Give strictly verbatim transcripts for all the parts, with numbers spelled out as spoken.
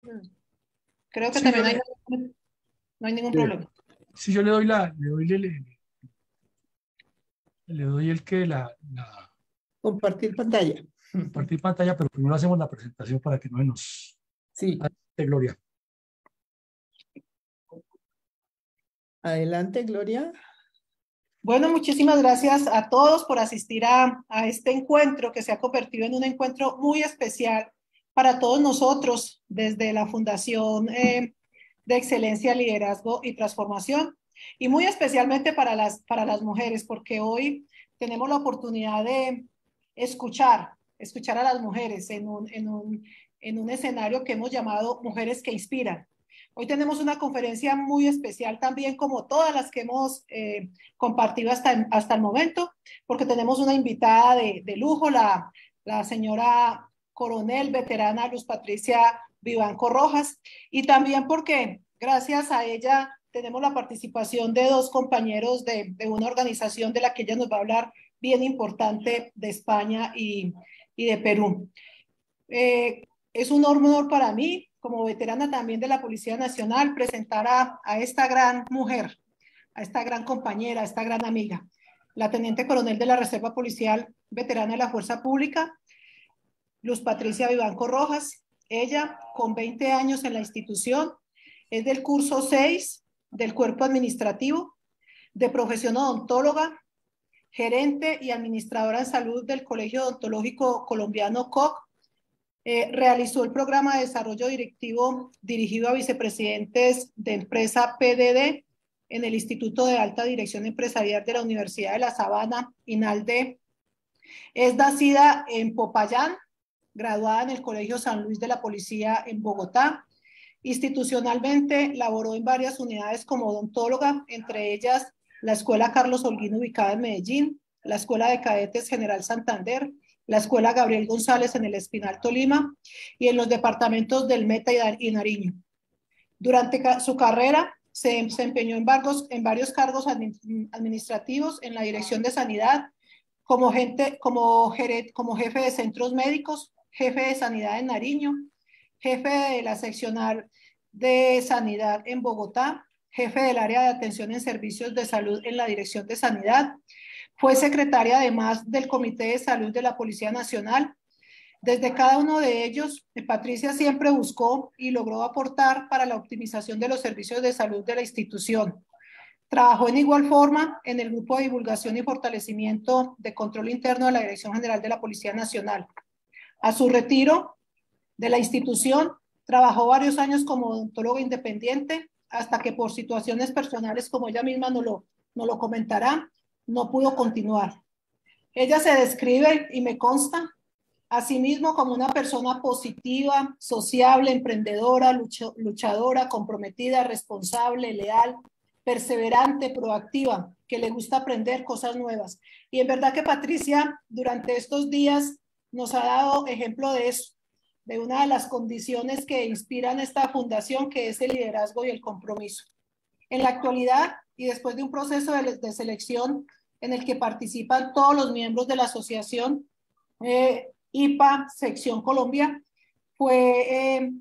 Creo que Sí, yo también hay, le, no hay ningún eh, problema. sí, yo le doy la, le doy, le, le- le doy el que la, la Compartir pantalla. compartir pantalla, pero primero hacemos la presentación para que no se nos Sí, de Gloria. adelante, Gloria. Bueno, muchísimas gracias a todos por asistir a, a este encuentro que se ha convertido en un encuentro muy especial para todos nosotros desde la Fundación eh, de Excelencia, Liderazgo y Transformación, y muy especialmente para las, para las mujeres, porque hoy tenemos la oportunidad de escuchar, escuchar a las mujeres en un, en un, en un escenario que hemos llamado Mujeres que Inspiran. Hoy tenemos una conferencia muy especial también, como todas las que hemos eh, compartido hasta, hasta el momento, porque tenemos una invitada de, de lujo, la, la señora coronel veterana Luz Patricia Vivanco Rojas, y también porque gracias a ella tenemos la participación de dos compañeros de, de una organización de la que ella nos va a hablar bien importante de España y, y de Perú. Eh, es un honor para mí, como veterana también de la Policía Nacional, presentar a, a esta gran mujer, a esta gran compañera, a esta gran amiga, la Teniente Coronel de la Reserva Policial, veterana de la Fuerza Pública, Luz Patricia Vivanco Rojas. Ella, con veinte años en la institución, es del curso seis del Cuerpo Administrativo, de profesión odontóloga, gerente y administradora en salud del Colegio Odontológico Colombiano C O C. Eh, realizó el programa de desarrollo directivo dirigido a vicepresidentes de empresa P D D en el Instituto de Alta Dirección Empresarial de la Universidad de La Sabana, INALDE. Es nacida en Popayán, graduada en el Colegio San Luis de la Policía en Bogotá. Institucionalmente laboró en varias unidades como odontóloga, entre ellas la Escuela Carlos Holguín ubicada en Medellín, la Escuela de Cadetes General Santander, la Escuela Gabriel González en el Espinal Tolima y en los departamentos del Meta y Nariño. Durante su carrera se desempeñó en varios, en varios cargos administrativos en la Dirección de Sanidad, como, gente, como, como jefe de centros médicos, jefe de sanidad en Nariño, jefe de la seccional de sanidad en Bogotá, jefe del área de atención en servicios de salud en la Dirección de Sanidad. Fue secretaria además del Comité de Salud de la Policía Nacional. Desde cada uno de ellos, Patricia siempre buscó y logró aportar para la optimización de los servicios de salud de la institución. Trabajó en igual forma en el Grupo de Divulgación y Fortalecimiento de Control Interno de la Dirección General de la Policía Nacional. A su retiro de la institución, trabajó varios años como odontóloga independiente, hasta que por situaciones personales, como ella misma nos lo, nos lo comentará, no pudo continuar. Ella se describe, y me consta, a sí mismo como una persona positiva, sociable, emprendedora, lucho, luchadora, comprometida, responsable, leal, perseverante, proactiva, que le gusta aprender cosas nuevas. Y en verdad que Patricia durante estos días nos ha dado ejemplo de eso, de una de las condiciones que inspiran esta fundación, que es el liderazgo y el compromiso. En la actualidad, y después de un proceso de, de selección en el que participan todos los miembros de la asociación eh, I P A Sección Colombia, fue eh,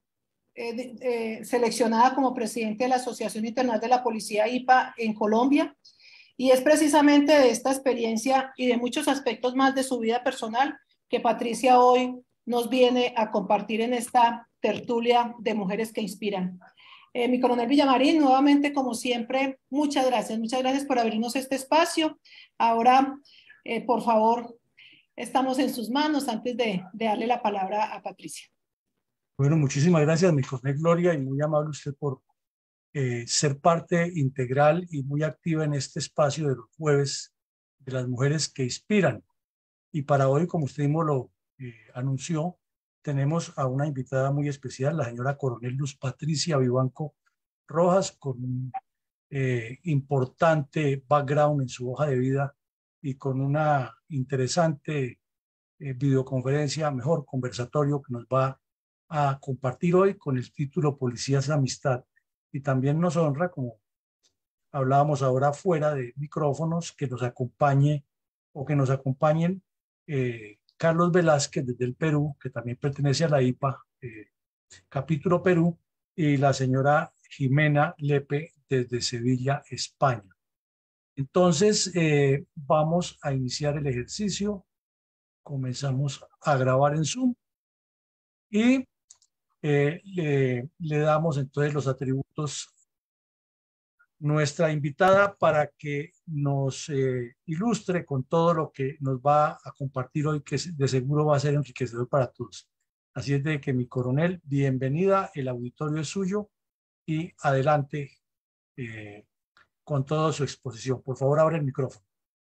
eh, eh, seleccionada como presidente de la Asociación Internacional de la Policía I P A en Colombia, y es precisamente de esta experiencia y de muchos aspectos más de su vida personal que Patricia hoy nos viene a compartir en esta tertulia de mujeres que inspiran. Eh, mi coronel Villamarín, nuevamente, como siempre, muchas gracias, muchas gracias por abrirnos este espacio. Ahora, eh, por favor, estamos en sus manos antes de, de darle la palabra a Patricia. Bueno, muchísimas gracias, mi coronel Gloria, y muy amable usted por eh, ser parte integral y muy activa en este espacio de los jueves de las mujeres que inspiran. Y para hoy, como usted mismo lo eh, anunció, tenemos a una invitada muy especial, la señora coronel Luz Patricia Vivanco Rojas, con un eh, importante background en su hoja de vida y con una interesante eh, videoconferencia, mejor conversatorio, que nos va a compartir hoy con el título Policías de Amistad. Y también nos honra, como hablábamos ahora fuera de micrófonos, que nos acompañe o que nos acompañen eh, Carlos Velázquez desde el Perú, que también pertenece a la I P A, eh, capítulo Perú, y la señora Jimena Lepe desde Sevilla, España. Entonces, eh, vamos a iniciar el ejercicio. Comenzamos a grabar en Zoom y eh, le, le damos entonces los atributos nuestra invitada para que nos eh, ilustre con todo lo que nos va a compartir hoy, que de seguro va a ser enriquecedor para todos. Así es de que, mi coronel, bienvenida, el auditorio es suyo y adelante eh, con toda su exposición. Por favor, abre el micrófono.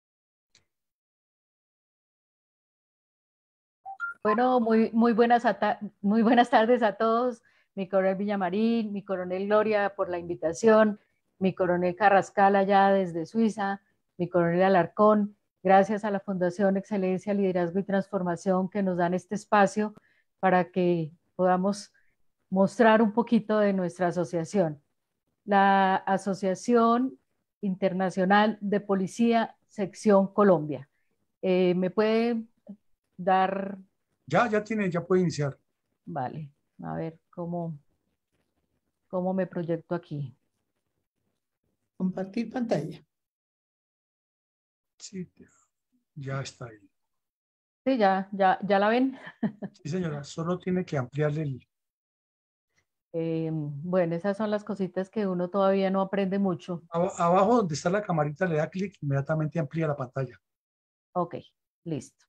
Bueno, muy, muy, buenas, muy buenas tardes a todos, mi coronel Villamarín, mi coronel Gloria por la invitación, mi coronel Carrascal allá desde Suiza, mi coronel Alarcón, gracias a la Fundación Excelencia, Liderazgo y Transformación que nos dan este espacio para que podamos mostrar un poquito de nuestra asociación. La Asociación Internacional de Policía, Sección Colombia. Eh, ¿Me puede dar... Ya, ya tiene, ya puede iniciar. Vale, a ver cómo, cómo me proyecto aquí. Compartir pantalla. Sí, ya está ahí. Sí, ya, ya, ya la ven. Sí, señora, solo tiene que ampliarle el... Eh, bueno, esas son las cositas que uno todavía no aprende mucho. Abajo donde está la camarita le da clic, inmediatamente amplía la pantalla. Ok, listo.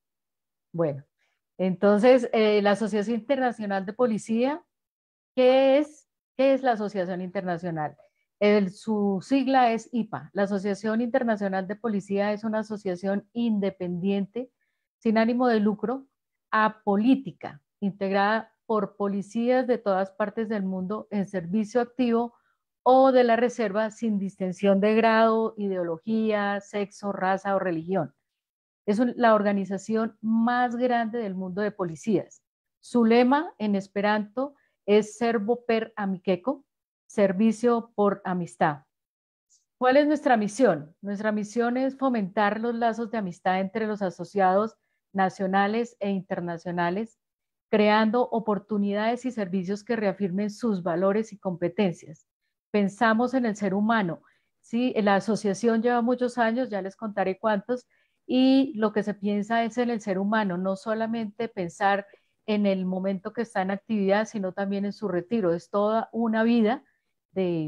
Bueno, entonces, eh, la Asociación Internacional de Policía, ¿qué es? ¿Qué es la Asociación Internacional? El, su sigla es I P A. La Asociación Internacional de Policía es una asociación independiente, sin ánimo de lucro, apolítica, integrada por policías de todas partes del mundo en servicio activo o de la reserva sin distinción de grado, ideología, sexo, raza o religión. Es la organización más grande del mundo de policías. Su lema en esperanto es Servo per amiceko, servicio por amistad. ¿Cuál es nuestra misión? Nuestra misión es fomentar los lazos de amistad entre los asociados nacionales e internacionales, creando oportunidades y servicios que reafirmen sus valores y competencias. Pensamos en el ser humano. Sí, la asociación lleva muchos años, ya les contaré cuántos, y lo que se piensa es en el ser humano, no solamente pensar en el momento que está en actividad, sino también en su retiro. Es toda una vida de,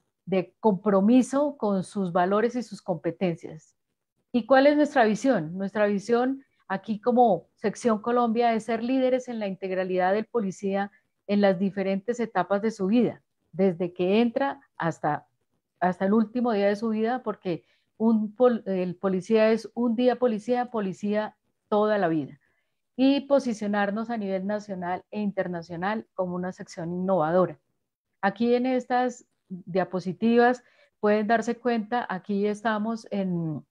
de compromiso con sus valores y sus competencias. ¿Y cuál es nuestra visión? Nuestra visión aquí como Sección Colombia es ser líderes en la integralidad del policía en las diferentes etapas de su vida, desde que entra hasta, hasta el último día de su vida, porque un, el policía es un día policía, policía toda la vida. Y posicionarnos a nivel nacional e internacional como una sección innovadora. Aquí en estas diapositivas pueden darse cuenta, aquí estamos en,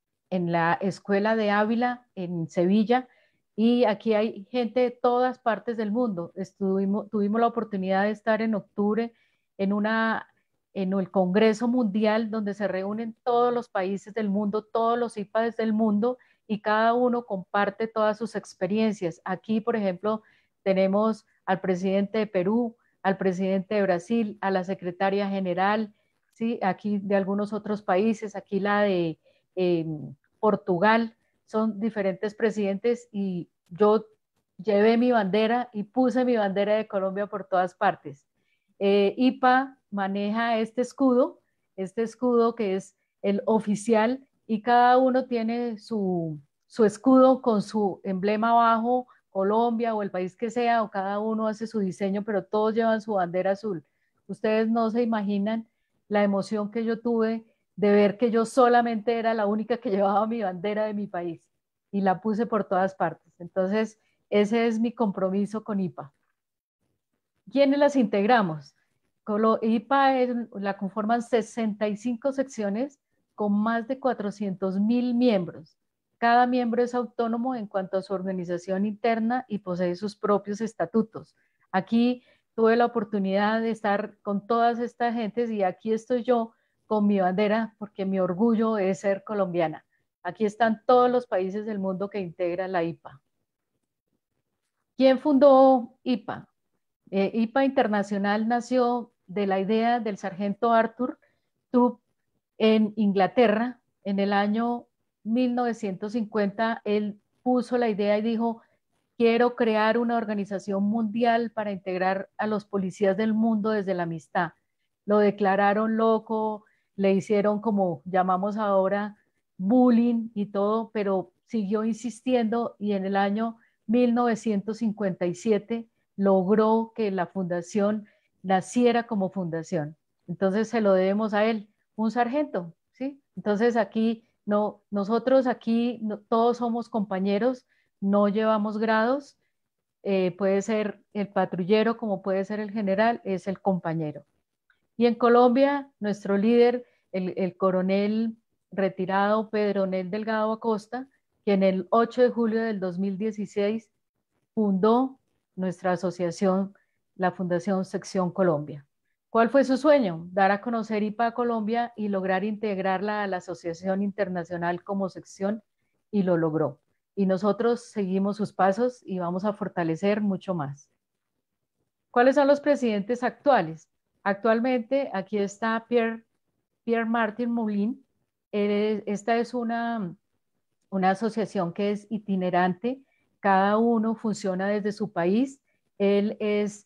en la Escuela de Ávila, en Sevilla, y aquí hay gente de todas partes del mundo. Estuvimos, tuvimos la oportunidad de estar en octubre en, una, en el Congreso Mundial, donde se reúnen todos los países del mundo, todos los I P A des del mundo, y cada uno comparte todas sus experiencias. Aquí, por ejemplo, tenemos al presidente de Perú, al presidente de Brasil, a la secretaria general, ¿sí? Aquí de algunos otros países, aquí la de eh, Portugal, son diferentes presidentes y yo llevé mi bandera y puse mi bandera de Colombia por todas partes. Eh, I P A maneja este escudo, este escudo que es el oficial y cada uno tiene su, su escudo con su emblema abajo, Colombia o el país que sea, o cada uno hace su diseño, pero todos llevan su bandera azul. Ustedes no se imaginan la emoción que yo tuve de ver que yo solamente era la única que llevaba mi bandera de mi país y la puse por todas partes. Entonces, ese es mi compromiso con I P A. ¿Quiénes las integramos? I P A es, la conforman sesenta y cinco secciones con más de cuatrocientos mil miembros. Cada miembro es autónomo en cuanto a su organización interna y posee sus propios estatutos. Aquí tuve la oportunidad de estar con todas estas gentes y aquí estoy yo con mi bandera porque mi orgullo es ser colombiana. Aquí están todos los países del mundo que integran la I P A. ¿Quién fundó I P A? Eh, I P A Internacional nació de la idea del sargento Arthur Tubb en Inglaterra en el año mil novecientos cincuenta. Él puso la idea y dijo: quiero crear una organización mundial para integrar a los policías del mundo desde la amistad. Lo declararon loco, le hicieron, como llamamos ahora, bullying y todo, pero siguió insistiendo y en el año mil novecientos cincuenta y siete logró que la fundación naciera como fundación. Entonces se lo debemos a él, un sargento, ¿sí? Entonces aquí, no, nosotros aquí no, todos somos compañeros, no llevamos grados, eh, puede ser el patrullero como puede ser el general, es el compañero. Y en Colombia, nuestro líder, el, el coronel retirado Pedro Nel Delgado Acosta, que en el ocho de julio del dos mil dieciséis fundó nuestra asociación, la Fundación Sección Colombia. ¿Cuál fue su sueño? Dar a conocer I P A Colombia y lograr integrarla a la Asociación Internacional como sección, y lo logró. Y nosotros seguimos sus pasos y vamos a fortalecer mucho más. ¿Cuáles son los presidentes actuales? Actualmente aquí está Pierre, Pierre Martin Moulin. Esta es una, una asociación que es itinerante, cada uno funciona desde su país. Él es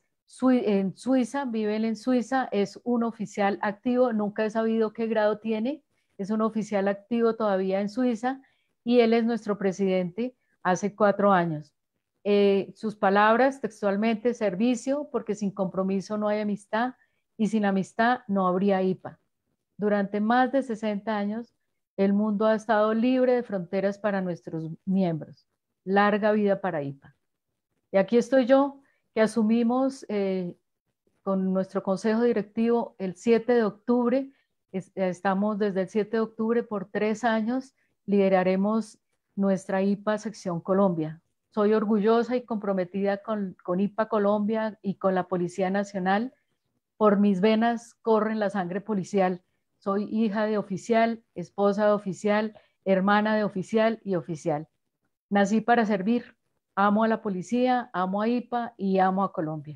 en Suiza, vive en Suiza, es un oficial activo, nunca he sabido qué grado tiene, es un oficial activo todavía en Suiza, y él es nuestro presidente hace cuatro años. Eh, sus palabras textualmente: servicio, porque sin compromiso no hay amistad, y sin amistad no habría I P A. Durante más de sesenta años, el mundo ha estado libre de fronteras para nuestros miembros. Larga vida para I P A. Y aquí estoy yo, que asumimos eh, con nuestro consejo directivo el siete de octubre. Es, estamos desde el siete de octubre por tres años, lideraremos nuestra I P A Sección Colombia. Soy orgullosa y comprometida con, con I P A Colombia y con la Policía Nacional. Por mis venas corre la sangre policial. Soy hija de oficial, esposa de oficial, hermana de oficial y oficial. Nací para servir. Amo a la policía, amo a I P A y amo a Colombia.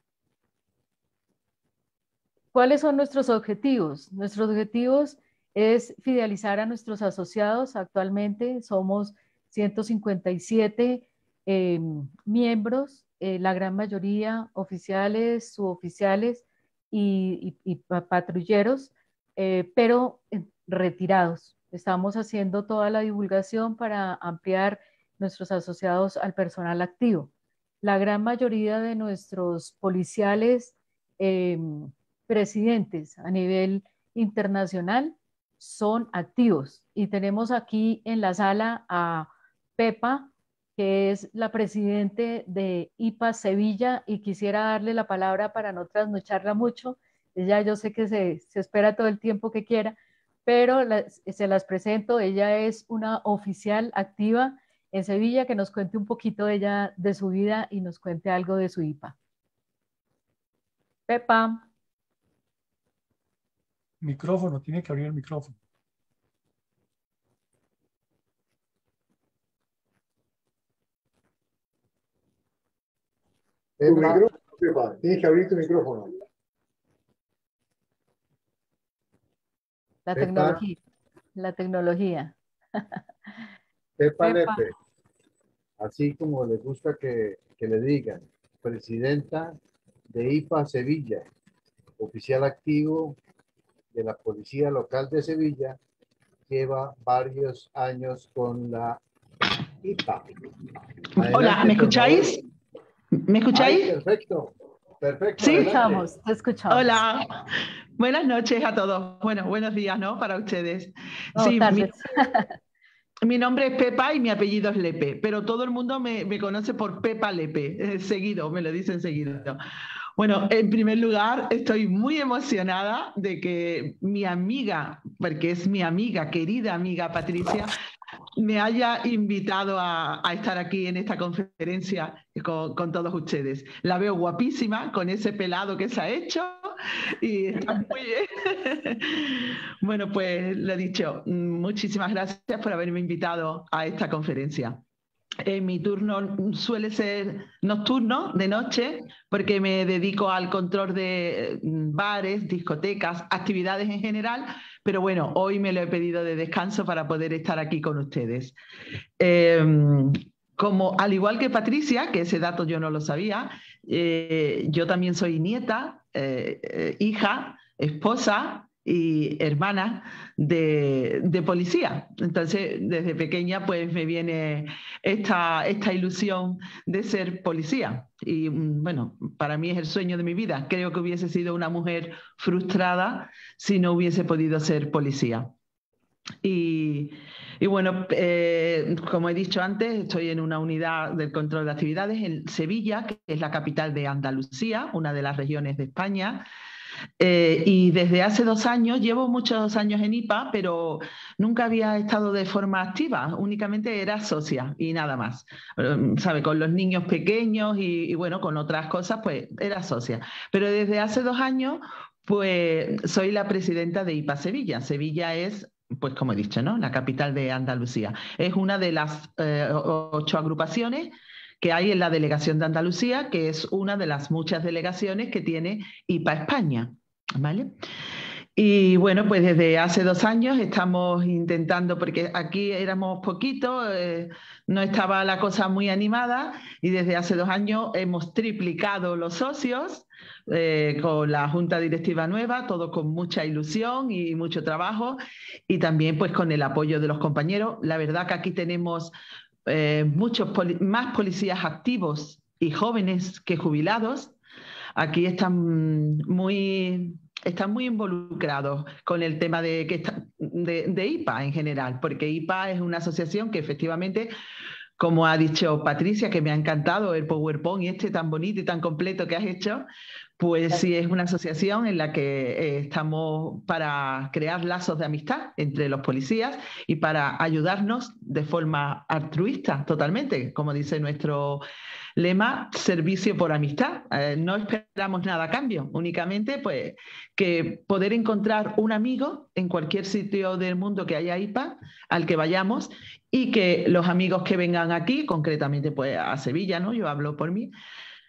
¿Cuáles son nuestros objetivos? Nuestros objetivos es fidelizar a nuestros asociados. Actualmente somos ciento cincuenta y siete eh, miembros, eh, la gran mayoría oficiales, suboficiales y, y, y patrulleros, eh, pero retirados. Estamos haciendo toda la divulgación para ampliar nuestros asociados al personal activo. La gran mayoría de nuestros policiales eh, presidentes a nivel internacional son activos, y tenemos aquí en la sala a Pepa, que es la presidente de I P A Sevilla, y quisiera darle la palabra para no trasnocharla mucho. Ella, yo sé que se, se espera todo el tiempo que quiera, pero la, se las presento. Ella es una oficial activa en Sevilla, que nos cuente un poquito de ella, de su vida, y nos cuente algo de su I P A. Pepa. Micrófono, tiene que abrir el micrófono. Tu micrófono, Pepa, tienes que abrir tu micrófono. La Pepa. tecnología. La tecnología. Pepa Lepe, así como le gusta que, que le digan, presidenta de I P A Sevilla, oficial activo de la Policía Local de Sevilla, lleva varios años con la I P A. Adelante, Hola, ¿me escucháis? ¿Me escucháis? Ay, perfecto, perfecto. Sí, te escuchamos, te escuchamos. Hola, buenas noches a todos. Bueno, buenos días, ¿no? Para ustedes. No, sí, tardes. Mi, mi nombre es Pepa y mi apellido es Lepe, pero todo el mundo me, me conoce por Pepa Lepe, eh, seguido, me lo dicen seguido. Bueno, en primer lugar, estoy muy emocionada de que mi amiga, porque es mi amiga, querida amiga Patricia, me haya invitado a, a estar aquí en esta conferencia con, con todos ustedes. La veo guapísima, con ese pelado que se ha hecho, y está muy bien. Bueno, pues lo dicho, muchísimas gracias por haberme invitado a esta conferencia. Eh, mi turno suele ser nocturno, de noche, porque me dedico al control de bares, discotecas, actividades en general, pero bueno, hoy me lo he pedido de descanso para poder estar aquí con ustedes. Eh, como, al igual que Patricia, que ese dato yo no lo sabía, eh, yo también soy nieta, eh, eh, hija, esposa y hermana de, de policía. Entonces, desde pequeña, pues me viene esta, esta ilusión de ser policía. Y bueno, para mí es el sueño de mi vida. Creo que hubiese sido una mujer frustrada si no hubiese podido ser policía. Y, y bueno, eh, como he dicho antes, estoy en una unidad del control de actividades en Sevilla, que es la capital de Andalucía, una de las regiones de España. Eh, y desde hace dos años, llevo muchos años en I P A, pero nunca había estado de forma activa, únicamente era socia y nada más. ¿Sabe? Con los niños pequeños y, y bueno, con otras cosas, pues era socia. Pero desde hace dos años, pues soy la presidenta de I P A Sevilla. Sevilla es, pues como he dicho, ¿no?, la capital de Andalucía. Es una de las eh, ocho agrupaciones que hay en la delegación de Andalucía, que es una de las muchas delegaciones que tiene I P A España, ¿vale? Y bueno, pues desde hace dos años estamos intentando, porque aquí éramos poquitos, eh, no estaba la cosa muy animada, y desde hace dos años hemos triplicado los socios eh, con la junta directiva nueva, todo con mucha ilusión y mucho trabajo, y también pues con el apoyo de los compañeros. La verdad que aquí tenemos Eh, muchos poli más policías activos y jóvenes que jubilados. Aquí están muy, están muy involucrados con el tema de, que está, de, de I P A en general, porque I P A es una asociación que efectivamente, como ha dicho Patricia, que me ha encantado el PowerPoint este tan bonito y tan completo que has hecho, pues sí es una asociación en la que eh, estamos para crear lazos de amistad entre los policías y para ayudarnos de forma altruista, totalmente, como dice nuestro lema, servicio por amistad. Eh, no esperamos nada a cambio, únicamente pues que poder encontrar un amigo en cualquier sitio del mundo que haya I P A al que vayamos, y que los amigos que vengan aquí, concretamente pues a Sevilla, ¿no?, yo hablo por mí,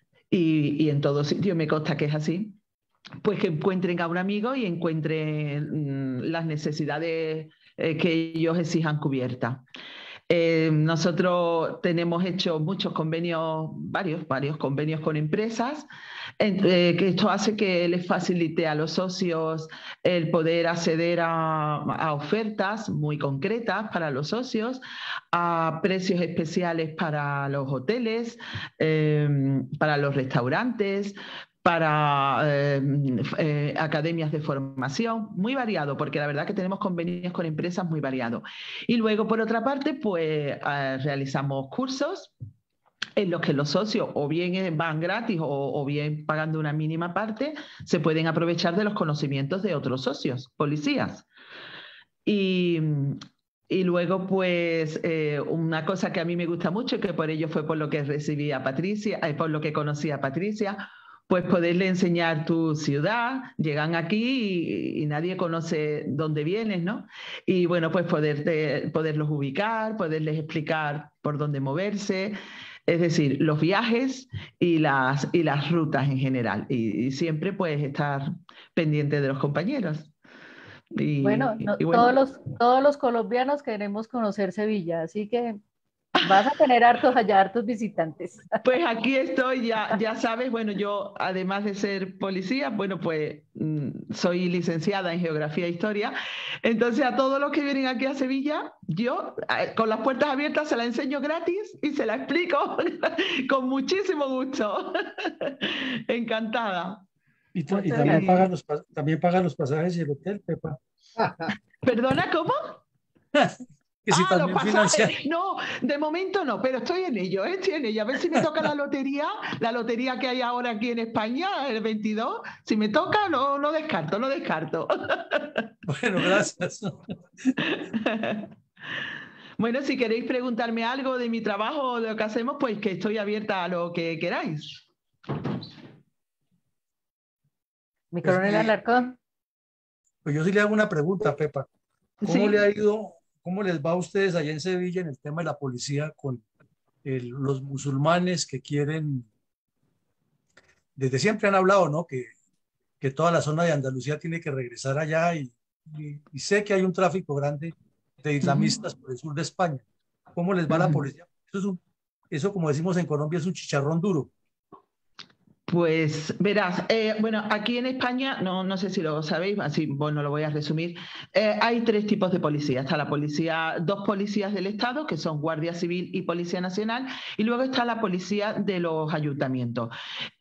y, y en todo sitio me consta que es así, pues que encuentren a un amigo y encuentren mmm, las necesidades eh, que ellos exijan cubiertas. Eh, nosotros tenemos hecho muchos convenios, varios, varios convenios con empresas, eh, que esto hace que les facilite a los socios el poder acceder a, a ofertas muy concretas para los socios, a precios especiales para los hoteles, eh, para los restaurantes, para eh, eh, academias de formación, muy variado, porque la verdad que tenemos convenios con empresas muy variados. Y luego, por otra parte, pues eh, realizamos cursos en los que los socios o bien van gratis o, o bien pagando una mínima parte, se pueden aprovechar de los conocimientos de otros socios, policías. Y... Y luego, pues, eh, una cosa que a mí me gusta mucho, que por ello fue por lo que recibí a Patricia, eh, por lo que conocí a Patricia, pues poderle enseñar tu ciudad. Llegan aquí y, y nadie conoce dónde vienes, ¿no? Y bueno, pues poderte, poderlos ubicar, poderles explicar por dónde moverse, es decir, los viajes y las, y las rutas en general. Y, y siempre pues estar pendiente de los compañeros. Y, bueno, no, y bueno, todos los, todos los colombianos queremos conocer Sevilla, así que vas a tener hartos allá, hartos visitantes. Pues aquí estoy, ya, ya sabes, bueno, yo además de ser policía, bueno, pues soy licenciada en Geografía e Historia, entonces a todos los que vienen aquí a Sevilla, yo con las puertas abiertas se la enseño gratis y se la explico con muchísimo gusto. Encantada. Y, y también, pagan los, también pagan los pasajes y el hotel, Pepa. ¿Perdona, cómo? Que si ah, también los pasajes. financia... No, de momento no, pero estoy en ello, ¿eh? Estoy en ello. A ver si me toca la lotería, la lotería que hay ahora aquí en España, el veintidós. Si me toca, no, no descarto, no descarto. Bueno, gracias. Bueno, si queréis preguntarme algo de mi trabajo o de lo que hacemos, pues que estoy abierta a lo que queráis. Mi coronel Alarcón. Pues yo sí le hago una pregunta, Pepa. ¿Cómo ¿Sí? le ha ido, cómo les va a ustedes allá en Sevilla en el tema de la policía con el, los musulmanes que quieren, desde siempre han hablado, ¿no? Que, que toda la zona de Andalucía tiene que regresar allá y, y, y sé que hay un tráfico grande de islamistas uh-huh. por el sur de España. ¿Cómo les va uh-huh. la policía? Eso, es un, eso, como decimos en Colombia, es un chicharrón duro. Pues verás, eh, bueno, aquí en España, no, no sé si lo sabéis, así bueno, lo voy a resumir, eh, hay tres tipos de policía. Está la policía, dos policías del Estado, que son Guardia Civil y Policía Nacional, y luego está la policía de los ayuntamientos.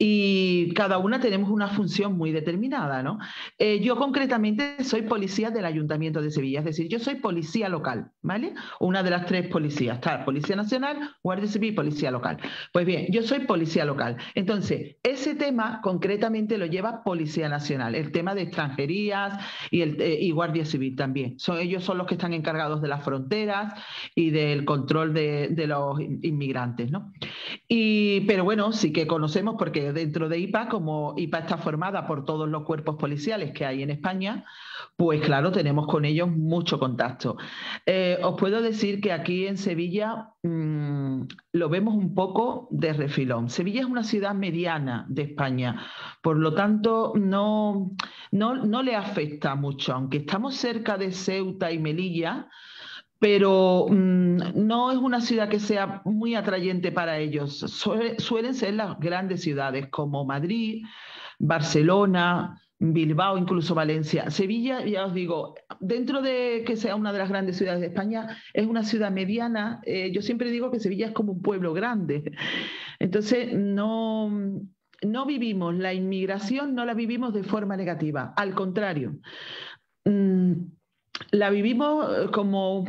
Y cada una tenemos una función muy determinada, ¿no? Eh, yo concretamente soy policía del Ayuntamiento de Sevilla, es decir, yo soy policía local, ¿vale? Una de las tres policías, está Policía Nacional, Guardia Civil y Policía Local. Pues bien, yo soy policía local. Entonces, ese tema concretamente lo lleva Policía Nacional, el tema de extranjerías y, el, eh, y Guardia Civil también. Son, ellos son los que están encargados de las fronteras y del control de, de los inmigrantes, ¿no? Y, pero bueno, sí que conocemos, porque dentro de I P A, como I P A está formada por todos los cuerpos policiales que hay en España, pues claro, tenemos con ellos mucho contacto. Eh, os puedo decir que aquí en Sevilla mmm, lo vemos un poco de refilón. Sevilla es una ciudad mediana de España, por lo tanto no, no, no le afecta mucho, aunque estamos cerca de Ceuta y Melilla, pero mmm, no es una ciudad que sea muy atrayente para ellos. Suele, suelen ser las grandes ciudades como Madrid, Barcelona, Bilbao, incluso Valencia. Sevilla, ya os digo, dentro de que sea una de las grandes ciudades de España, es una ciudad mediana. Eh, yo siempre digo que Sevilla es como un pueblo grande. Entonces, no, no vivimos la inmigración, no la vivimos de forma negativa. Al contrario, mmm, la vivimos como,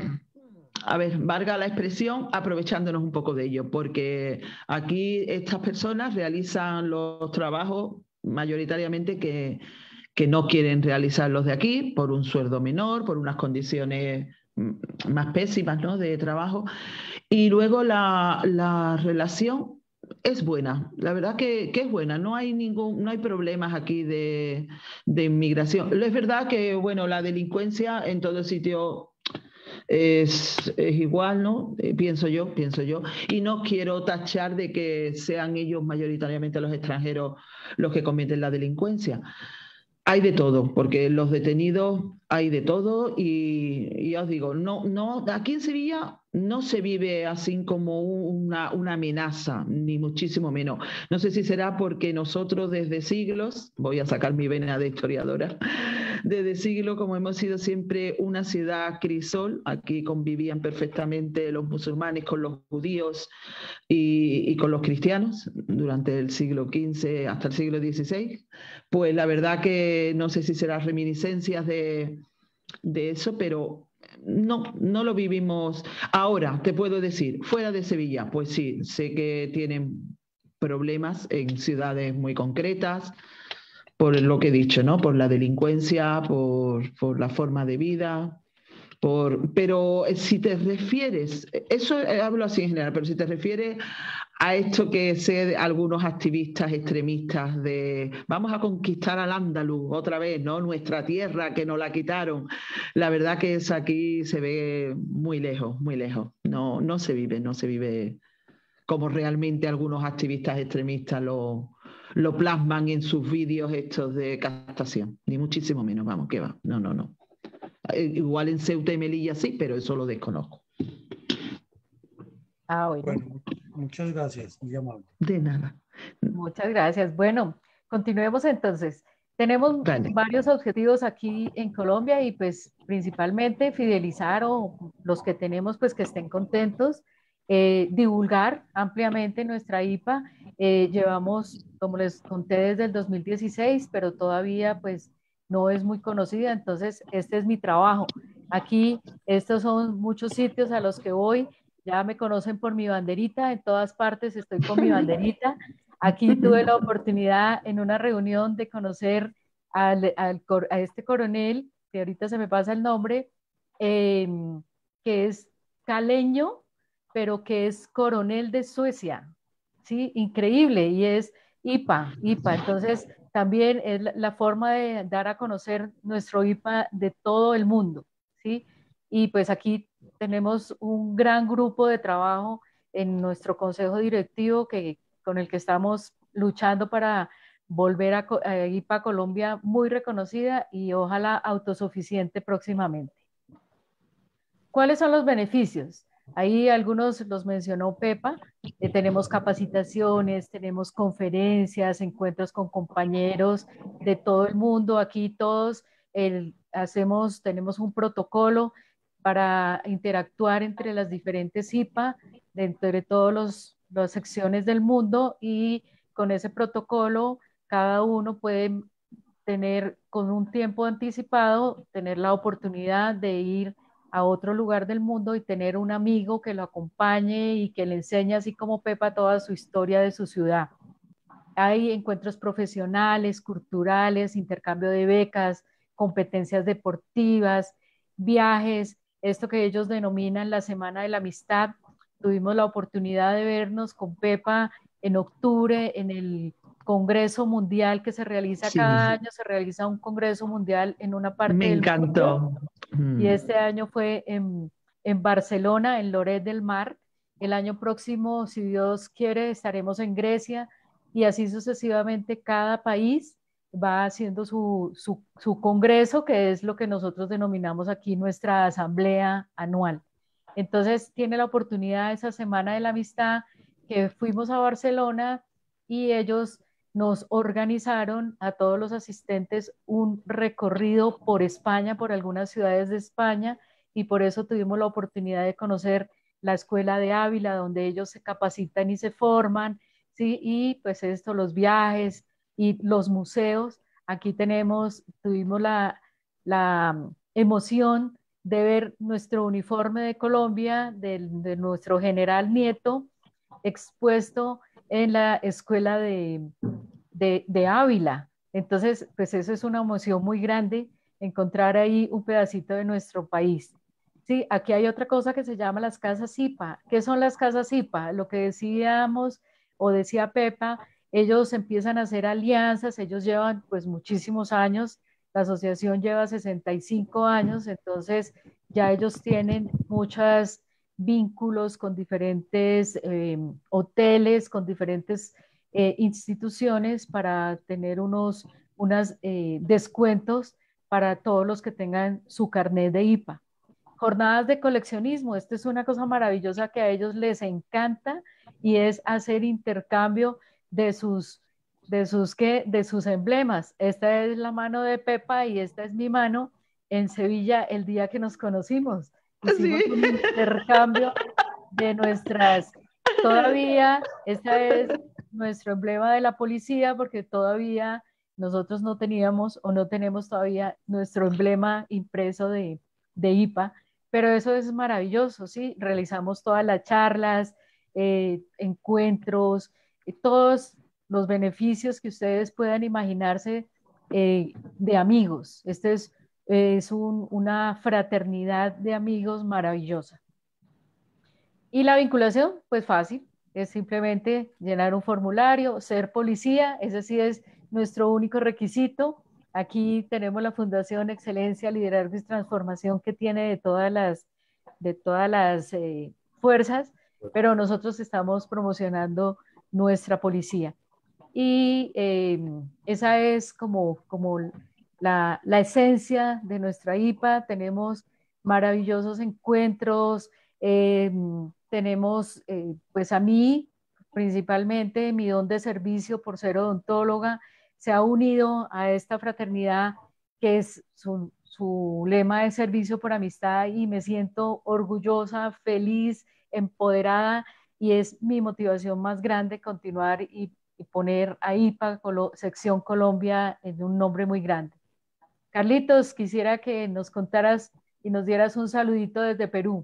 a ver, valga la expresión, aprovechándonos un poco de ello, porque aquí estas personas realizan los trabajos mayoritariamente que, que no quieren realizar los de aquí por un sueldo menor, por unas condiciones más pésimas, ¿no?, de trabajo. Y luego la, la relación es buena, la verdad que, que es buena, no hay ningún, no hay problemas aquí de, de inmigración. Es verdad que, bueno, la delincuencia en todo sitio Es, es igual, ¿no? Eh, pienso yo, pienso yo. Y no quiero tachar de que sean ellos mayoritariamente los extranjeros los que cometen la delincuencia. Hay de todo, porque los detenidos hay de todo y, y ya os digo, no, no, aquí en Sevilla no se vive así como una, una amenaza, ni muchísimo menos. No sé si será porque nosotros desde siglos, voy a sacar mi vena de historiadora, desde siglos, como hemos sido siempre una ciudad crisol, aquí convivían perfectamente los musulmanes con los judíos y, y con los cristianos durante el siglo quince hasta el siglo dieciséis, pues la verdad que no sé si serán reminiscencias de, de eso, pero no, no lo vivimos. Ahora, te puedo decir, fuera de Sevilla, pues sí, sé que tienen problemas en ciudades muy concretas, por lo que he dicho, ¿no? Por la delincuencia, por, por la forma de vida, por, pero si te refieres, eso hablo así en general, pero si te refieres a esto que sé algunos activistas extremistas de vamos a conquistar al Andaluz otra vez, ¿no? Nuestra tierra que nos la quitaron. La verdad que eso aquí se ve muy lejos, muy lejos. No, no se vive, no se vive como realmente algunos activistas extremistas lo, lo plasman en sus vídeos estos de captación. Ni muchísimo menos, vamos, que va. No, no, no. Igual en Ceuta y Melilla sí, pero eso lo desconozco. Ah, bueno. Bueno, muchas gracias, muy amable. De nada. Muchas gracias. Bueno, continuemos entonces. Tenemos vale. varios objetivos aquí en Colombia y pues principalmente fidelizar o los que tenemos pues que estén contentos, eh, divulgar ampliamente nuestra I P A. Eh, llevamos, como les conté, desde el dos mil dieciséis, pero todavía pues no es muy conocida, entonces este es mi trabajo. Aquí estos son muchos sitios a los que voy. Ya me conocen por mi banderita, en todas partes estoy con mi banderita. Aquí tuve la oportunidad en una reunión de conocer al, al, a este coronel, que ahorita se me pasa el nombre, eh, que es caleño, pero que es coronel de Suecia. ¿Sí? Increíble, y es I P A, I P A. Entonces, también es la, la forma de dar a conocer nuestro I P A de todo el mundo, ¿sí? Y pues aquí tenemos un gran grupo de trabajo en nuestro consejo directivo que, con el que estamos luchando para volver a, a I P A Colombia muy reconocida y ojalá autosuficiente próximamente. ¿Cuáles son los beneficios? Ahí algunos los mencionó Pepa. Eh, tenemos capacitaciones, tenemos conferencias, encuentros con compañeros de todo el mundo. Aquí todos el, hacemos, tenemos un protocolo para interactuar entre las diferentes I P A, dentro de todas las secciones del mundo, y con ese protocolo cada uno puede tener con un tiempo anticipado, tener la oportunidad de ir a otro lugar del mundo y tener un amigo que lo acompañe y que le enseñe, así como Pepa, toda su historia de su ciudad. Hay encuentros profesionales, culturales, intercambio de becas, competencias deportivas, viajes, esto que ellos denominan la Semana de la Amistad. Tuvimos la oportunidad de vernos con Pepa en octubre en el Congreso Mundial que se realiza Sí. cada año, se realiza un Congreso Mundial en una parte Me del encantó. mundo. Y este año fue en, en Barcelona, en Lloret del Mar. El año próximo, si Dios quiere, estaremos en Grecia, y así sucesivamente cada país va haciendo su, su, su congreso, que es lo que nosotros denominamos aquí nuestra asamblea anual. Entonces tiene la oportunidad esa Semana de la Amistad, que fuimos a Barcelona y ellos nos organizaron a todos los asistentes un recorrido por España, por algunas ciudades de España, y por eso tuvimos la oportunidad de conocer la Escuela de Ávila, donde ellos se capacitan y se forman, ¿sí? Y pues esto, los viajes y los museos. Aquí tenemos, tuvimos la, la emoción de ver nuestro uniforme de Colombia, de, de nuestro general Nieto, expuesto en la escuela de, de, de Ávila. Entonces, pues eso es una emoción muy grande, encontrar ahí un pedacito de nuestro país. Sí, aquí hay otra cosa que se llama las casas I P A. ¿Qué son las casas I P A? Lo que decíamos o decía Pepa, ellos empiezan a hacer alianzas, ellos llevan pues muchísimos años, la asociación lleva sesenta y cinco años, entonces ya ellos tienen muchos vínculos con diferentes eh, hoteles, con diferentes eh, instituciones para tener unos unas, eh, descuentos para todos los que tengan su carnet de I P A. Jornadas de coleccionismo, esto es una cosa maravillosa que a ellos les encanta, y es hacer intercambio de sus, de sus, ¿qué? De sus emblemas. Esta es la mano de Pepa y esta es mi mano. En Sevilla, el día que nos conocimos, hicimos Sí. un intercambio de nuestras, todavía, esta es nuestro emblema de la policía, porque todavía nosotros no teníamos o no tenemos todavía nuestro emblema impreso de, de I P A, pero eso es maravilloso, ¿sí? Realizamos todas las charlas, eh, encuentros, eh, todos los beneficios que ustedes puedan imaginarse eh, de amigos. Este es, es un, una fraternidad de amigos maravillosa. Y la vinculación, pues fácil, es simplemente llenar un formulario, ser policía, ese sí es nuestro único requisito. Aquí tenemos la Fundación Excelencia, Liderazgo y Transformación, que tiene de todas las, de todas las eh, fuerzas, pero nosotros estamos promocionando nuestra policía. Y eh, esa es como, como la, la esencia de nuestra I P A. Tenemos maravillosos encuentros, eh, tenemos, eh, pues a mí, principalmente mi don de servicio por ser odontóloga, se ha unido a esta fraternidad que es su, su lema de servicio por amistad, y me siento orgullosa, feliz, empoderada, y es mi motivación más grande continuar y, y poner a I P A Colo, Sección Colombia en un nombre muy grande. Carlitos, quisiera que nos contaras y nos dieras un saludito desde Perú.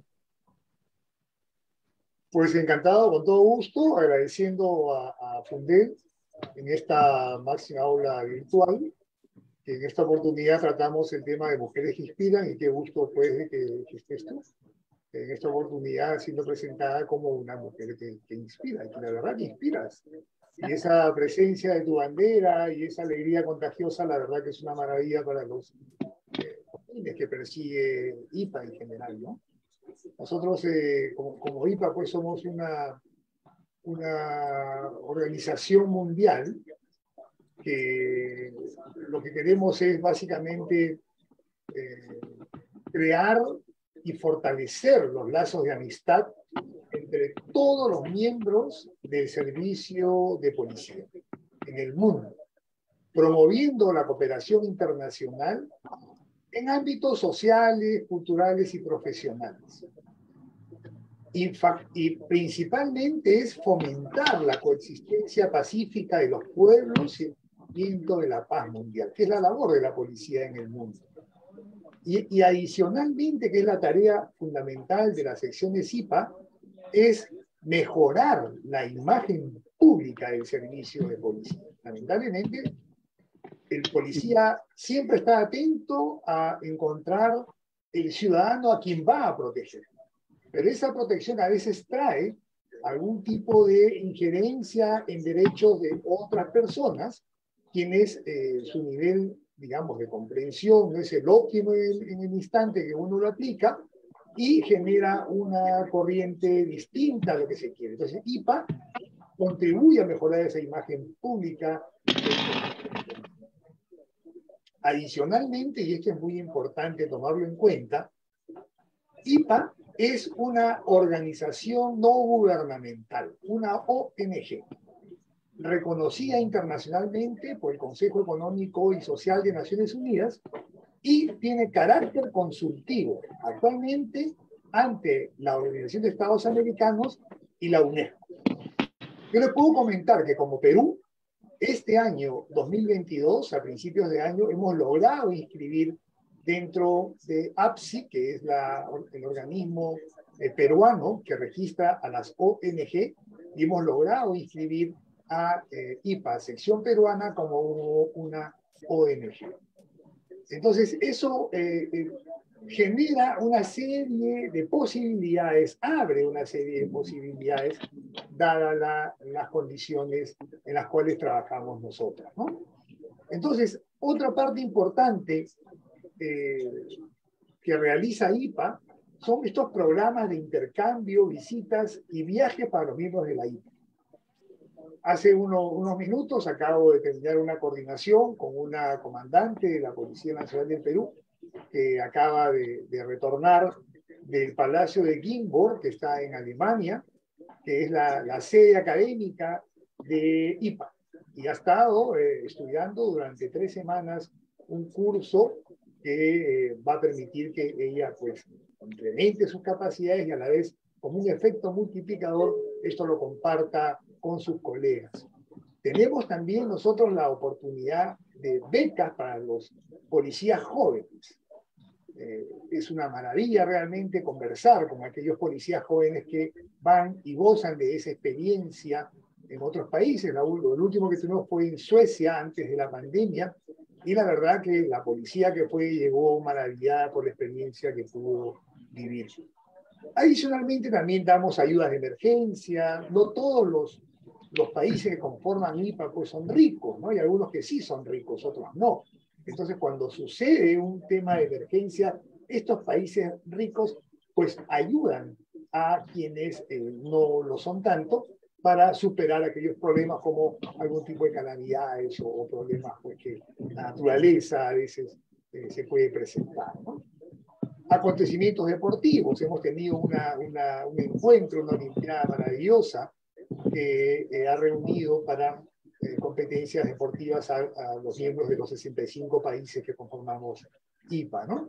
Pues encantado, con todo gusto, agradeciendo a, a Funded en esta máxima aula virtual, que en esta oportunidad tratamos el tema de mujeres que inspiran, y qué gusto pues que, que estés tú en esta oportunidad siendo presentada como una mujer que, que inspira, y que la verdad que inspiras. Y esa presencia de tu bandera y esa alegría contagiosa, la verdad que es una maravilla para los eh, fines que persigue I P A en general, ¿no? Nosotros, eh, como, como I P A, pues somos una, una organización mundial que lo que queremos es básicamente eh, crear y fortalecer los lazos de amistad entre todos los miembros del servicio de policía en el mundo, promoviendo la cooperación internacional en ámbitos sociales, culturales y profesionales. Y, y principalmente es fomentar la coexistencia pacífica de los pueblos y el cumplimiento de la paz mundial, que es la labor de la policía en el mundo. Y, y adicionalmente, que es la tarea fundamental de la sección de I P A, es mejorar la imagen pública del servicio de policía. Lamentablemente, el policía siempre está atento a encontrar el ciudadano a quien va a proteger. Pero esa protección a veces trae algún tipo de injerencia en derechos de otras personas, quienes eh, su nivel, digamos, de comprensión no es el óptimo en, en el instante que uno lo aplica, y genera una corriente distinta a lo que se quiere. Entonces, I P A contribuye a mejorar esa imagen pública. Adicionalmente, y esto es muy importante tomarlo en cuenta, I P A es una organización no gubernamental, una O N G, reconocida internacionalmente por el Consejo Económico y Social de Naciones Unidas y tiene carácter consultivo actualmente ante la Organización de Estados Americanos y la UNESCO. Yo les puedo comentar que como Perú, este año dos mil veintidós, a principios de año, hemos logrado inscribir dentro de A P S I, que es la, el organismo eh, peruano que registra a las O N G, y hemos logrado inscribir a eh, I P A, sección peruana, como una O N G. Entonces, eso eh, eh, genera una serie de posibilidades, abre una serie de posibilidades, dadas la, las condiciones en las cuales trabajamos nosotros, ¿no? Entonces, otra parte importante eh, que realiza I P A son estos programas de intercambio, visitas y viajes para los miembros de la I P A. Hace uno, unos minutos acabo de terminar una coordinación con una comandante de la Policía Nacional del Perú que acaba de, de retornar del Palacio de Gimburg, que está en Alemania, que es la, la sede académica de I P A. Y ha estado eh, estudiando durante tres semanas un curso que eh, va a permitir que ella pues incremente sus capacidades y a la vez, como un efecto multiplicador, esto lo comparta con sus colegas. Tenemos también nosotros la oportunidad de becas para los policías jóvenes. Eh, es una maravilla realmente conversar con aquellos policías jóvenes que van y gozan de esa experiencia en otros países. La, el último que tuvimos fue en Suecia antes de la pandemia, y la verdad que la policía que fue llegó maravillada por la experiencia que pudo vivir. Adicionalmente también damos ayudas de emergencia. No todos los, los países que conforman I P A pues son ricos, ¿no? Hay algunos que sí son ricos, otros no. Entonces, cuando sucede un tema de emergencia, estos países ricos pues ayudan a quienes eh, no lo son tanto para superar aquellos problemas como algún tipo de calamidades o, o problemas pues, que la naturaleza a veces eh, se puede presentar, ¿no? Acontecimientos deportivos. Hemos tenido una, una, un encuentro, una olimpiada maravillosa que eh, ha reunido para eh, competencias deportivas a, a los miembros de los sesenta y cinco países que conformamos I P A, ¿no?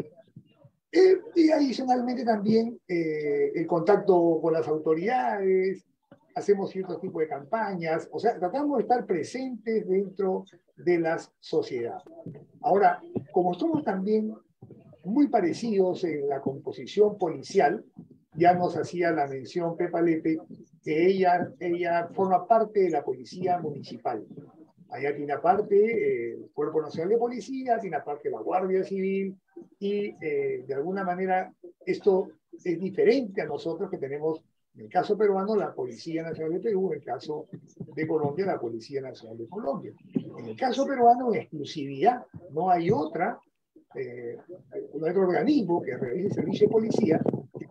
Eh, y adicionalmente también eh, el contacto con las autoridades, hacemos cierto tipo de campañas, o sea, tratamos de estar presentes dentro de las sociedades. Ahora, como somos también muy parecidos en la composición policial, ya nos hacía la mención Pepa Lepe, que ella, ella forma parte de la policía municipal. Allá tiene aparte eh, el Cuerpo Nacional de Policía, tiene aparte la Guardia Civil, y eh, de alguna manera esto es diferente a nosotros que tenemos, en el caso peruano, la Policía Nacional de Perú, en el caso de Colombia, la Policía Nacional de Colombia. En el caso peruano, en exclusividad, no hay otra, eh, no hay otro organismo que realice el servicio de policía que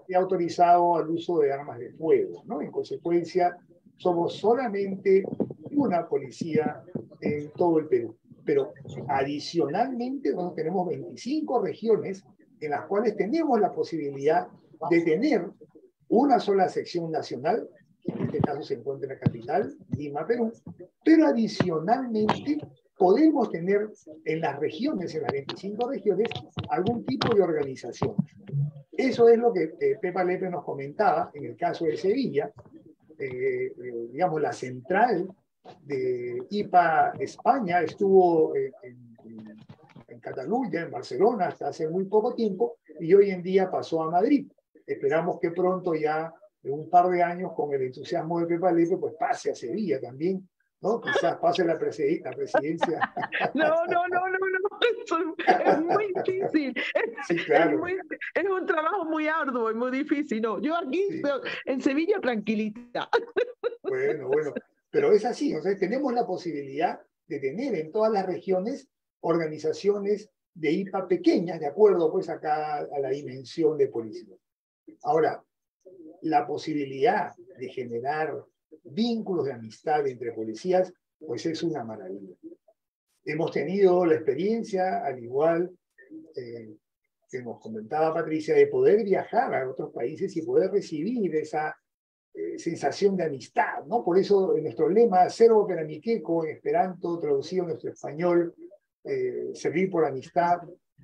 y autorizado al uso de armas de fuego, ¿no? En consecuencia, somos solamente una policía en todo el Perú. Pero adicionalmente, nosotros tenemos veinticinco regiones en las cuales tenemos la posibilidad de tener una sola sección nacional, que en este caso se encuentra en la capital, Lima, Perú, pero adicionalmente podemos tener en las regiones, en las veinticinco regiones, algún tipo de organización. Eso es lo que eh, Pepa Lepe nos comentaba en el caso de Sevilla. Eh, eh, digamos, la central de I P A España estuvo en, en, en Cataluña, en Barcelona, hasta hace muy poco tiempo, y hoy en día pasó a Madrid. Esperamos que pronto, ya en un par de años, con el entusiasmo de Pepa Lepe, pues pase a Sevilla también, ¿no? Quizás pase la, presid la presidencia. No, no, no, no, no, eso es muy difícil. Sí, claro. Es, muy, es un trabajo muy arduo y muy difícil. No, yo aquí, Sí. en Sevilla, tranquilita. Bueno, bueno, pero es así, o sea, tenemos la posibilidad de tener en todas las regiones organizaciones de I P A pequeñas, de acuerdo pues acá a la dimensión de policía. Ahora, la posibilidad de generar vínculos de amistad entre policías, pues es una maravilla. Hemos tenido la experiencia, al igual eh, que nos comentaba Patricia, de poder viajar a otros países y poder recibir esa eh, sensación de amistad, ¿no? Por eso en nuestro lema, Servo per amikeco, en esperanto, traducido a nuestro español, eh, servir por amistad,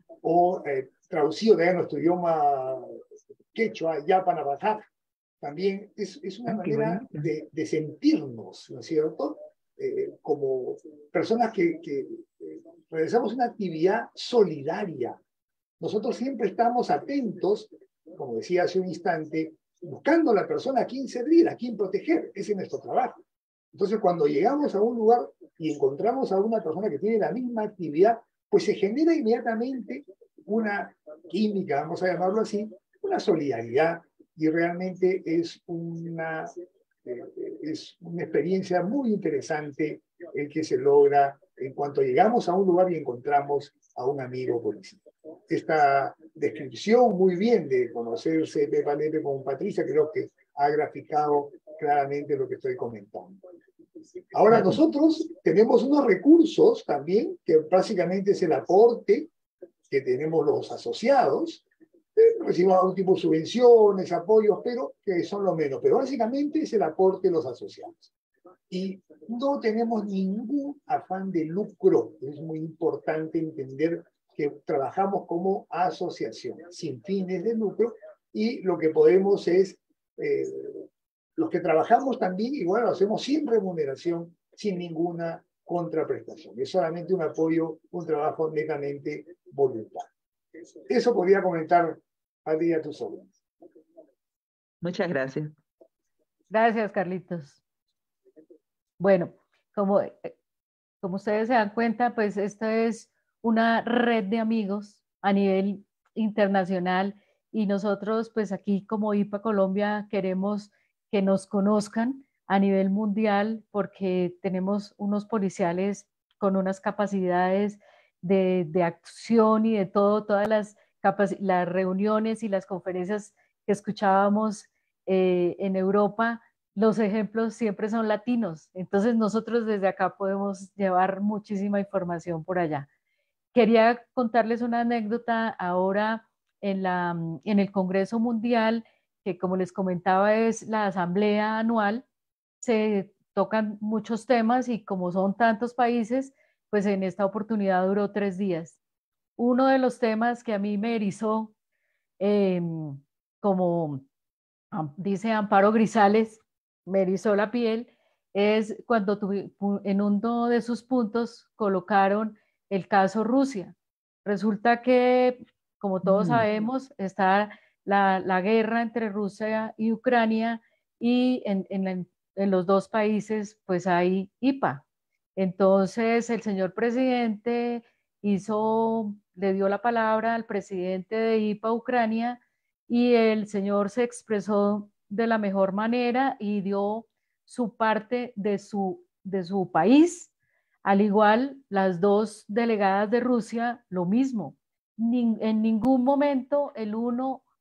o eh, traducido de nuestro idioma quechua, yapanabajá, también es, es una manera de, de sentirnos, ¿no es cierto? Eh, como personas que, que eh, realizamos una actividad solidaria. Nosotros siempre estamos atentos, como decía hace un instante, buscando a la persona a quien servir, a quien proteger. Ese es nuestro trabajo. Entonces, cuando llegamos a un lugar y encontramos a una persona que tiene la misma actividad, pues se genera inmediatamente una química, vamos a llamarlo así, una solidaridad, y realmente es una, eh, es una experiencia muy interesante el que se logra en cuanto llegamos a un lugar y encontramos a un amigo policía. Esta descripción muy bien de conocerse Pepa Lepe con Patricia creo que ha graficado claramente lo que estoy comentando. Ahora nosotros tenemos unos recursos también, que básicamente es el aporte que tenemos los asociados. Recibimos algún tipo de subvenciones, apoyos, pero que son lo menos. Pero básicamente es el aporte de los asociados. Y no tenemos ningún afán de lucro. Es muy importante entender que trabajamos como asociación, sin fines de lucro, y lo que podemos es, eh, los que trabajamos también, igual lo hacemos sin remuneración, sin ninguna contraprestación. Es solamente un apoyo, un trabajo netamente voluntario. Eso podría comentar a ti y a tus sobrinos. Muchas gracias. Gracias, Carlitos. Bueno, como, como ustedes se dan cuenta, pues esta es una red de amigos a nivel internacional y nosotros pues aquí como I P A Colombia queremos que nos conozcan a nivel mundial porque tenemos unos policiales con unas capacidades de, de acción y de todo, todas las, las reuniones y las conferencias que escuchábamos eh, en Europa, los ejemplos siempre son latinos. Entonces nosotros desde acá podemos llevar muchísima información por allá. Quería contarles una anécdota ahora en, la, en el Congreso Mundial, que como les comentaba es la asamblea anual, se tocan muchos temas y como son tantos países, pues en esta oportunidad duró tres días. Uno de los temas que a mí me erizó, eh, como dice Amparo Grisales, me erizó la piel, es cuando tuve, en uno de sus puntos colocaron el caso Rusia. Resulta que, como todos mm. sabemos, está la, la guerra entre Rusia y Ucrania y en, en, en los dos países pues hay I P A. Entonces el señor presidente hizo, le dio la palabra al presidente de I P A Ucrania y el señor se expresó de la mejor manera y dio su parte de su, de su país. Al igual, las dos delegadas de Rusia, lo mismo. Ni, en ningún momento el uno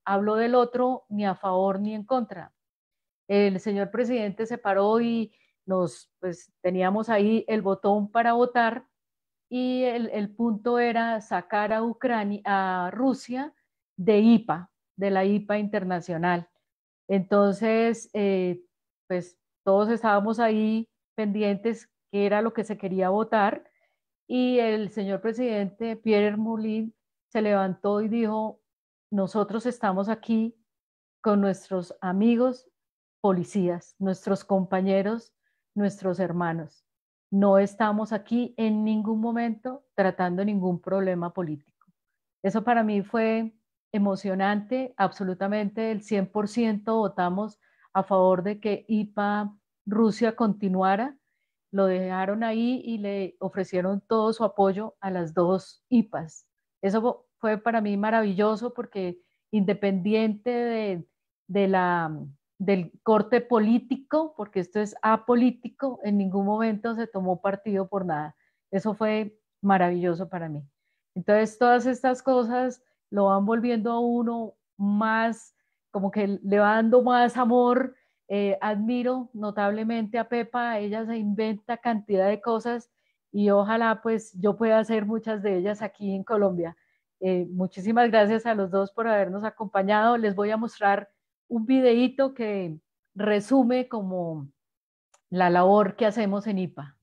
habló del otro ni a favor ni en contra. El señor presidente se paró y nos, pues teníamos ahí el botón para votar y el, el punto era sacar a Ucrania, a Rusia de I P A, de la I P A internacional. Entonces, eh, pues todos estábamos ahí pendientes qué era lo que se quería votar y el señor presidente Pierre Moulin se levantó y dijo, nosotros estamos aquí con nuestros amigos policías, nuestros compañeros, nuestros hermanos. No estamos aquí en ningún momento tratando ningún problema político. Eso para mí fue emocionante, absolutamente el cien por ciento votamos a favor de que I P A Rusia continuara. Lo dejaron ahí y le ofrecieron todo su apoyo a las dos I P As. Eso fue para mí maravilloso porque independiente de, de la, del corte político, porque esto es apolítico, en ningún momento se tomó partido por nada. Eso fue maravilloso para mí. Entonces, todas estas cosas lo van volviendo a uno más, como que le va dando más amor. Eh, admiro notablemente a Pepa, ella se inventa cantidad de cosas y ojalá pues yo pueda hacer muchas de ellas aquí en Colombia. Eh, muchísimas gracias a los dos por habernos acompañado. Les voy a mostrar un videíto que resume como la labor que hacemos en I P A.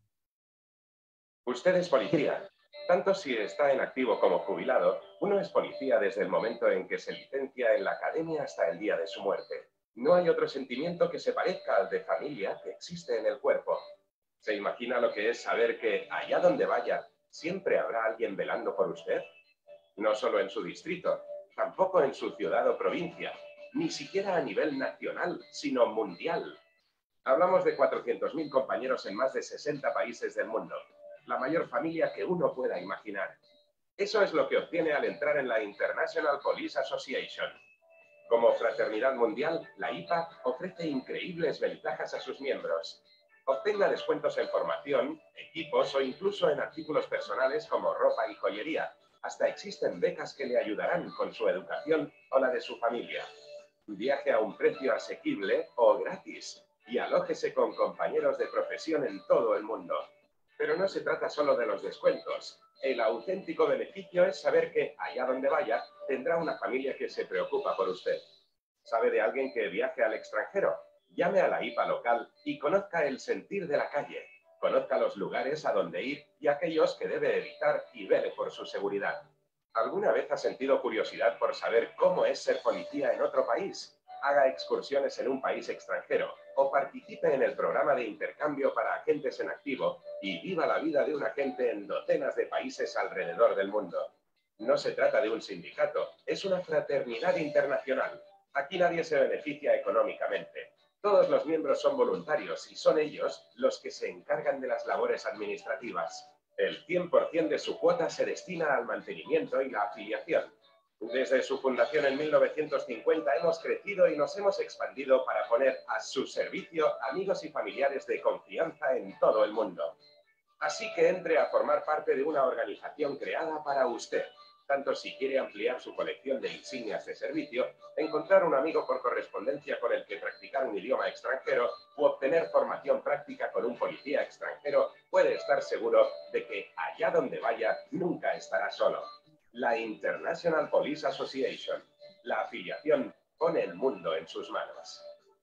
Usted es policía. Tanto si está en activo como jubilado, uno es policía desde el momento en que se licencia en la academia hasta el día de su muerte. No hay otro sentimiento que se parezca al de familia que existe en el cuerpo. ¿Se imagina lo que es saber que allá donde vaya siempre habrá alguien velando por usted? No solo en su distrito, tampoco en su ciudad o provincia, ni siquiera a nivel nacional, sino mundial. Hablamos de cuatrocientos mil compañeros en más de sesenta países del mundo. La mayor familia que uno pueda imaginar. Eso es lo que obtiene al entrar en la International Police Association. Como fraternidad mundial, la I P A ofrece increíbles ventajas a sus miembros. Obtenga descuentos en formación, equipos o incluso en artículos personales como ropa y joyería. Hasta existen becas que le ayudarán con su educación o la de su familia. Viaje a un precio asequible o gratis y alójese con compañeros de profesión en todo el mundo. Pero no se trata solo de los descuentos. El auténtico beneficio es saber que, allá donde vaya, tendrá una familia que se preocupa por usted. ¿Sabe de alguien que viaje al extranjero? Llame a la I P A local y conozca el sentir de la calle. Conozca los lugares a donde ir y aquellos que debe evitar y vele por su seguridad. ¿Alguna vez ha sentido curiosidad por saber cómo es ser policía en otro país? Haga excursiones en un país extranjero o participe en el programa de intercambio para agentes en activo y viva la vida de un agente en docenas de países alrededor del mundo. No se trata de un sindicato, es una fraternidad internacional. Aquí nadie se beneficia económicamente. Todos los miembros son voluntarios y son ellos los que se encargan de las labores administrativas. El cien por ciento de su cuota se destina al mantenimiento y la afiliación. Desde su fundación en mil novecientos cincuenta hemos crecido y nos hemos expandido para poner a su servicio amigos y familiares de confianza en todo el mundo. Así que entre a formar parte de una organización creada para usted. Tanto si quiere ampliar su colección de insignias de servicio, encontrar un amigo por correspondencia con el que practicar un idioma extranjero u obtener formación práctica con un policía extranjero, puede estar seguro de que allá donde vaya nunca estará solo. La International Police Association. La afiliación pone el mundo en sus manos.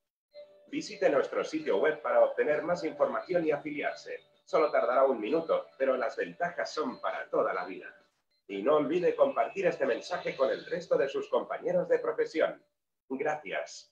Visite nuestro sitio web para obtener más información y afiliarse. Solo tardará un minuto, pero las ventajas son para toda la vida. Y no olvide compartir este mensaje con el resto de sus compañeros de profesión. Gracias.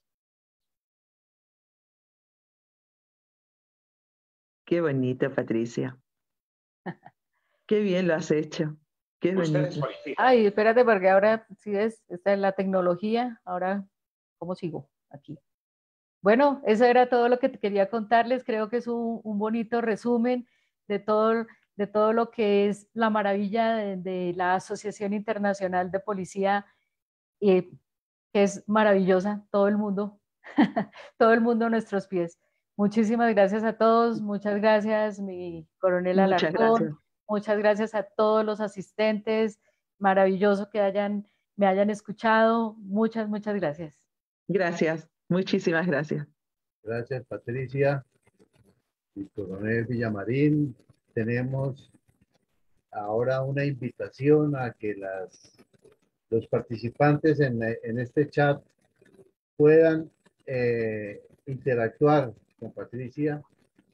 Qué bonito, Patricia. Qué bien lo has hecho. Qué bonito. Ay, espérate, porque ahora, si ves, esta es la tecnología. Ahora, ¿cómo sigo aquí? Bueno, eso era todo lo que quería contarles. Creo que es un, un bonito resumen de todo, de todo lo que es la maravilla de, de la Asociación Internacional de Policía, eh, que es maravillosa, todo el mundo, todo el mundo a nuestros pies. Muchísimas gracias a todos, muchas gracias, mi coronel Alarcón. Muchas gracias a todos los asistentes, maravilloso que hayan me hayan escuchado. Muchas, muchas gracias. Gracias, muchísimas gracias. Gracias, Patricia. Y Coronel Villamarín, tenemos ahora una invitación a que las, los participantes en, en este chat puedan eh, interactuar con Patricia,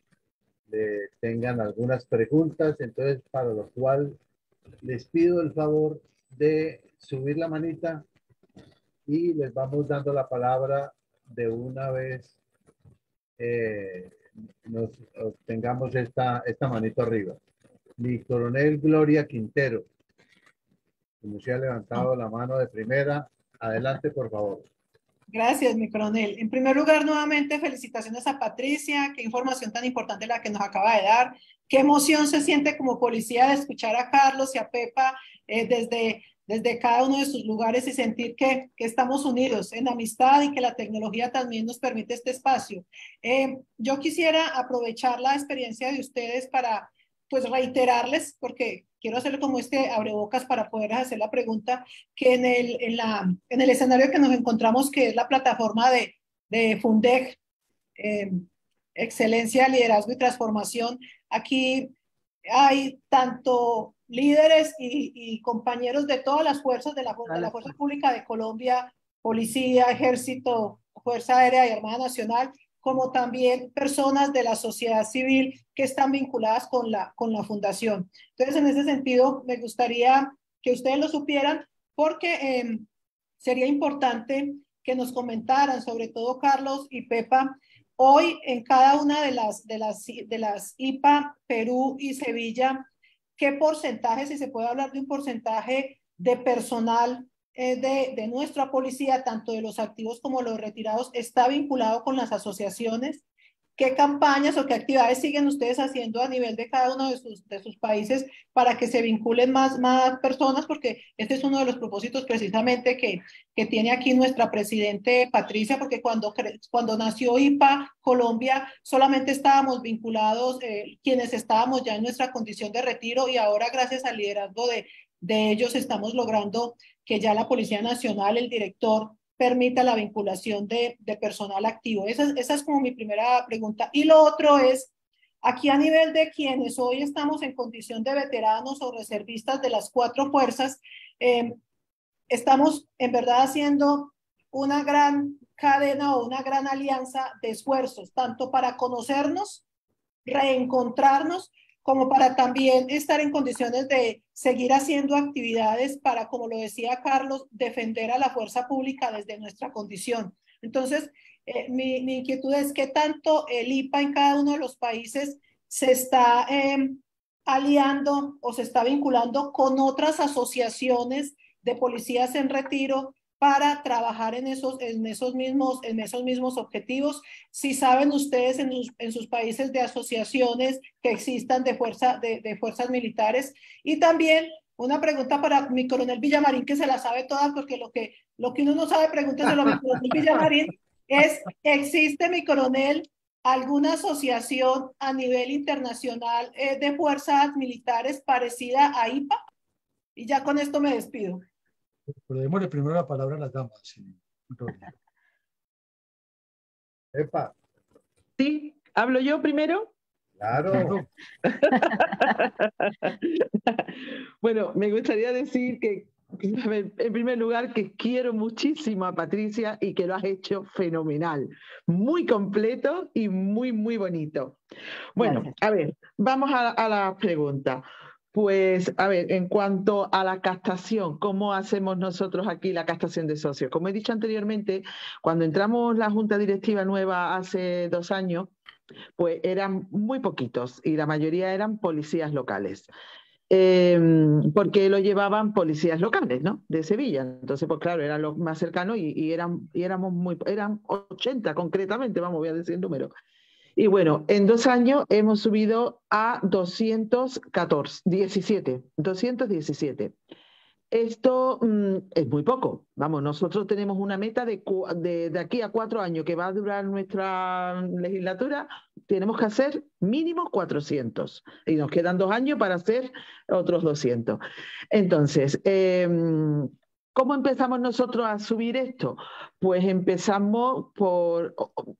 le tengan algunas preguntas, entonces para lo cual les pido el favor de subir la manita y les vamos dando la palabra de una vez eh, nos obtengamos esta, esta manito arriba. Mi coronel Gloria Quintero, como se ha levantado la mano de primera, adelante por favor. Gracias, mi coronel. En primer lugar, nuevamente, felicitaciones a Patricia. Qué información tan importante la que nos acaba de dar. Qué emoción se siente como policía de escuchar a Carlos y a Pepa eh, desde, desde cada uno de sus lugares y sentir que, que estamos unidos en amistad y que la tecnología también nos permite este espacio. Eh, yo quisiera aprovechar la experiencia de ustedes para pues reiterarles, porque quiero hacerle como este abrebocas para poder hacer la pregunta, que en el, en la, en el escenario que nos encontramos, que es la plataforma de, de Fundec, eh, Excelencia, Liderazgo y Transformación, aquí hay tanto líderes y, y compañeros de todas las fuerzas de la, de la Fuerza Pública de Colombia, Policía, Ejército, Fuerza Aérea y Armada Nacional, como también personas de la sociedad civil que están vinculadas con la, con la fundación. Entonces, en ese sentido, me gustaría que ustedes lo supieran, porque eh, sería importante que nos comentaran, sobre todo Carlos y Pepa, hoy en cada una de las, de las, de las I P A, Perú y Sevilla, qué porcentaje, si se puede hablar de un porcentaje de personal De, de nuestra policía, tanto de los activos como los retirados, está vinculado con las asociaciones. ¿Qué campañas o qué actividades siguen ustedes haciendo a nivel de cada uno de sus, de sus países para que se vinculen más, más personas? Porque este es uno de los propósitos precisamente que, que tiene aquí nuestra presidente Patricia, porque cuando, cuando nació I P A Colombia solamente estábamos vinculados eh, quienes estábamos ya en nuestra condición de retiro, y ahora gracias al liderazgo de, de ellos estamos logrando que ya la Policía Nacional, el director, permita la vinculación de, de personal activo. Esa, esa es como mi primera pregunta. Y lo otro es, aquí a nivel de quienes hoy estamos en condición de veteranos o reservistas de las cuatro fuerzas, eh, estamos en verdad haciendo una gran cadena o una gran alianza de esfuerzos, tanto para conocernos, reencontrarnos, como para también estar en condiciones de seguir haciendo actividades para, como lo decía Carlos, defender a la fuerza pública desde nuestra condición. Entonces, eh, mi, mi inquietud es qué tanto el I P A en cada uno de los países se está eh, aliando o se está vinculando con otras asociaciones de policías en retiro para trabajar en esos, en esos, mismos, en esos mismos objetivos. Si saben ustedes en, los, en sus países de asociaciones que existan de, fuerza, de, de fuerzas militares. Y también una pregunta para mi coronel Villamarín, que se la sabe toda, porque lo que, lo que uno no sabe, pregúnteselo a mi coronel Villamarín, es, ¿existe, mi coronel, alguna asociación a nivel internacional eh, de fuerzas militares parecida a I P A? Y ya con esto me despido. Pero démosle primero la palabra a las damas. Sí. Epa. Sí, ¿hablo yo primero? Claro. Bueno, me gustaría decir que, a ver, en primer lugar, que quiero muchísimo a Patricia y que lo has hecho fenomenal. Muy completo y muy, muy bonito. Bueno, gracias. A ver, vamos a, a la pregunta. Pues, a ver, en cuanto a la captación, ¿cómo hacemos nosotros aquí la captación de socios? Como he dicho anteriormente, cuando entramos la Junta Directiva nueva hace dos años, pues eran muy poquitos y la mayoría eran policías locales. Eh, porque lo llevaban policías locales, ¿no? De Sevilla. Entonces, pues claro, eran los más cercanos y, y, eran, y éramos muy, eran ochenta concretamente, vamos, voy a decir el número. Y bueno, en dos años hemos subido a doscientos catorce, diecisiete, doscientos diecisiete. Esto mmm, es muy poco. Vamos, nosotros tenemos una meta de, de, de aquí a cuatro años que va a durar nuestra legislatura. Tenemos que hacer mínimo cuatrocientos y nos quedan dos años para hacer otros doscientos. Entonces, eh, ¿Cómo empezamos nosotros a subir esto? Pues empezamos por,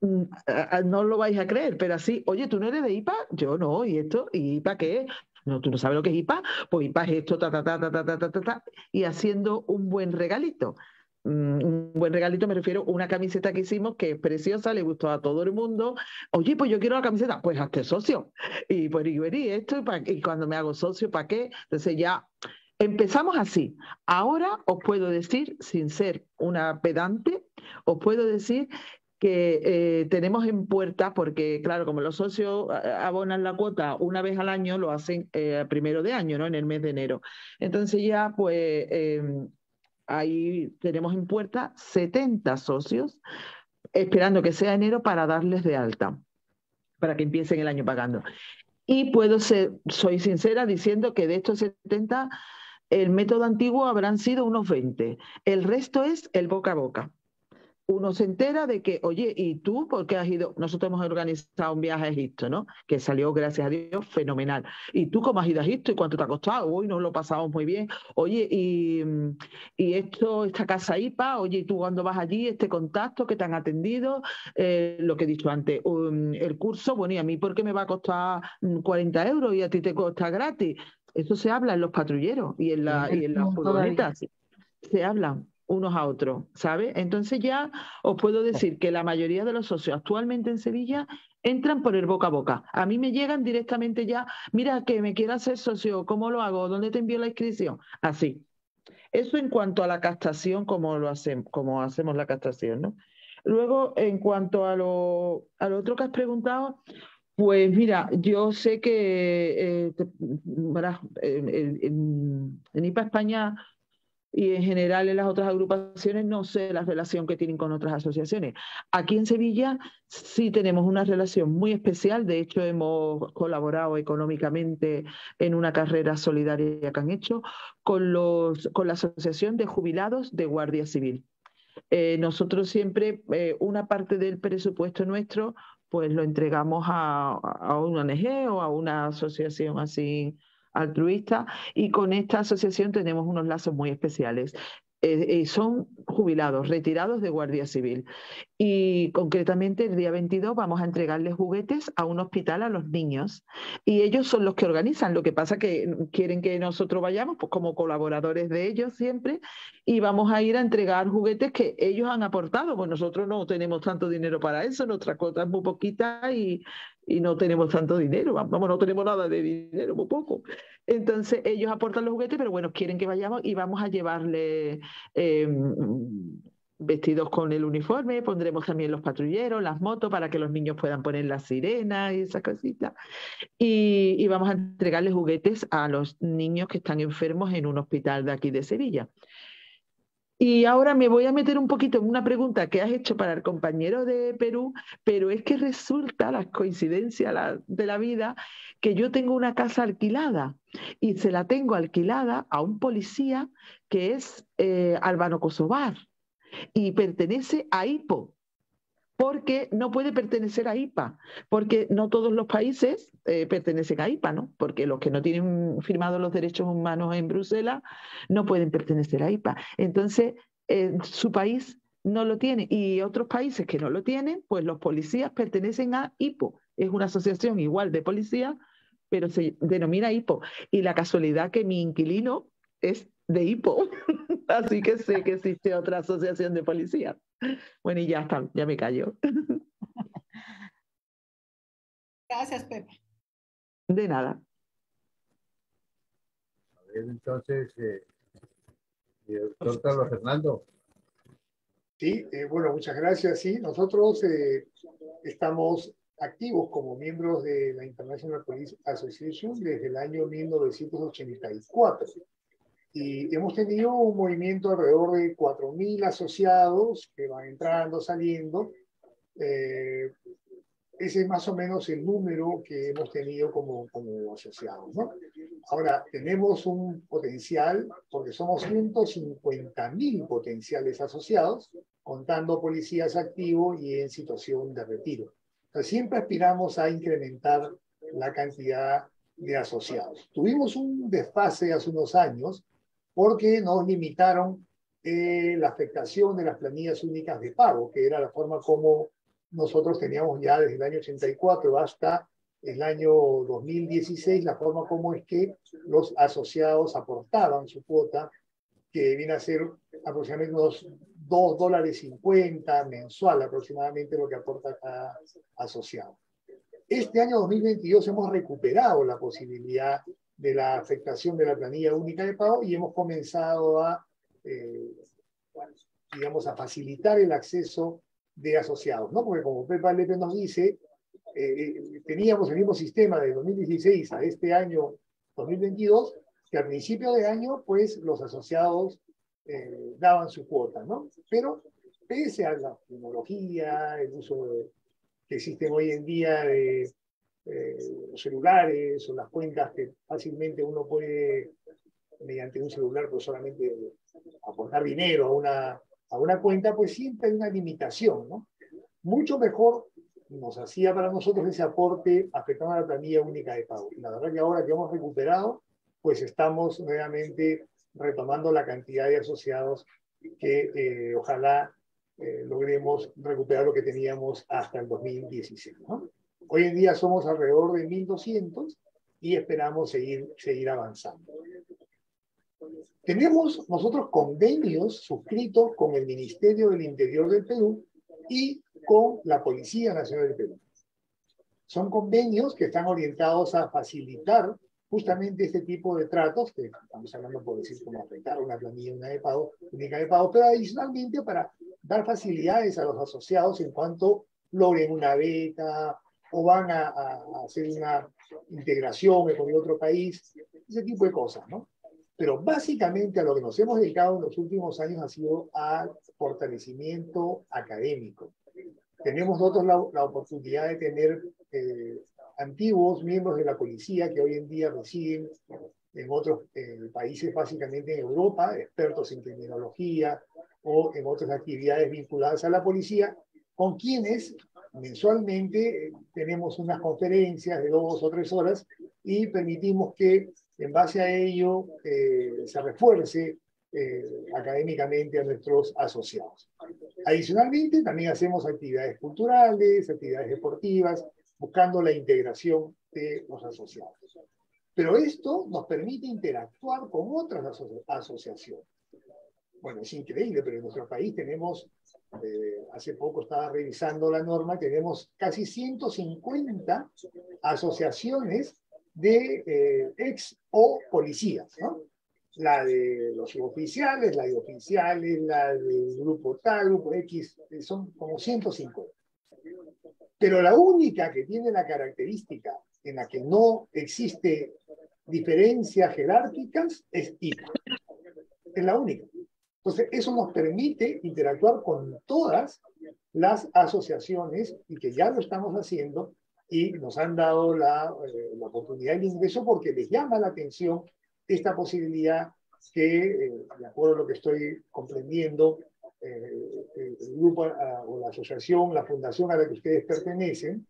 no lo vais a creer, pero así, oye, ¿tú no eres de I P A? Yo no, ¿y esto? ¿Y I P A qué es? No, ¿tú no sabes lo que es I P A? Pues I P A es esto, ta, ta, ta, ta, ta, ta, ta, ta, ta, y haciendo un buen regalito. Un buen regalito me refiero a una camiseta que hicimos que es preciosa, le gustó a todo el mundo. Oye, pues yo quiero la camiseta, pues hazte socio. Y pues y, y esto, y, pa, y cuando me hago socio, ¿para qué? Entonces ya empezamos así. Ahora os puedo decir, sin ser una pedante, os puedo decir que eh, tenemos en puerta, porque claro, como los socios abonan la cuota una vez al año, lo hacen eh, primero de año, ¿no? En el mes de enero. Entonces ya pues eh, ahí tenemos en puerta setenta socios, esperando que sea enero para darles de alta, para que empiecen el año pagando. Y puedo ser, soy sincera diciendo que de estos setenta, el método antiguo habrán sido unos veinte. El resto es el boca a boca. Uno se entera de que, oye, ¿y tú por qué has ido? Nosotros hemos organizado un viaje a Egipto, ¿no? Que salió, gracias a Dios, fenomenal. ¿Y tú cómo has ido a Egipto y cuánto te ha costado? Uy, nos lo pasamos muy bien. Oye, y, y esto, esta casa I P A, oye, ¿y tú cuando vas allí, este contacto que te han atendido? Eh, lo que he dicho antes, um, el curso, bueno, ¿y a mí por qué me va a costar cuarenta euros y a ti te cuesta gratis? Eso se habla en los patrulleros y en, la, y en las furgonetas. Se hablan unos a otros, ¿sabes? Entonces ya os puedo decir que la mayoría de los socios actualmente en Sevilla entran por el boca a boca. A mí me llegan directamente ya, mira, que me quiero hacer socio, ¿cómo lo hago? ¿Dónde te envío la inscripción? Así. Eso en cuanto a la captación, como lo hacemos, como hacemos la captación, ¿no? Luego, en cuanto a lo, a lo otro que has preguntado, pues mira, yo sé que eh, te, en, en, en I P A España y en general en las otras agrupaciones no sé la relación que tienen con otras asociaciones. Aquí en Sevilla sí tenemos una relación muy especial, de hecho hemos colaborado económicamente en una carrera solidaria que han hecho con, los, con la Asociación de Jubilados de Guardia Civil. Eh, nosotros siempre eh, una parte del presupuesto nuestro pues lo entregamos a, a una O N G o a una asociación así altruista, y con esta asociación tenemos unos lazos muy especiales. Eh, eh, son jubilados, retirados de Guardia Civil, y concretamente el día veintidós vamos a entregarles juguetes a un hospital a los niños, y ellos son los que organizan. Lo que pasa que quieren que nosotros vayamos pues como colaboradores de ellos siempre, y vamos a ir a entregar juguetes que ellos han aportado, pues nosotros no tenemos tanto dinero para eso, nuestra cuota es muy poquita y, y no tenemos tanto dinero, vamos, no tenemos nada de dinero, muy poco. Entonces ellos aportan los juguetes, pero bueno, quieren que vayamos y vamos a llevarle eh, vestidos con el uniforme, pondremos también los patrulleros, las motos, para que los niños puedan poner las sirenas y esas cositas. Y, y vamos a entregarles juguetes a los niños que están enfermos en un hospital de aquí de Sevilla. Y ahora me voy a meter un poquito en una pregunta que has hecho para el compañero de Perú, pero es que resulta, la coincidencia la, de la vida, que yo tengo una casa alquilada y se la tengo alquilada a un policía que es eh, albano-kosovar y pertenece a I P O, porque no puede pertenecer a I P A, porque no todos los países eh, pertenecen a I P A, ¿no? Porque los que no tienen firmados los derechos humanos en Bruselas no pueden pertenecer a I P A. Entonces, eh, su país no lo tiene, y otros países que no lo tienen, pues los policías pertenecen a I P O. Es una asociación igual de policía, pero se denomina I P O. Y la casualidad que mi inquilino es de I P O, así que sé que existe otra asociación de policías. Bueno, y ya está, ya me callo. Gracias, Pepa. De nada. A ver, entonces, eh, doctor Carlos Fernando. Sí, eh, bueno, muchas gracias. Sí, nosotros eh, estamos activos como miembros de la International Police Association desde el año mil novecientos ochenta y cuatro. Y hemos tenido un movimiento alrededor de cuatro mil asociados que van entrando, saliendo. Eh, ese es más o menos el número que hemos tenido como, como asociados, ¿no? Ahora, tenemos un potencial, porque somos ciento cincuenta mil potenciales asociados, contando policías activos y en situación de retiro. Entonces, siempre aspiramos a incrementar la cantidad de asociados. Tuvimos un desfase hace unos años, porque nos limitaron eh, la afectación de las planillas únicas de pago, que era la forma como nosotros teníamos ya desde el año ochenta y cuatro hasta el año dos mil dieciséis, la forma como es que los asociados aportaban su cuota, que viene a ser aproximadamente unos dos dólares cincuenta mensual aproximadamente lo que aporta cada asociado. Este año dos mil veintidós hemos recuperado la posibilidad de la afectación de la planilla única de pago y hemos comenzado a, eh, digamos, a facilitar el acceso de asociados, ¿no? Porque como Pepa Lepe nos dice, eh, teníamos el mismo sistema de dos mil dieciséis a este año dos mil veintidós, que al principio de año, pues, los asociados eh, daban su cuota, ¿no? Pero pese a la tecnología, el uso de, que existen hoy en día de eh, los celulares o las cuentas que fácilmente uno puede, mediante un celular, pues solamente aportar dinero a una, a una cuenta, pues siempre hay una limitación, ¿no? Mucho mejor nos hacía para nosotros ese aporte afectando a la planilla única de pago. Y la verdad que ahora que hemos recuperado, pues estamos nuevamente retomando la cantidad de asociados que eh, ojalá eh, logremos recuperar lo que teníamos hasta el dos mil dieciséis, ¿no? Hoy en día somos alrededor de mil doscientos y esperamos seguir, seguir avanzando. Tenemos nosotros convenios suscritos con el Ministerio del Interior del Perú y con la Policía Nacional del Perú. Son convenios que están orientados a facilitar justamente este tipo de tratos, que estamos hablando, por decir, como afectar una planilla una de pago, única de pago, pero adicionalmente para dar facilidades a los asociados en cuanto logren una beca o van a, a, a hacer una integración con otro país, ese tipo de cosas, ¿no? Pero básicamente a lo que nos hemos dedicado en los últimos años ha sido al fortalecimiento académico. Tenemos nosotros la, la oportunidad de tener eh, antiguos miembros de la policía que hoy en día residen en otros eh, países, básicamente en Europa, expertos en criminología o en otras actividades vinculadas a la policía, con quienes mensualmente eh, tenemos unas conferencias de dos o tres horas y permitimos que en base a ello eh, se refuerce eh, académicamente a nuestros asociados. Adicionalmente, también hacemos actividades culturales, actividades deportivas, buscando la integración de los asociados. Pero esto nos permite interactuar con otras aso asociaciones. Bueno, es increíble, pero en nuestro país tenemos, eh, hace poco estaba revisando la norma, tenemos casi ciento cincuenta asociaciones de eh, ex o policías, ¿no? La de los suboficiales, la de oficiales, la del grupo tal, grupo X, son como ciento cincuenta. Pero la única que tiene la característica en la que no existe diferencias jerárquicas es I P A. Es la única. Entonces, eso nos permite interactuar con todas las asociaciones y que ya lo estamos haciendo y nos han dado la, eh, la oportunidad de ingreso porque les llama la atención esta posibilidad que, eh, de acuerdo a lo que estoy comprendiendo, eh, el grupo a, o la asociación, la fundación a la que ustedes pertenecen,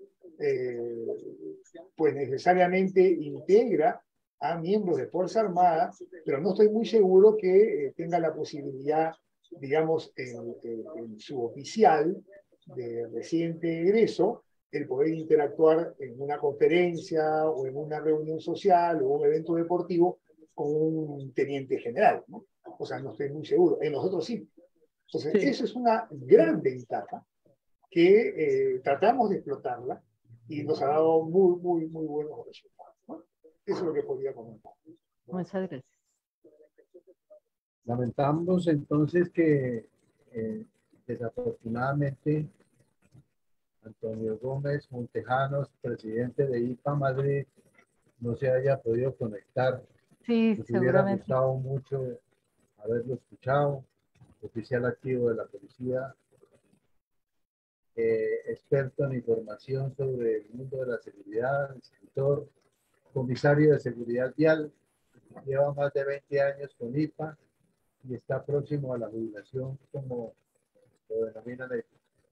eh, pues necesariamente integra a miembros de Fuerza Armada, pero no estoy muy seguro que eh, tenga la posibilidad, digamos, en, en, en su oficial de reciente egreso, el poder interactuar en una conferencia o en una reunión social o un evento deportivo con un teniente general, ¿no? O sea, no estoy muy seguro. En nosotros sí. Entonces, sí. Eso es una gran ventaja que eh, tratamos de explotarla y nos ha dado muy, muy, muy buenos resultados, ¿no? Eso es lo que podría comentar. Muchas gracias. Lamentamos entonces que eh, desafortunadamente Antonio Gómez Montejanos, presidente de I P A Madrid, no se haya podido conectar. Sí, Nos seguramente. hubiera gustado mucho haberlo escuchado. Oficial activo de la policía, eh, experto en información sobre el mundo de la seguridad, escritor, comisario de seguridad vial, lleva más de veinte años con I P A y está próximo a la jubilación, como lo denominan ellos.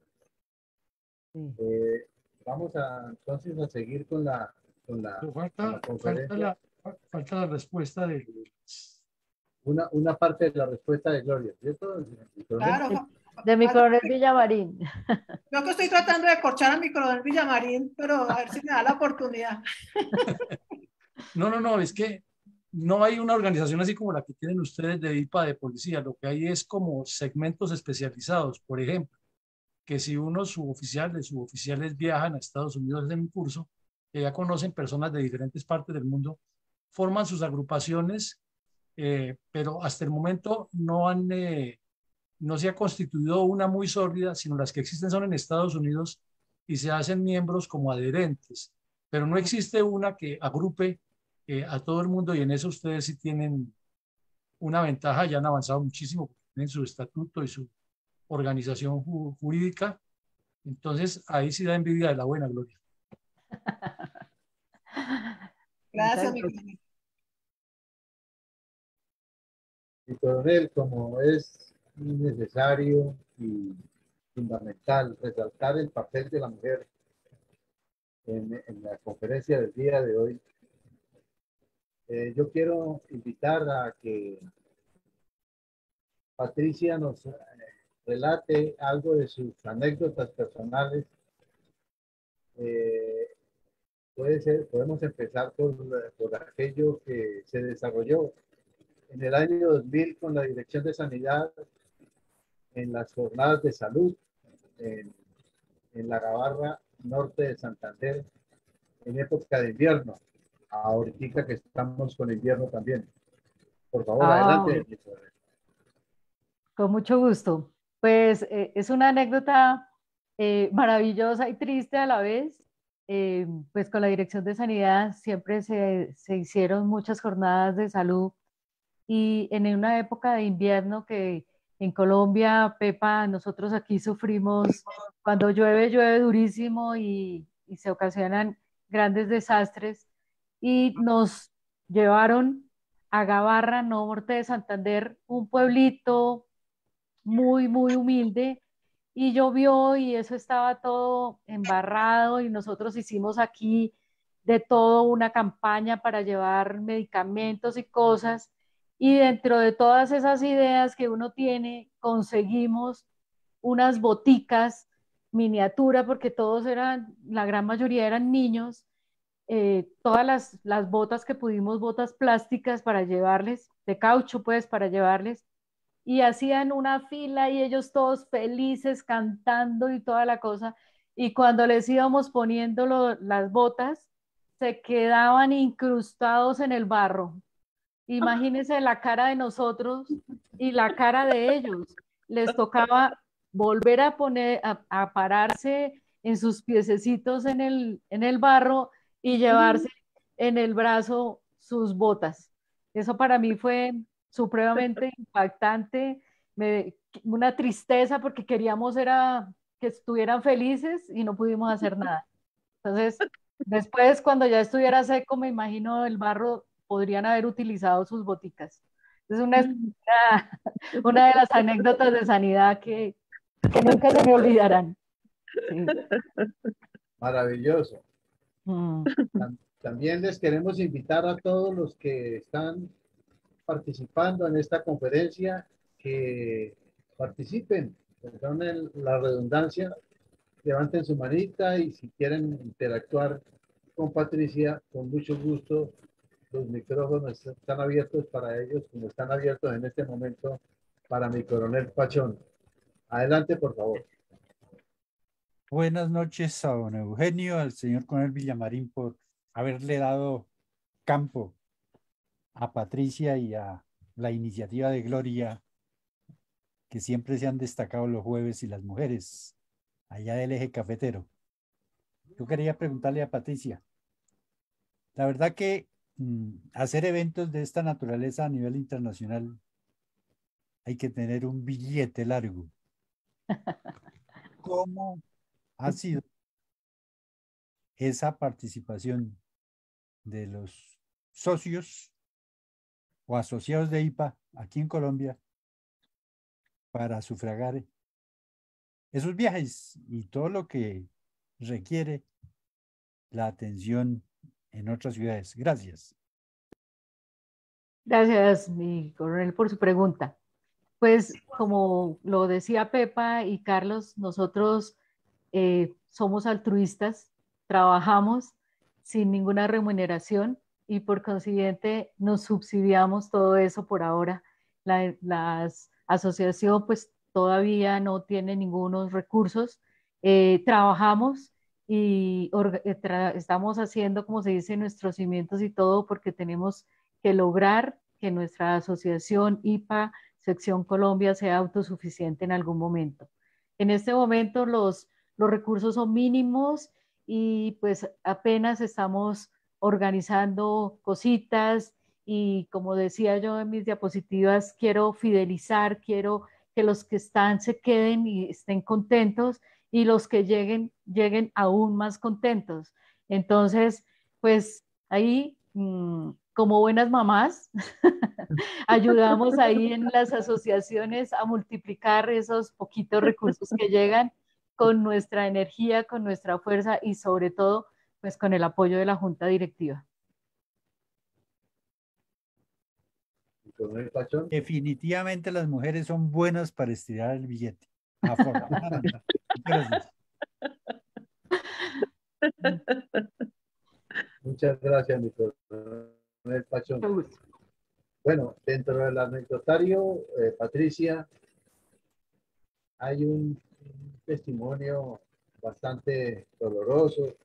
Eh, vamos a entonces a seguir con la, con la, falta, con la conferencia. Falta la, falta la respuesta de una, una parte de la respuesta de Gloria, ¿cierto? Claro. De mi coronel Villamarín. Yo que estoy tratando de corchar a mi coronel Villamarín, pero a ver si me da la oportunidad. No, no, no, es que no hay una organización así como la que tienen ustedes de I P A de policía. Lo que hay es como segmentos especializados. Por ejemplo, que si unos suboficiales, suboficiales viajan a Estados Unidos en un curso, que ya conocen personas de diferentes partes del mundo, forman sus agrupaciones, eh, pero hasta el momento no han, eh, no se ha constituido una muy sólida, sino las que existen son en Estados Unidos y se hacen miembros como adherentes, pero no existe una que agrupe eh, a todo el mundo, y en eso ustedes sí tienen una ventaja, ya han avanzado muchísimo, porque tienen su estatuto y su organización ju jurídica. Entonces ahí sí da envidia de la buena, Gloria. Gracias, mi coronel. Mi coronel, como es necesario y fundamental resaltar el papel de la mujer en, en la conferencia del día de hoy, eh, yo quiero invitar a que Patricia nos eh, relate algo de sus anécdotas personales. Eh, puede ser, podemos empezar por, por aquello que se desarrolló en el año dos mil con la Dirección de Sanidad en las jornadas de salud en, en la Gabarra norte de Santander en época de invierno. Ahorita que estamos con invierno también. Por favor, Ah, adelante. con mucho gusto. Pues eh, es una anécdota eh, maravillosa y triste a la vez. Eh, pues con la Dirección de Sanidad siempre se, se hicieron muchas jornadas de salud y en una época de invierno que en Colombia, Pepa, nosotros aquí sufrimos, cuando llueve, llueve durísimo y, y se ocasionan grandes desastres y nos llevaron a Gabarra, norte de Santander, un pueblito muy, muy humilde, y llovió y eso estaba todo embarrado y nosotros hicimos aquí de todo una campaña para llevar medicamentos y cosas, y dentro de todas esas ideas que uno tiene, conseguimos unas boticas miniatura, porque todos eran, la gran mayoría eran niños, eh, todas las, las botas que pudimos, botas plásticas para llevarles, de caucho pues, para llevarles, y hacían una fila y ellos todos felices cantando y toda la cosa. Y cuando les íbamos poniendo lo, las botas, se quedaban incrustados en el barro. Imagínense la cara de nosotros y la cara de ellos. Les tocaba volver a poner, a, a pararse en sus piececitos en el, en el barro y llevarse en el brazo sus botas. Eso para mí fue supremamente impactante, me, una tristeza porque queríamos era que estuvieran felices y no pudimos hacer nada. Entonces, después cuando ya estuviera seco, me imagino el barro podrían haber utilizado sus boticas. Es una, una, una de las anécdotas de sanidad que, que nunca se me olvidarán. Sí. Maravilloso. Mm. También les queremos invitar a todos los que están participando en esta conferencia que participen, perdonen la redundancia, levanten su manita y si quieren interactuar con Patricia, con mucho gusto, los micrófonos están abiertos para ellos, como están abiertos en este momento para mi coronel Pachón. Adelante, por favor. Buenas noches a don Eugenio, al señor coronel Villamarín, por haberle dado campo a Patricia y a la iniciativa de Gloria, que siempre se han destacado los jueves, y las mujeres allá del eje cafetero. Yo quería preguntarle a Patricia, la verdad que mmm, hacer eventos de esta naturaleza a nivel internacional hay que tener un billete largo. ¿Cómo ha sido esa participación de los socios o asociados de I P A aquí en Colombia para sufragar esos viajes y todo lo que requiere la atención en otras ciudades? Gracias. Gracias, mi coronel, por su pregunta. Pues como lo decía Pepa y Carlos, nosotros eh, somos altruistas, trabajamos sin ninguna remuneración y por consiguiente nos subsidiamos todo eso por ahora. La las asociación pues todavía no tiene ningunos recursos. Eh, trabajamos y eh, tra estamos haciendo, como se dice, nuestros cimientos y todo porque tenemos que lograr que nuestra asociación I P A Sección Colombia sea autosuficiente en algún momento. En este momento los, los recursos son mínimos y pues apenas estamos organizando cositas y como decía yo en mis diapositivas, quiero fidelizar, quiero que los que están se queden y estén contentos y los que lleguen, lleguen aún más contentos. Entonces, pues ahí, mmm, como buenas mamás, ayudamos ahí en las asociaciones a multiplicar esos poquitos recursos que llegan con nuestra energía, con nuestra fuerza y sobre todo, pues con el apoyo de la Junta Directiva. Definitivamente las mujeres son buenas para estirar el billete. Afortunadamente. Gracias. Muchas gracias, mi coronel Pachón. Bueno, dentro del anecdotario, eh, Patricia, hay un, un testimonio bastante doloroso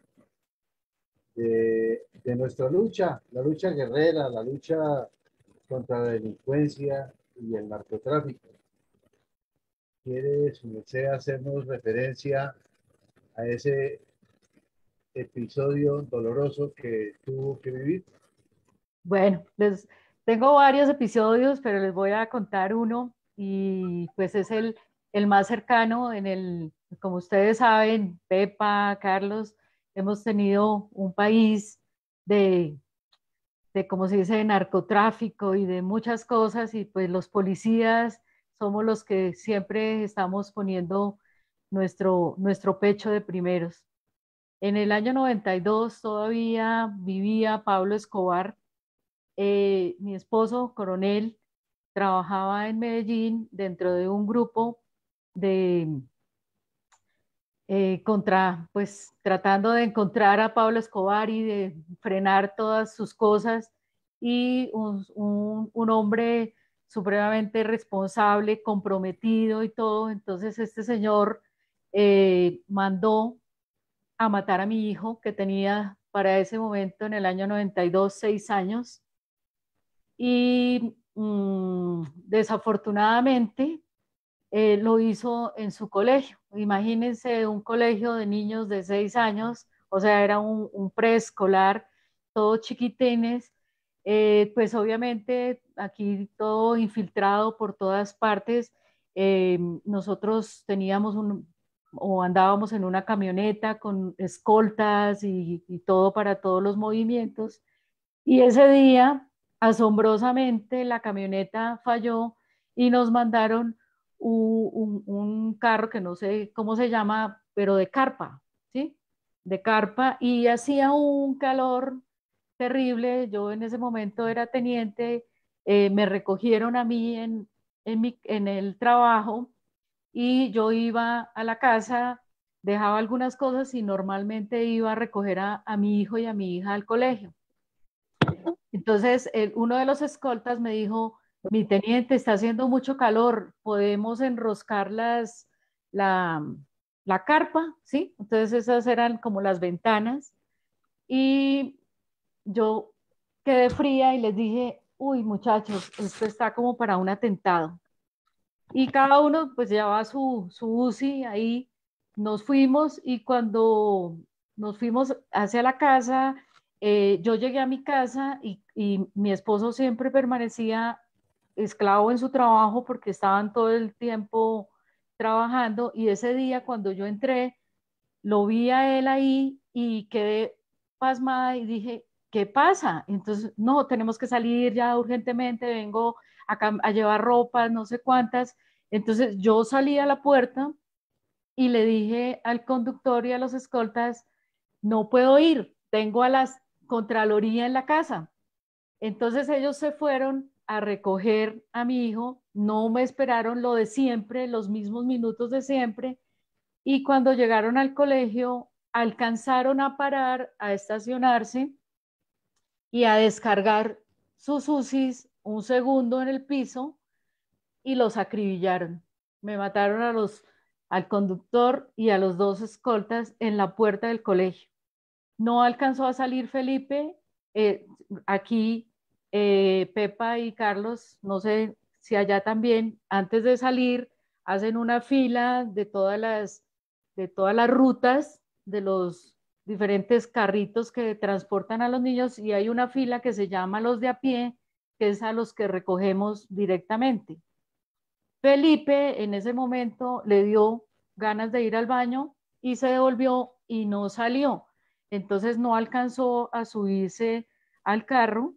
de, de nuestra lucha, la lucha guerrera, la lucha contra la delincuencia y el narcotráfico. ¿Quiere su merced hacernos referencia a ese episodio doloroso que tuvo que vivir? Bueno, les tengo varios episodios, pero les voy a contar uno y pues es el, el más cercano en el, como ustedes saben, Pepa, Carlos, hemos tenido un país de, de, como se dice, de narcotráfico y de muchas cosas y pues los policías somos los que siempre estamos poniendo nuestro, nuestro pecho de primeros. En el año noventa y dos todavía vivía Pablo Escobar. Eh, mi esposo, coronel, trabajaba en Medellín dentro de un grupo de eh, contra, pues tratando de encontrar a Pablo Escobar y de frenar todas sus cosas y un, un, un hombre supremamente responsable, comprometido y todo. Entonces este señor eh, mandó a matar a mi hijo que tenía para ese momento en el año noventa y dos, seis años. Y mmm, desafortunadamente eh, lo hizo en su colegio. Imagínense un colegio de niños de seis años, o sea, era un, un preescolar, todos chiquitines, eh, pues obviamente aquí todo infiltrado por todas partes. Eh, nosotros teníamos un, o andábamos en una camioneta con escoltas y, y todo para todos los movimientos. Y ese día, asombrosamente, la camioneta falló y nos mandaron un, un, un carro que no sé cómo se llama, pero de carpa, ¿sí? De carpa y hacía un calor terrible. Yo en ese momento era teniente, eh, me recogieron a mí en, en, mi, en el trabajo y yo iba a la casa, dejaba algunas cosas y normalmente iba a recoger a, a mi hijo y a mi hija al colegio. Entonces, el, uno de los escoltas me dijo, mi teniente, está haciendo mucho calor, podemos enroscar las, la, la carpa, ¿sí? Entonces esas eran como las ventanas y yo quedé fría y les dije, uy muchachos, esto está como para un atentado. Y cada uno pues llevaba su, su U C I ahí, nos fuimos y cuando nos fuimos hacia la casa, eh, yo llegué a mi casa y, y mi esposo siempre permanecía esclavo en su trabajo porque estaban todo el tiempo trabajando y ese día cuando yo entré, lo vi a él ahí y quedé pasmada y dije, ¿qué pasa? Entonces, no, tenemos que salir ya urgentemente, vengo a, a llevar ropa, no sé cuántas. Entonces yo salí a la puerta y le dije al conductor y a los escoltas, no puedo ir, tengo a las Contraloría en la casa. Entonces ellos se fueron a recoger a mi hijo, no me esperaron lo de siempre, los mismos minutos de siempre, y cuando llegaron al colegio alcanzaron a parar, a estacionarse y a descargar sus U C Is un segundo en el piso y los acribillaron. Me mataron a los, al conductor y a los dos escoltas en la puerta del colegio. No alcanzó a salir Felipe. Eh, aquí eh, Pepa y Carlos, no sé si allá también, antes de salir, hacen una fila de todas las, de todas las rutas de los diferentes carritos que transportan a los niños, y hay una fila que se llama los de a pie, que es a los que recogemos directamente. Felipe en ese momento le dio ganas de ir al baño y se devolvió y no salió. Entonces no alcanzó a subirse al carro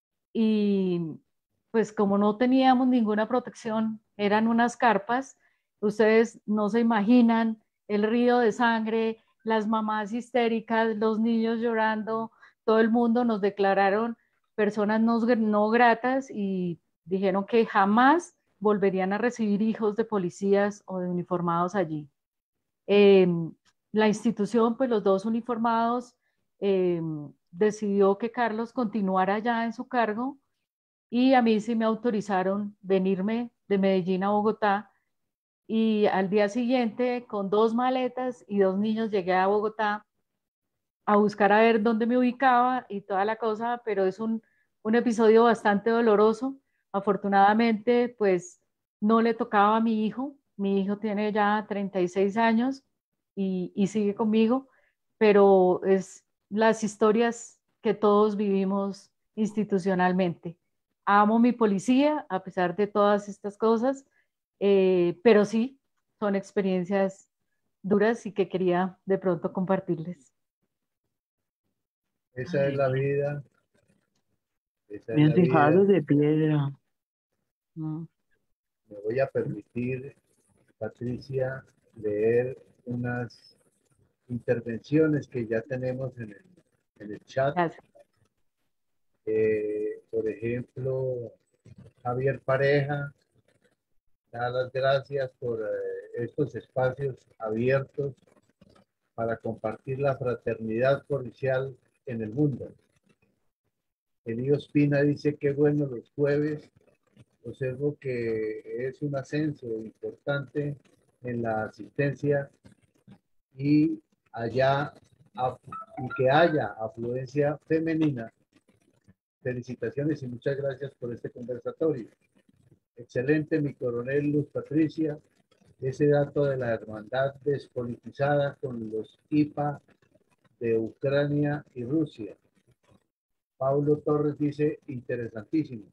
y pues como no teníamos ninguna protección, eran unas carpas, ustedes no se imaginan el río de sangre, las mamás histéricas, los niños llorando, todo el mundo nos declararon personas no, no gratas y dijeron que jamás volverían a recibir hijos de policías o de uniformados allí. Eh, la institución, pues los dos uniformados, eh, decidió que Carlos continuara ya en su cargo y a mí sí me autorizaron venirme de Medellín a Bogotá, y al día siguiente con dos maletas y dos niños llegué a Bogotá a buscar a ver dónde me ubicaba y toda la cosa, pero es un, un episodio bastante doloroso. Afortunadamente, pues no le tocaba a mi hijo. Mi hijo tiene ya treinta y seis años y, y sigue conmigo, pero es las historias que todos vivimos institucionalmente. Amo mi policía a pesar de todas estas cosas, eh, pero sí, son experiencias duras y que quería de pronto compartirles. Esa Ay, es la vida. Esa me es han la dejado vida. de piedra. No. Me voy a permitir, Patricia, leer unas intervenciones que ya tenemos en el, en el chat. Gracias. Eh, por ejemplo, Javier Pareja da las gracias por eh, estos espacios abiertos para compartir la fraternidad policial en el mundo. Elío Espina dice que bueno los jueves. Observo que es un ascenso importante en la asistencia y allá y que haya afluencia femenina. Felicitaciones y muchas gracias por este conversatorio. Excelente, mi coronel Luz Patricia. Ese dato de la hermandad despolitizada con los I P A de Ucrania y Rusia. Paulo Torres dice interesantísimo.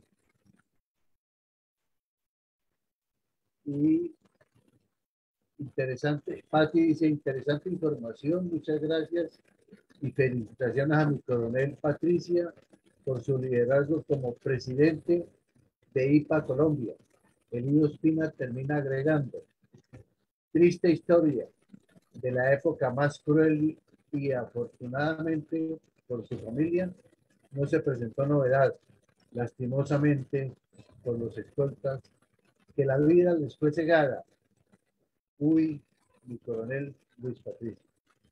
Y interesante, Pati dice interesante información, muchas gracias y felicitaciones a mi coronel Patricia por su liderazgo como presidente de I P A Colombia. Elío Espina termina agregando, triste historia de la época más cruel y afortunadamente por su familia no se presentó novedad, lastimosamente por los escoltas que la vida les fue cegada. Uy, mi coronel Luis Patricio.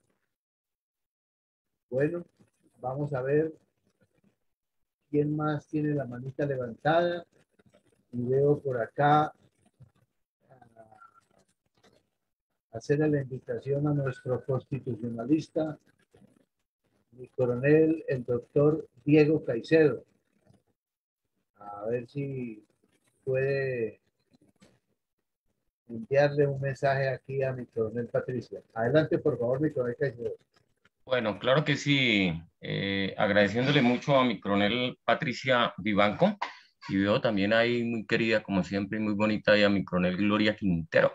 Bueno, vamos a ver quién más tiene la manita levantada. Y veo por acá hacer la invitación a nuestro constitucionalista, mi coronel, el doctor Diego Caicedo. A ver si puede enviarle un mensaje aquí a mi coronel Patricia. Adelante, por favor, mi coronel Caicedo. Bueno, claro que sí, eh, agradeciéndole mucho a mi coronel Patricia Vivanco, y veo también ahí muy querida, como siempre, y muy bonita, y a mi coronel Gloria Quintero.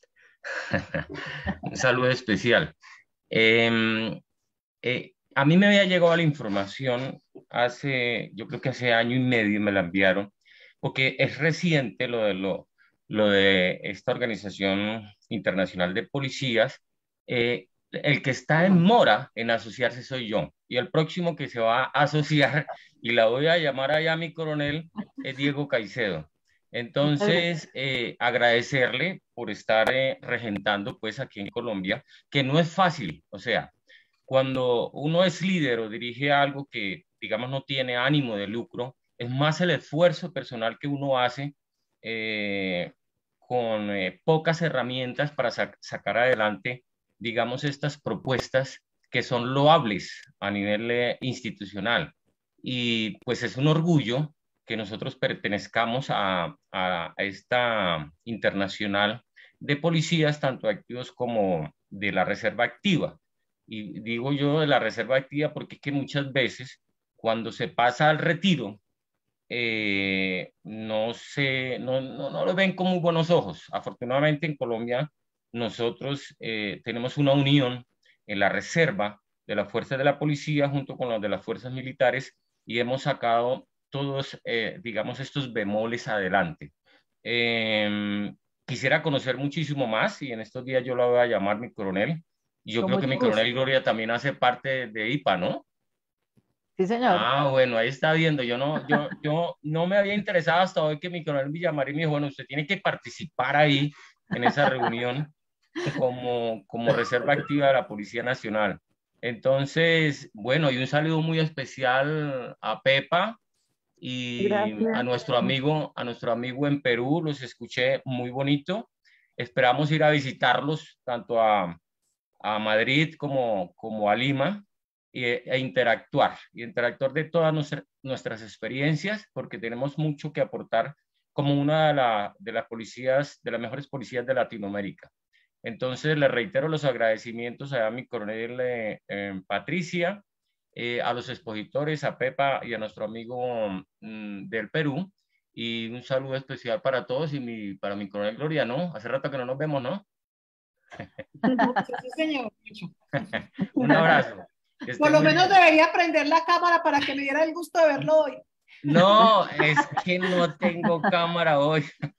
Un saludo especial. Eh, eh, a mí me había llegado la información hace, yo creo que hace año y medio me la enviaron, porque es reciente lo de, lo, lo de esta organización internacional de policías. Eh, El que está en mora en asociarse soy yo. Y el próximo que se va a asociar, y la voy a llamar allá mi coronel, es Diego Caicedo. Entonces, eh, agradecerle por estar eh, regentando pues aquí en Colombia, que no es fácil. O sea, cuando uno es líder o dirige algo que, digamos, no tiene ánimo de lucro, es más el esfuerzo personal que uno hace eh, con eh, pocas herramientas para sac sacar adelante, digamos, estas propuestas que son loables a nivel eh, institucional. Y pues es un orgullo que nosotros pertenezcamos a, a, a esta internacional de policías, tanto activos como de la reserva activa. Y digo yo de la reserva activa porque es que muchas veces cuando se pasa al retiro, eh, no, se, no, no, no lo ven con muy buenos ojos. Afortunadamente en Colombia nosotros eh, tenemos una unión en la reserva de las fuerzas de la policía junto con las de las fuerzas militares y hemos sacado todos, eh, digamos, estos bemoles adelante. Eh, quisiera conocer muchísimo más y en estos días yo la voy a llamar mi coronel. Y yo Con creo que mucho mi gusto. coronel Gloria también hace parte de I P A, ¿no? Sí, señor. Ah, bueno, ahí está viendo. Yo no, yo, yo no me había interesado hasta hoy que mi coronel Villamarín me dijo, bueno, usted tiene que participar ahí en esa reunión como, como reserva activa de la Policía Nacional. Entonces, bueno, y un saludo muy especial a Pepa y Gracias. a nuestro amigo, a nuestro amigo en Perú, los escuché muy bonito. Esperamos ir a visitarlos tanto a, a Madrid como, como a Lima e, e interactuar, y interactuar de todas nuestra, nuestras experiencias, porque tenemos mucho que aportar como una de, la, de las policías, de las mejores policías de Latinoamérica. Entonces, le reitero los agradecimientos a mi coronel eh, eh, Patricia, eh, a los expositores, a Pepa y a nuestro amigo mm, del Perú, y un saludo especial para todos y mi, para mi coronel Gloria, ¿no? Hace rato que no nos vemos, ¿no? Mucho, sí, señor, mucho. Un abrazo. Por lo menos debería prender la cámara para que me diera el gusto de verlo hoy. No, es que no tengo cámara hoy.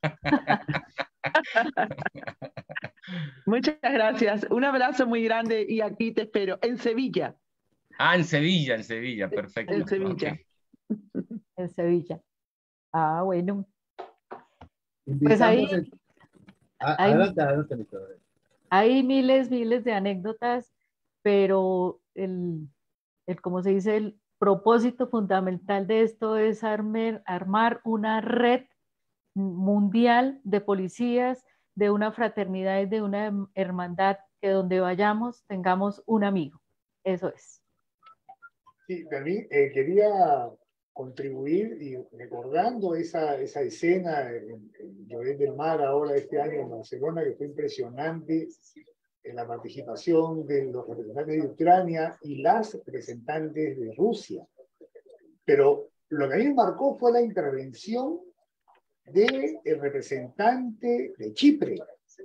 Muchas gracias. Un abrazo muy grande y aquí te espero en Sevilla. Ah, en Sevilla, en Sevilla, perfecto. En Sevilla. Okay. En Sevilla. Ah, bueno. Pues Invitamos ahí, el- a- ahí- adelante, adelante, mi coronel. hay miles, miles de anécdotas, pero el, el, como se dice, el propósito fundamental de esto es armar, armar una red mundial de policías, de una fraternidad y de una hermandad, que donde vayamos tengamos un amigo. Eso es. Sí, también eh, quería contribuir y recordando esa, esa escena en, en Lloret del Mar ahora este año en Barcelona, que fue impresionante, en la participación de los representantes de Ucrania y las representantes de Rusia. Pero lo que a mí me marcó fue la intervención del representante de Chipre.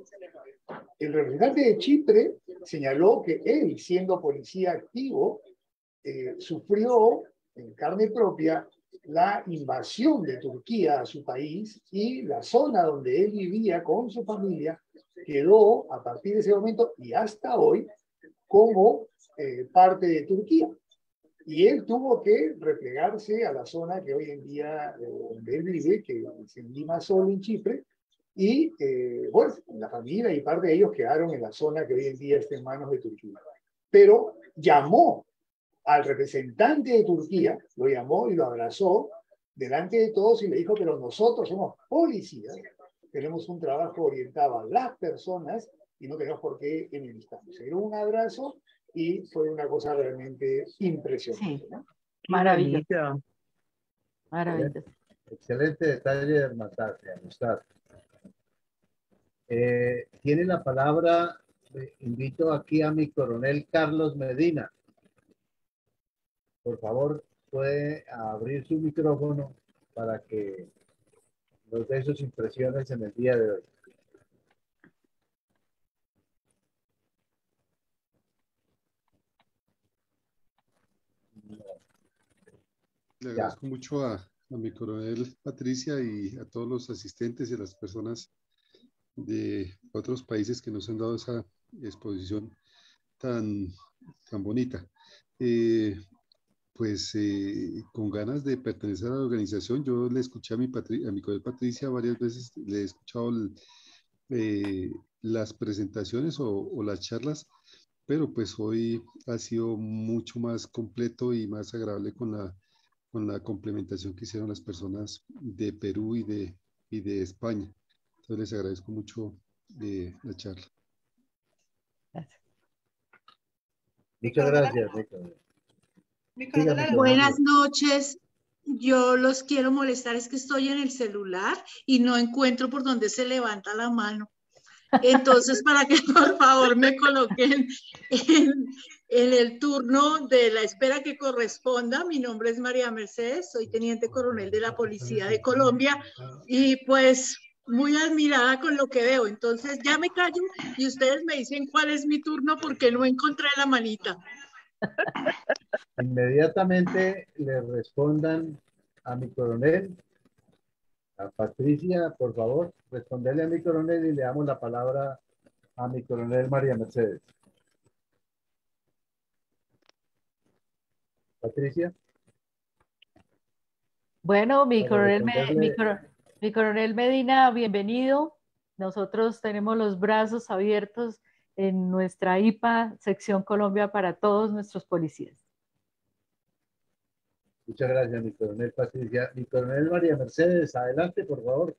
El representante de Chipre señaló que él, siendo policía activo, eh, sufrió en carne propia la invasión de Turquía a su país y la zona donde él vivía con su familia quedó a partir de ese momento y hasta hoy como eh, parte de Turquía. Y él tuvo que replegarse a la zona que hoy en día eh, donde él vive, que es en Limassol, en Chipre, y eh, bueno, la familia y parte de ellos quedaron en la zona que hoy en día está en manos de Turquía. Pero llamó al representante de Turquía, lo llamó y lo abrazó delante de todos y le dijo, pero nosotros somos policías, tenemos un trabajo orientado a las personas y no tenemos por qué enemistarnos. Se dio un abrazo y fue una cosa realmente impresionante. Sí. ¿No? Maravilloso. Maravilloso. Excelente detalle de hermandad, de amistad. Eh, tiene la palabra, eh, invito aquí a mi coronel Carlos Medina. Por favor, puede abrir su micrófono para que nos dé sus impresiones en el día de hoy. Le agradezco mucho a, a mi coronel Patricia y a todos los asistentes y a las personas de otros países que nos han dado esa exposición tan, tan bonita. Eh, pues eh, con ganas de pertenecer a la organización, yo le escuché a mi, Patri a mi colega Patricia varias veces, le he escuchado el, eh, las presentaciones o, o las charlas, pero pues hoy ha sido mucho más completo y más agradable con la, con la complementación que hicieron las personas de Perú y de, y de España. Entonces les agradezco mucho eh, la charla. Gracias. Muchas gracias, Víctor. Buenas noches. Yo los quiero molestar, es que estoy en el celular y no encuentro por dónde se levanta la mano. Entonces, para que por favor me coloquen en, en el turno de la espera que corresponda. Mi nombre es María Mercedes, soy teniente coronel de la Policía de Colombia y pues muy admirada con lo que veo. Entonces ya me callo y ustedes me dicen cuál es mi turno porque no encontré la manita. Inmediatamente le respondan a mi coronel, a Patricia, por favor, responderle a mi coronel y le damos la palabra a mi coronel María Mercedes. Patricia. Bueno, mi coronel, responderle... mi, cor mi coronel Medina, bienvenido. Nosotros tenemos los brazos abiertos en nuestra I P A, Sección Colombia, para todos nuestros policías. Muchas gracias, mi coronel Patricia. Mi coronel María Mercedes, adelante, por favor.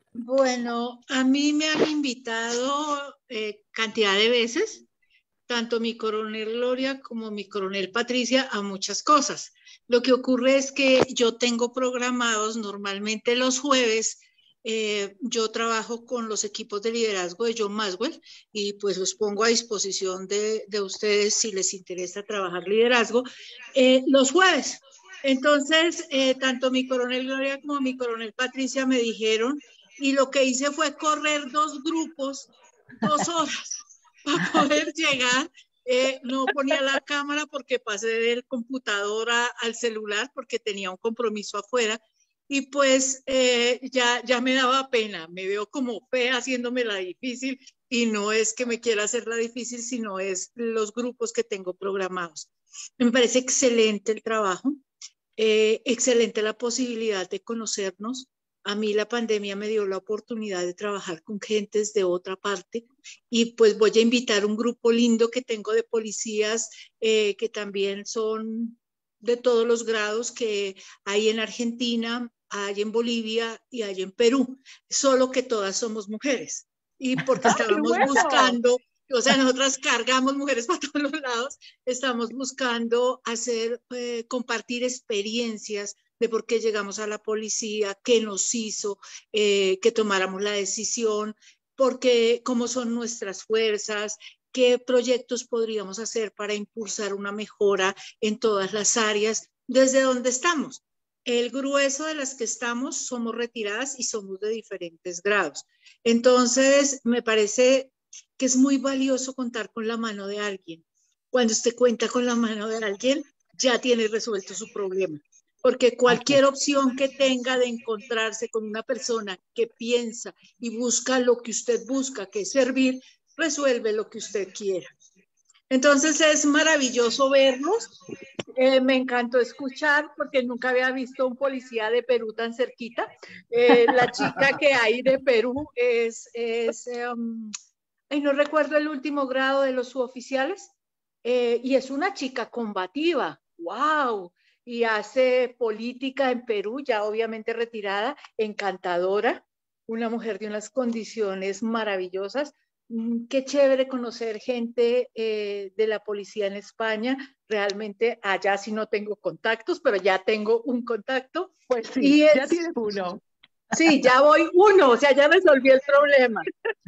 Bueno, a mí me han invitado eh, cantidad de veces, tanto mi coronel Gloria como mi coronel Patricia, a muchas cosas. Lo que ocurre es que yo tengo programados normalmente los jueves. Eh, yo trabajo con los equipos de liderazgo de John Maxwell y pues los pongo a disposición de, de ustedes si les interesa trabajar liderazgo eh, los jueves. Entonces, eh, tanto mi coronel Gloria como mi coronel Patricia me dijeron, y lo que hice fue correr dos grupos, dos horas, para poder llegar. Eh, no ponía la cámara porque pasé del computador a, al celular porque tenía un compromiso afuera. Y pues eh, ya, ya me daba pena, me veo como fea haciéndome la difícil y no es que me quiera hacer la difícil, sino es los grupos que tengo programados. Me parece excelente el trabajo. Eh, excelente la posibilidad de conocernos. A mí la pandemia me dio la oportunidad de trabajar con gentes de otra parte y pues voy a invitar un grupo lindo que tengo de policías eh, que también son de todos los grados que hay en Argentina, hay en Bolivia y hay en Perú, solo que todas somos mujeres y porque estábamos bueno. buscando... O sea, nosotras cargamos mujeres para todos los lados, estamos buscando hacer, eh, compartir experiencias de por qué llegamos a la policía, qué nos hizo eh, que tomáramos la decisión, porque, cómo son nuestras fuerzas, qué proyectos podríamos hacer para impulsar una mejora en todas las áreas, desde donde estamos. El grueso de las que estamos somos retiradas y somos de diferentes grados. Entonces, me parece que es muy valioso contar con la mano de alguien. Cuando usted cuenta con la mano de alguien, ya tiene resuelto su problema. Porque cualquier opción que tenga de encontrarse con una persona que piensa y busca lo que usted busca, que es servir, resuelve lo que usted quiera. Entonces es maravilloso verlos. Eh, me encantó escuchar porque nunca había visto un policía de Perú tan cerquita. Eh, la chica que hay de Perú es... es um, y no recuerdo el último grado de los suboficiales, eh, y es una chica combativa, wow, y hace política en Perú, ya obviamente retirada, encantadora, una mujer de unas condiciones maravillosas. Mm, qué chévere conocer gente eh, de la policía en España, realmente allá sí no tengo contactos, pero ya tengo un contacto. Pues sí, y es, ya tienes uno. Sí, ya voy uno, o sea, ya resolví el problema.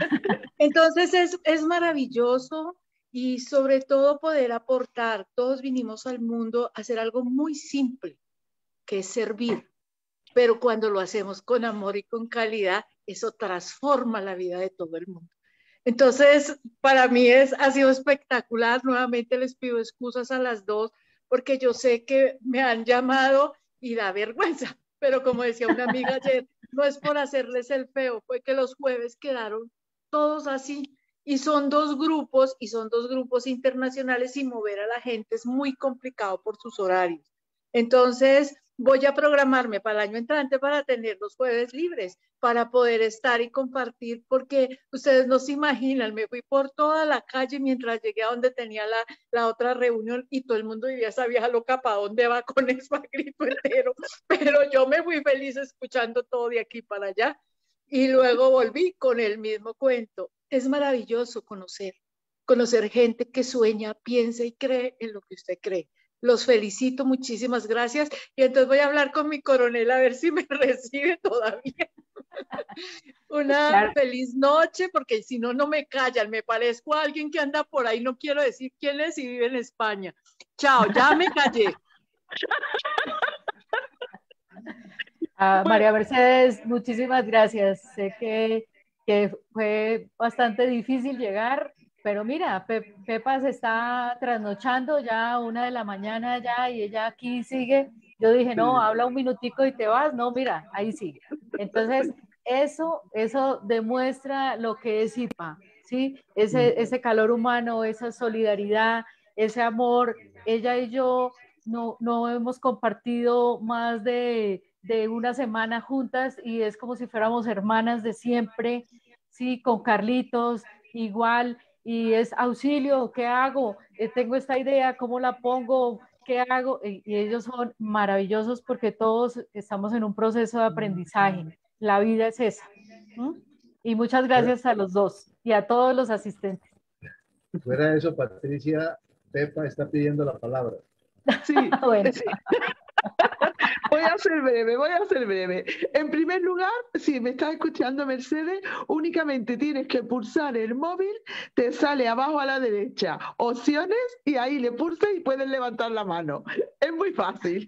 Entonces es, es maravilloso y sobre todo poder aportar. Todos vinimos al mundo a hacer algo muy simple, que es servir. Pero cuando lo hacemos con amor y con calidad, eso transforma la vida de todo el mundo. Entonces, para mí es, ha sido espectacular. Nuevamente les pido excusas a las dos, porque yo sé que me han llamado y da vergüenza. Pero como decía una amiga ayer, no es por hacerles el feo, fue que los jueves quedaron todos así y son dos grupos, y son dos grupos internacionales, y mover a la gente es muy complicado por sus horarios. Entonces, voy a programarme para el año entrante para tener los jueves libres, para poder estar y compartir, porque ustedes no se imaginan, me fui por toda la calle mientras llegué a donde tenía la, la otra reunión y todo el mundo vivía esa vieja loca, ¿para dónde va con eso a grito entero? Pero yo me fui feliz escuchando todo de aquí para allá y luego volví con el mismo cuento. Es maravilloso conocer, conocer gente que sueña, piensa y cree en lo que usted cree. Los felicito, muchísimas gracias. Y entonces voy a hablar con mi coronel a ver si me recibe todavía. Una claro. Feliz noche, porque si no, no me callan. Me parezco a alguien que anda por ahí, no quiero decir quién es y vive en España. Chao, ya me callé. Ah, María Mercedes, muchísimas gracias. Sé que, que fue bastante difícil llegar. Pero mira, Pe Pepa se está trasnochando ya una de la mañana ya y ella aquí sigue. Yo dije, no, habla un minutico y te vas. No, mira, ahí sigue. Entonces, eso, eso demuestra lo que es I P A, ¿sí? Ese, ese calor humano, esa solidaridad, ese amor. Ella y yo no, no hemos compartido más de, de una semana juntas y es como si fuéramos hermanas de siempre, ¿sí? Con Carlitos, igual. Y es auxilio, ¿qué hago? Eh, tengo esta idea, ¿cómo la pongo? ¿Qué hago? Y, y ellos son maravillosos porque todos estamos en un proceso de aprendizaje. La vida es esa. ¿Mm? Y muchas gracias a los dos y a todos los asistentes. Fuera de eso, Patricia, Pepa está pidiendo la palabra. Sí, bueno. Sí. Voy a ser breve, voy a ser breve. En primer lugar, si me estás escuchando, Mercedes, únicamente tienes que pulsar el móvil, te sale abajo a la derecha opciones y ahí le pulsas y puedes levantar la mano. Es muy fácil.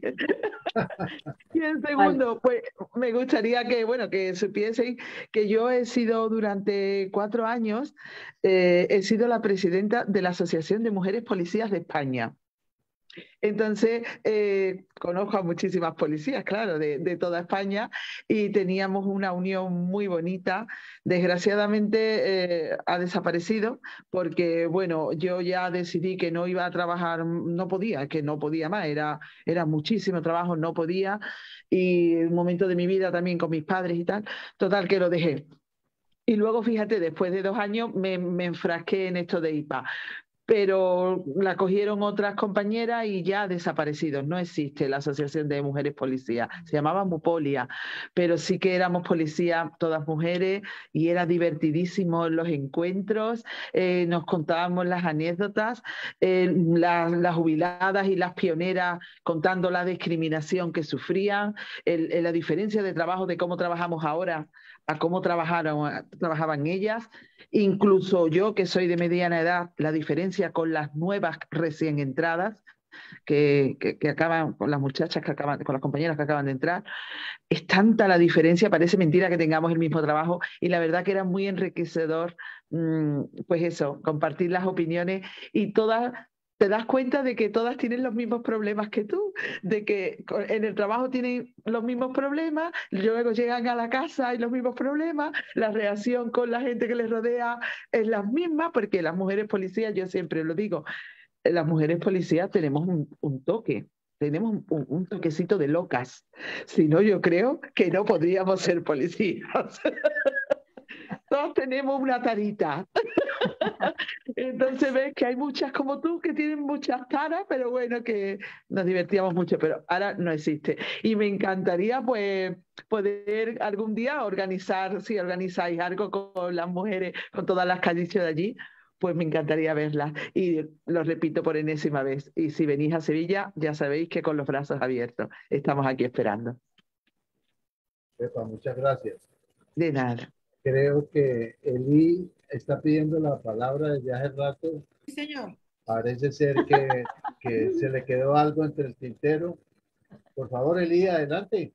Y en segundo, pues me gustaría que, bueno, que supiesen que yo he sido durante cuatro años, eh, he sido la presidenta de la Asociación de Mujeres Policías de España. Entonces, eh, conozco a muchísimas policías, claro, de, de toda España y teníamos una unión muy bonita. Desgraciadamente eh, ha desaparecido porque, bueno, yo ya decidí que no iba a trabajar, no podía, que no podía más, era, era muchísimo trabajo, no podía y un momento de mi vida también con mis padres y tal, total que lo dejé. Y luego, fíjate, después de dos años me, me enfrasqué en esto de I P A. Pero la cogieron otras compañeras y ya ha desaparecido. No existe la Asociación de Mujeres Policías. Se llamaba Mupolia, pero sí que éramos policías todas mujeres y era divertidísimo los encuentros. Eh, nos contábamos las anécdotas, eh, la, las jubiladas y las pioneras contando la discriminación que sufrían, el, el, la diferencia de trabajo de cómo trabajamos ahora a cómo trabajaron, trabajaban ellas. Incluso yo, que soy de mediana edad, la diferencia con las nuevas recién entradas, que, que, que acaban, con las muchachas que acaban, con las compañeras que acaban de entrar, es tanta la diferencia, parece mentira que tengamos el mismo trabajo y la verdad que era muy enriquecedor, mmm, pues eso, compartir las opiniones y todas... Te das cuenta de que todas tienen los mismos problemas que tú, de que en el trabajo tienen los mismos problemas, luego llegan a la casa y los mismos problemas, la reacción con la gente que les rodea es la misma, porque las mujeres policías, yo siempre lo digo, las mujeres policías tenemos un, un toque, tenemos un, un toquecito de locas, si no yo creo que no podríamos ser policías. Todos tenemos una tarita. Entonces ves que hay muchas como tú que tienen muchas taras, pero bueno, que nos divertíamos mucho, pero ahora no existe. Y me encantaría pues poder algún día organizar, si organizáis algo con las mujeres, con todas las que han dicho de allí, pues me encantaría verlas. Y lo repito por enésima vez. Y si venís a Sevilla, ya sabéis que con los brazos abiertos estamos aquí esperando. Pepa, muchas gracias. De nada. Creo que Eli está pidiendo la palabra desde hace rato. Sí, señor. Parece ser que, que se le quedó algo entre el tintero. Por favor, Eli, adelante.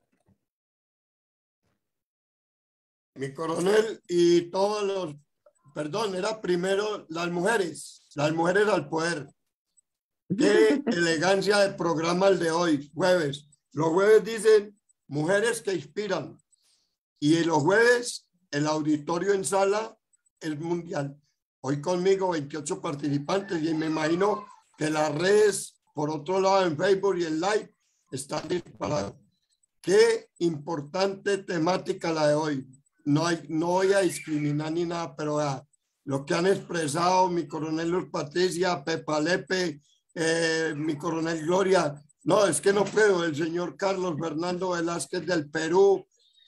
Mi coronel y todos los... Perdón, era primero las mujeres. Las mujeres al poder. Qué elegancia de programa el de hoy, jueves. Los jueves dicen mujeres que inspiran. Y los jueves el auditorio en sala es mundial. Hoy conmigo veintiocho participantes y me imagino que las redes, por otro lado en Facebook y en Live, están disparadas. Qué importante temática la de hoy. No, hay, no voy a discriminar ni nada, pero uh, lo que han expresado mi coronel Luz Patricia, Pepa Lepe, eh, mi coronel Gloria, no, es que no puedo, el señor Carlos Fernando Velázquez del Perú,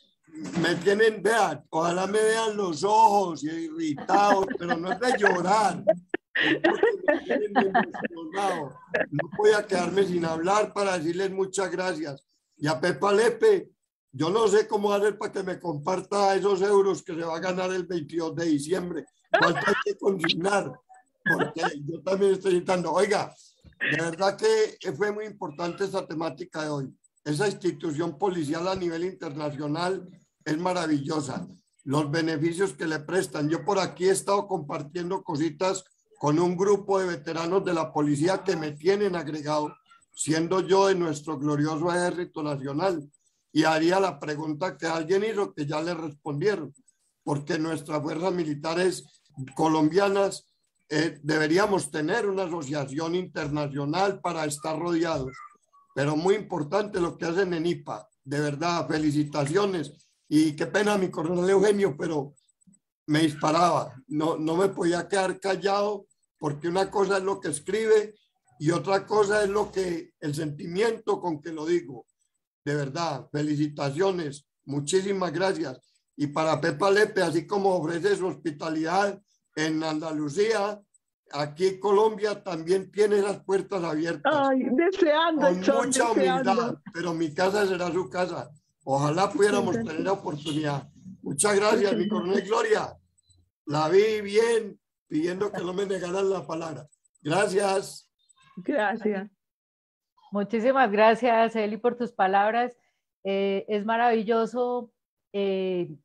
me tienen, vean, ojalá me vean los ojos irritados, pero no es de llorar, es porque me tienen emocionado. No voy a quedarme sin hablar para decirles muchas gracias. Y a Pepa Lepe, yo no sé cómo hacer para que me comparta esos euros que se va a ganar el veintidós de diciembre. ¿Cuánto hay que consignar? Porque yo también estoy gritando. Oiga, de verdad que fue muy importante esta temática de hoy. Esa institución policial a nivel internacional es maravillosa. Los beneficios que le prestan. Yo por aquí he estado compartiendo cositas con un grupo de veteranos de la policía que me tienen agregado, siendo yo de nuestro glorioso Ejército Nacional. Y haría la pregunta que alguien hizo, que ya le respondieron, porque nuestras fuerzas militares colombianas eh, deberíamos tener una asociación internacional para estar rodeados. Pero muy importante lo que hacen en I P A. De verdad, felicitaciones. Y qué pena mi coronel Eugenio, pero me disparaba. No, no me podía quedar callado, porque una cosa es lo que escribe y otra cosa es lo que, el sentimiento con que lo digo. De verdad, felicitaciones, muchísimas gracias. Y para Pepa Lepe, así como ofrece su hospitalidad en Andalucía, aquí en Colombia también tiene las puertas abiertas. Ay, deseando, con John, mucha deseando. humildad, pero mi casa será su casa. Ojalá pudiéramos tener la oportunidad. Muchas gracias, mi coronel Gloria. La vi bien, pidiendo que no me negaran la palabra. Gracias. Gracias. Muchísimas gracias, Eli, por tus palabras. Eh, es maravilloso eh,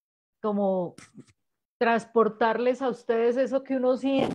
como transportarles a ustedes eso que uno siente.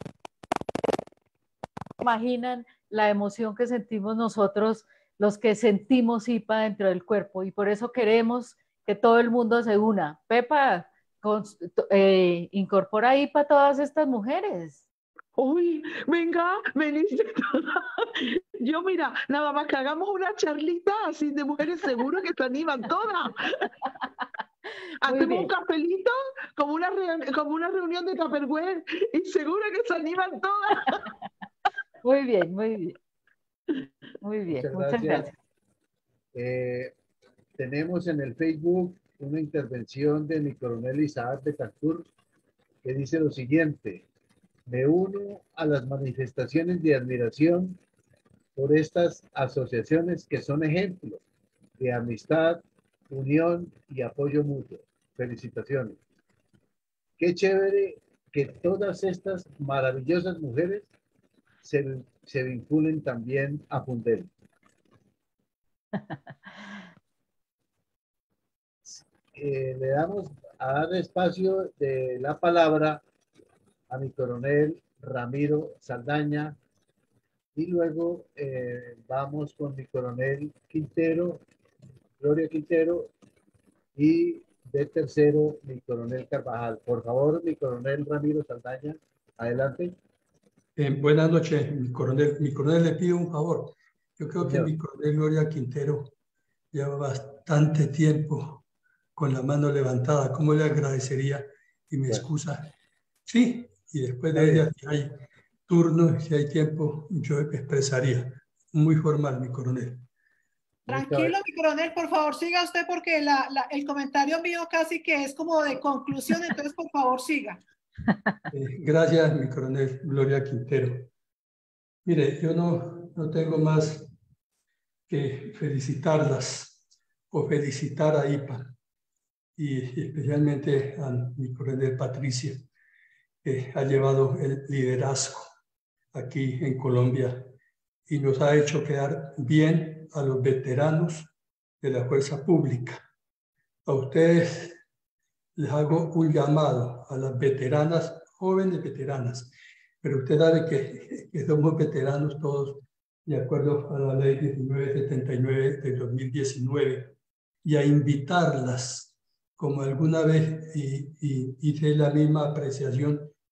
Imaginan la emoción que sentimos nosotros, los que sentimos I P A dentro del cuerpo, y por eso queremos que todo el mundo se una. Pepa, con, eh, incorpora I P A a todas estas mujeres. Uy, venga, veniste toda. Yo, mira, nada más que hagamos una charlita así de mujeres, seguro que se animan todas. Hacemos un cafelito como una, como una reunión de Tupperware y seguro que se animan todas. Muy bien, muy bien. Muy bien, muchas, muchas gracias. gracias. Eh, tenemos en el Facebook una intervención de mi coronel Isaac Betancourt que dice lo siguiente: me uno a las manifestaciones de admiración por estas asociaciones que son ejemplos de amistad, unión y apoyo mutuo. Felicitaciones. Qué chévere que todas estas maravillosas mujeres se, se vinculen también a Fundel. Eh, le damos a dar espacio de la palabra a mi coronel Ramiro Saldaña y luego eh, vamos con mi coronel Quintero, Gloria Quintero, y de tercero mi coronel Carvajal. Por favor, mi coronel Ramiro Saldaña, adelante. Eh, buenas noches, mi coronel. Mi coronel, le pido un favor. Yo creo que mi coronel Gloria Quintero lleva bastante tiempo con la mano levantada. ¿Cómo le agradecería? Y me excusa. Sí, y después de ella, si hay turno, si hay tiempo, yo expresaría. Muy formal, mi coronel. Tranquilo, mi coronel, por favor, siga usted porque la, la, el comentario mío casi que es como de conclusión, entonces por favor siga. Eh, gracias, mi coronel Gloria Quintero. Mire, yo no, no tengo más que felicitarlas o felicitar a I P A y especialmente a mi coronel Patricia, que ha llevado el liderazgo aquí en Colombia y nos ha hecho quedar bien a los veteranos de la fuerza pública. A ustedes les hago un llamado, a las veteranas, jóvenes veteranas, pero usted sabe que, que somos veteranos todos de acuerdo a la ley diecinueve setenta y nueve de dos mil diecinueve, y a invitarlas, como alguna vez y, y hice la misma apreciación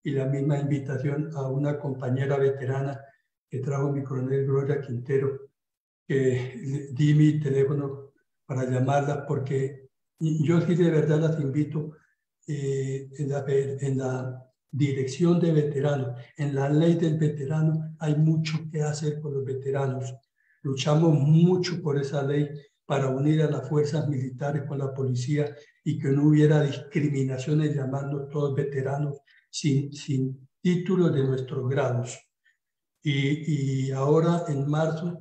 y la misma invitación a una compañera veterana que trajo mi coronel Gloria Quintero, que di mi teléfono para llamarla, porque yo sí de verdad las invito eh, en, la, en la dirección de veteranos, en la ley del veterano hay mucho que hacer por los veteranos. Luchamos mucho por esa ley para unir a las fuerzas militares con la policía y que no hubiera discriminaciones, llamarnos todos veteranos sin, sin título de nuestros grados. Y, y ahora en marzo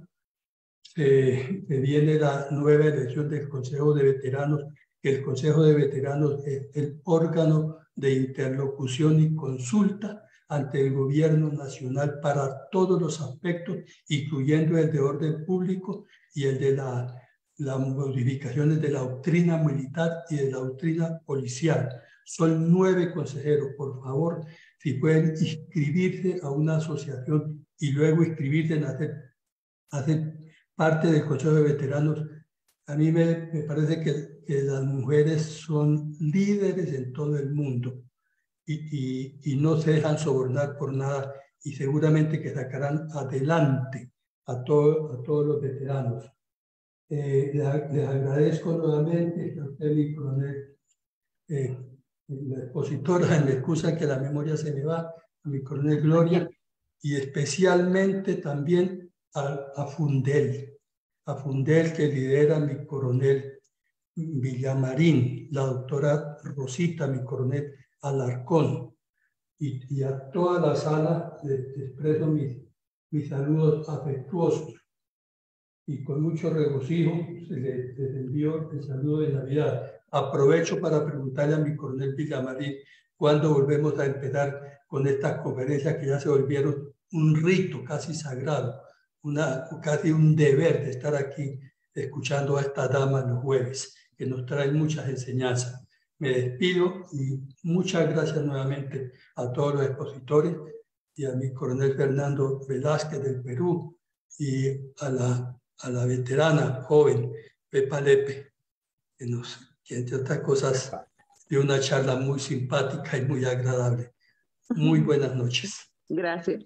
se, se viene la nueva elección del Consejo de Veteranos, que el Consejo de Veteranos es el órgano de interlocución y consulta ante el gobierno nacional para todos los aspectos, incluyendo el de orden público y el de la, las modificaciones de la doctrina militar y de la doctrina policial. Son nueve consejeros. Por favor, si pueden inscribirse a una asociación y luego inscribirse en hacer, hacer parte del Consejo de Veteranos. A mí me, me parece que, que las mujeres son líderes en todo el mundo y, y, y no se dejan sobornar por nada y seguramente que sacarán adelante a, todo, a todos los veteranos. Eh, les, les agradezco nuevamente a usted, mi coronel, eh, la expositora, me excusa que la memoria se me va, a mi coronel Gloria, y especialmente también a, a Fundel, a Fundel que lidera mi coronel Villamarín, la doctora Rosita, mi coronel Alarcón, y, y a toda la sala les expreso mis, mis saludos afectuosos y con mucho regocijo se les, les envío el saludo de Navidad. Aprovecho para preguntarle a mi coronel Villamarín cuándo volvemos a empezar con estas conferencias que ya se volvieron un rito casi sagrado, una, casi un deber de estar aquí escuchando a esta dama los jueves, que nos traen muchas enseñanzas. Me despido y muchas gracias nuevamente a todos los expositores y a mi coronel Fernando Velázquez del Perú y a la, a la veterana joven Pepa Lepe, que, nos, que entre otras cosas dio una charla muy simpática y muy agradable. Muy buenas noches. Gracias.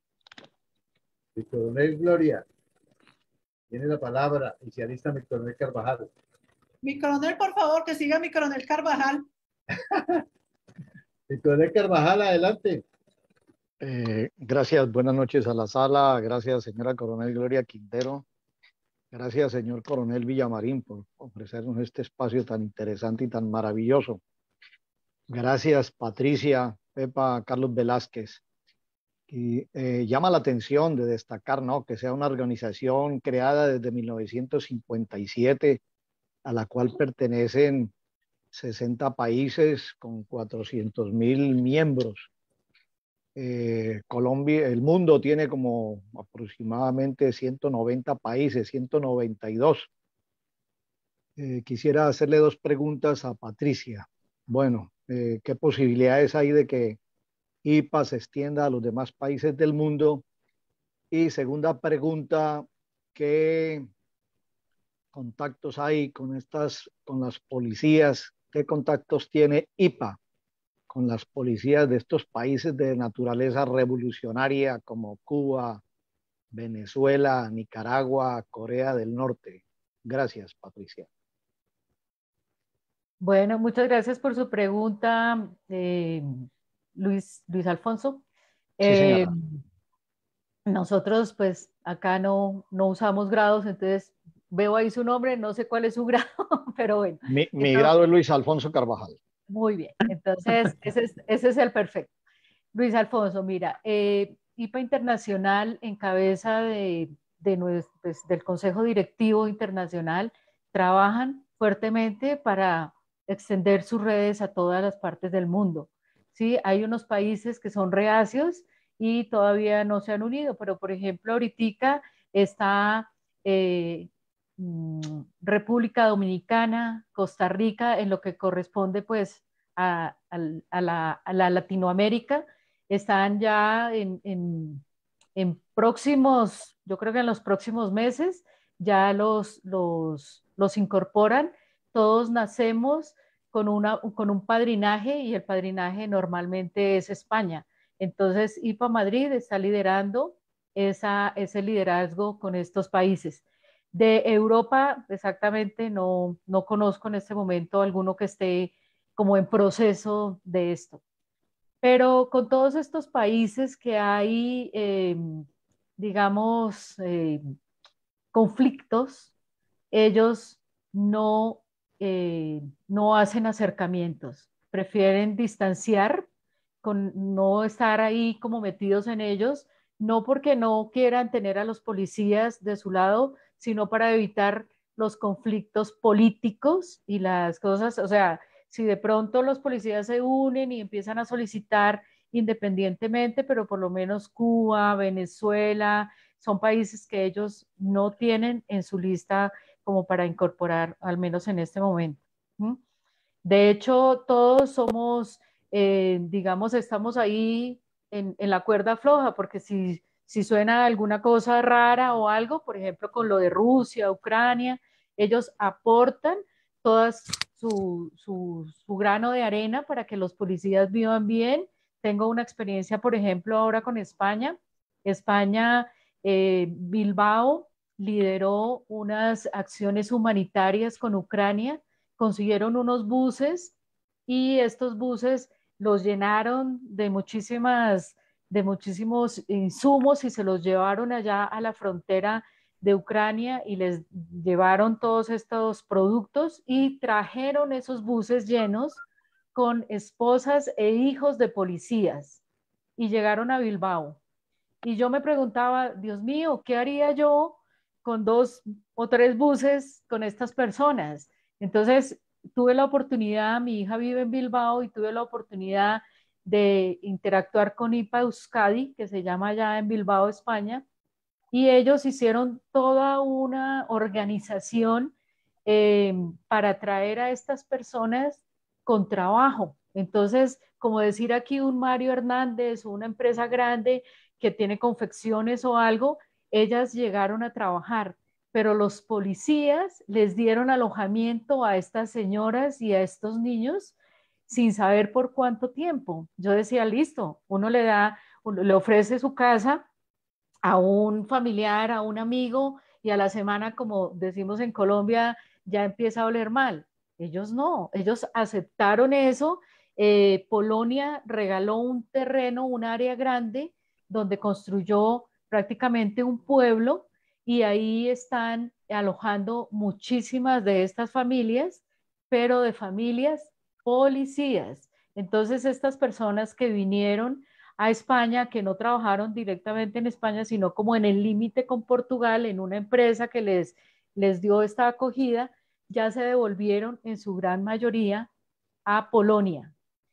Mi coronel Gloria, tiene la palabra y se alista mi coronel Carvajal. Mi coronel, por favor, que siga mi coronel Carvajal. Mi coronel Carvajal, adelante. Eh, gracias, buenas noches a la sala. Gracias, señora coronel Gloria Quintero. Gracias, señor coronel Villamarín, por ofrecernos este espacio tan interesante y tan maravilloso. Gracias, Patricia, Pepa, Carlos Velázquez. Y eh, llama la atención de destacar, ¿no?, que sea una organización creada desde mil novecientos cincuenta y siete, a la cual pertenecen sesenta países con cuatrocientos mil miembros. Eh, Colombia, el mundo tiene como aproximadamente ciento noventa países, ciento noventa y dos. Eh, quisiera hacerle dos preguntas a Patricia. Bueno, eh, ¿qué posibilidades hay de que I P A se extienda a los demás países del mundo? Y segunda pregunta, ¿qué contactos hay con estas, con las policías? ¿Qué contactos tiene I P A con las policías de estos países de naturaleza revolucionaria como Cuba, Venezuela, Nicaragua, Corea del Norte? Gracias, Patricia. Bueno, muchas gracias por su pregunta, eh, Luis, Luis Alfonso. Sí, eh, señora. Nosotros pues acá no, no usamos grados, entonces veo ahí su nombre, no sé cuál es su grado, pero bueno. Mi, mi Entonces, grado es Luis Alfonso Carvajal. muy bien, entonces ese es, ese es el perfecto. Luis Alfonso, mira, eh, I P A Internacional en cabeza de, de nuestro, pues, del Consejo Directivo Internacional trabajan fuertemente para extender sus redes a todas las partes del mundo. ¿Sí? Hay unos países que son reacios y todavía no se han unido, pero por ejemplo ahorita está eh, República Dominicana, Costa Rica, en lo que corresponde pues a, a, a, la, a la Latinoamérica, están ya en, en, en próximos, yo creo que en los próximos meses ya los, los, los incorporan. Todos nacemos con, una, con un padrinaje y el padrinaje normalmente es España. Entonces, I P A Madrid está liderando esa, ese liderazgo con estos países. De Europa, exactamente, no, no conozco en este momento alguno que esté como en proceso de esto. Pero con todos estos países que hay, eh, digamos, eh, conflictos, ellos no, eh, no hacen acercamientos, prefieren distanciar, con, no estar ahí como metidos en ellos, no porque no quieran tener a los policías de su lado, sino para evitar los conflictos políticos y las cosas, o sea, si de pronto los policías se unen y empiezan a solicitar independientemente, pero por lo menos Cuba, Venezuela, son países que ellos no tienen en su lista como para incorporar, al menos en este momento. ¿Mm? De hecho, todos somos, eh, digamos, estamos ahí en, en, la cuerda floja, porque si, si suena alguna cosa rara o algo, por ejemplo, con lo de Rusia, Ucrania, ellos aportan todas su, su, su grano de arena para que los policías vivan bien. Tengo una experiencia, por ejemplo, ahora con España. España, eh, Bilbao lideró unas acciones humanitarias con Ucrania, consiguieron unos buses y estos buses los llenaron de muchísimas, de muchísimos insumos y se los llevaron allá a la frontera de Ucrania y les llevaron todos estos productos y trajeron esos buses llenos con esposas e hijos de policías y llegaron a Bilbao. Y yo me preguntaba, Dios mío, ¿qué haría yo con dos o tres buses con estas personas? Entonces, tuve la oportunidad, mi hija vive en Bilbao y tuve la oportunidad de interactuar con I P A Euskadi, que se llama allá en Bilbao, España, y ellos hicieron toda una organización eh, para traer a estas personas con trabajo. Entonces, como decir aquí un Mario Hernández, una empresa grande que tiene confecciones o algo, ellas llegaron a trabajar, pero los policías les dieron alojamiento a estas señoras y a estos niños sin saber por cuánto tiempo. Yo decía, listo, uno le da, uno le ofrece su casa a un familiar, a un amigo, y a la semana, como decimos en Colombia, ya empieza a oler mal. Ellos no, ellos aceptaron eso. Eh, Polonia regaló un terreno, un área grande, donde construyó prácticamente un pueblo y ahí están alojando muchísimas de estas familias, pero de familias policías. Entonces, estas personas que vinieron a España, que no trabajaron directamente en España, sino como en el límite con Portugal, en una empresa que les, les dio esta acogida, ya se devolvieron en su gran mayoría a Polonia.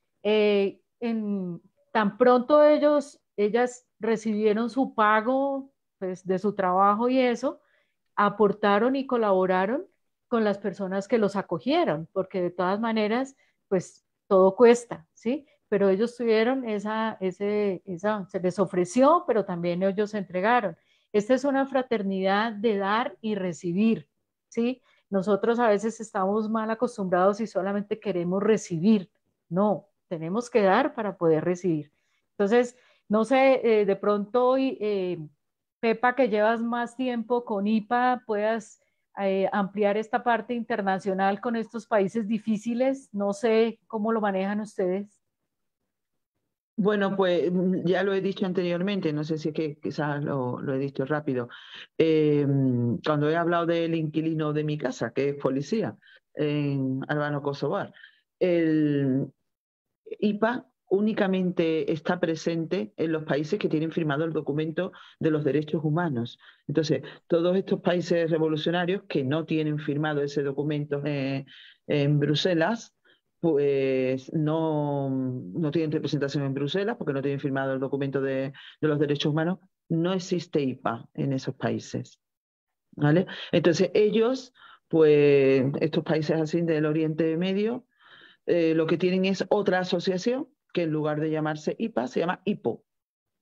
Eh, en, tan pronto ellos, ellas recibieron su pago pues, de su trabajo y eso, aportaron y colaboraron con las personas que los acogieron, porque de todas maneras, pues todo cuesta, ¿sí? Pero ellos tuvieron esa, ese, esa, se les ofreció, pero también ellos se entregaron. Esta es una fraternidad de dar y recibir, ¿sí? Nosotros a veces estamos mal acostumbrados y solamente queremos recibir. No, tenemos que dar para poder recibir. Entonces, no sé, eh, de pronto, eh, Pepa, que llevas más tiempo con I P A, puedas eh, ampliar esta parte internacional con estos países difíciles. No sé cómo lo manejan ustedes. Bueno, pues ya lo he dicho anteriormente, no sé si es que quizás lo, lo he dicho rápido. Eh, cuando he hablado del inquilino de mi casa, que es policía, en Albano Kosovar, el I P A únicamente está presente en los países que tienen firmado el documento de los derechos humanos. Entonces, todos estos países revolucionarios que no tienen firmado ese documento en, en Bruselas, pues no, no tienen representación en Bruselas porque no tienen firmado el documento de, de los derechos humanos. No existe I P A en esos países, ¿vale? Entonces ellos, pues estos países así del Oriente Medio, eh, lo que tienen es otra asociación que en lugar de llamarse I P A se llama I P O,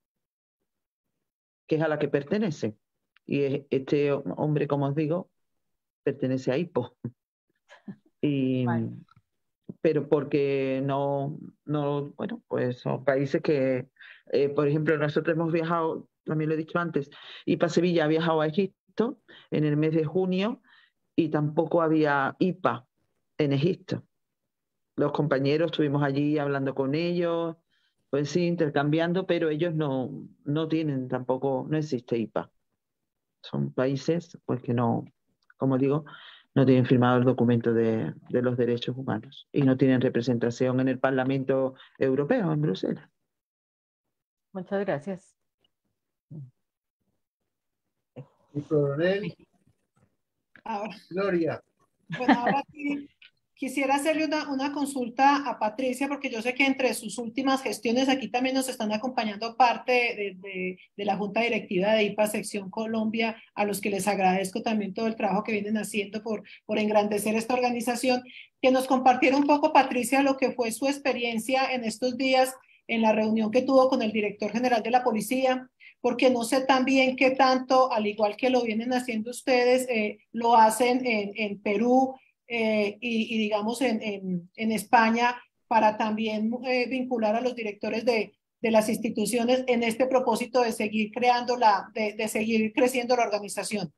que es a la que pertenece. Y este hombre, como os digo, pertenece a I P O. Y, vale. pero porque no, no, bueno, pues son países que, eh, por ejemplo, nosotros hemos viajado, también lo he dicho antes, I P A Sevilla ha viajado a Egipto en el mes de junio y tampoco había I P A en Egipto. Los compañeros estuvimos allí hablando con ellos, pues sí, intercambiando, pero ellos no, no tienen tampoco, no existe I P A. Son países pues que no, como digo, no tienen firmado el documento de, de los derechos humanos y no tienen representación en el Parlamento Europeo, en Bruselas. Muchas gracias. Mi coronel Ahora, Gloria. bueno, ahora sí, quisiera hacerle una, una consulta a Patricia, porque yo sé que entre sus últimas gestiones aquí también nos están acompañando parte de, de, de la Junta Directiva de I P A Sección Colombia, a los que les agradezco también todo el trabajo que vienen haciendo por, por engrandecer esta organización, que nos compartiera un poco, Patricia, lo que fue su experiencia en estos días en la reunión que tuvo con el director general de la policía, porque no sé también qué tanto, al igual que lo vienen haciendo ustedes, eh, lo hacen en, en Perú, Eh, y, y digamos en, en, en España, para también eh, vincular a los directores de, de las instituciones en este propósito de seguir creando la, de, de seguir creciendo la organización.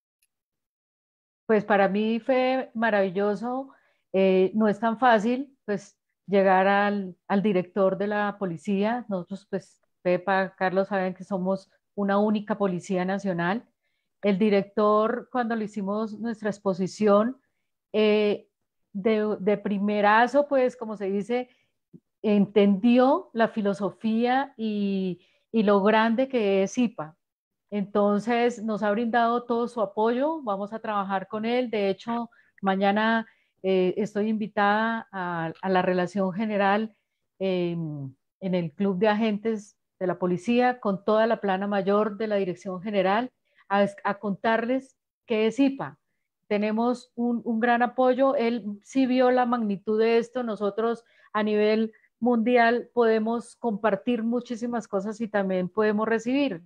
Pues para mí fue maravilloso. Eh, no es tan fácil, pues, llegar al, al director de la policía. Nosotros, pues, Pepa, Carlos, saben que somos una única policía nacional. El director, cuando le hicimos nuestra exposición, eh, de, de primerazo, pues, como se dice, entendió la filosofía y, y lo grande que es I P A. Entonces, nos ha brindado todo su apoyo, vamos a trabajar con él. De hecho, mañana eh, estoy invitada a, a, la relación general eh, en el Club de Agentes de la Policía con toda la plana mayor de la Dirección General a, a contarles qué es I P A. Tenemos un, un gran apoyo, él sí vio la magnitud de esto, nosotros a nivel mundial podemos compartir muchísimas cosas y también podemos recibir.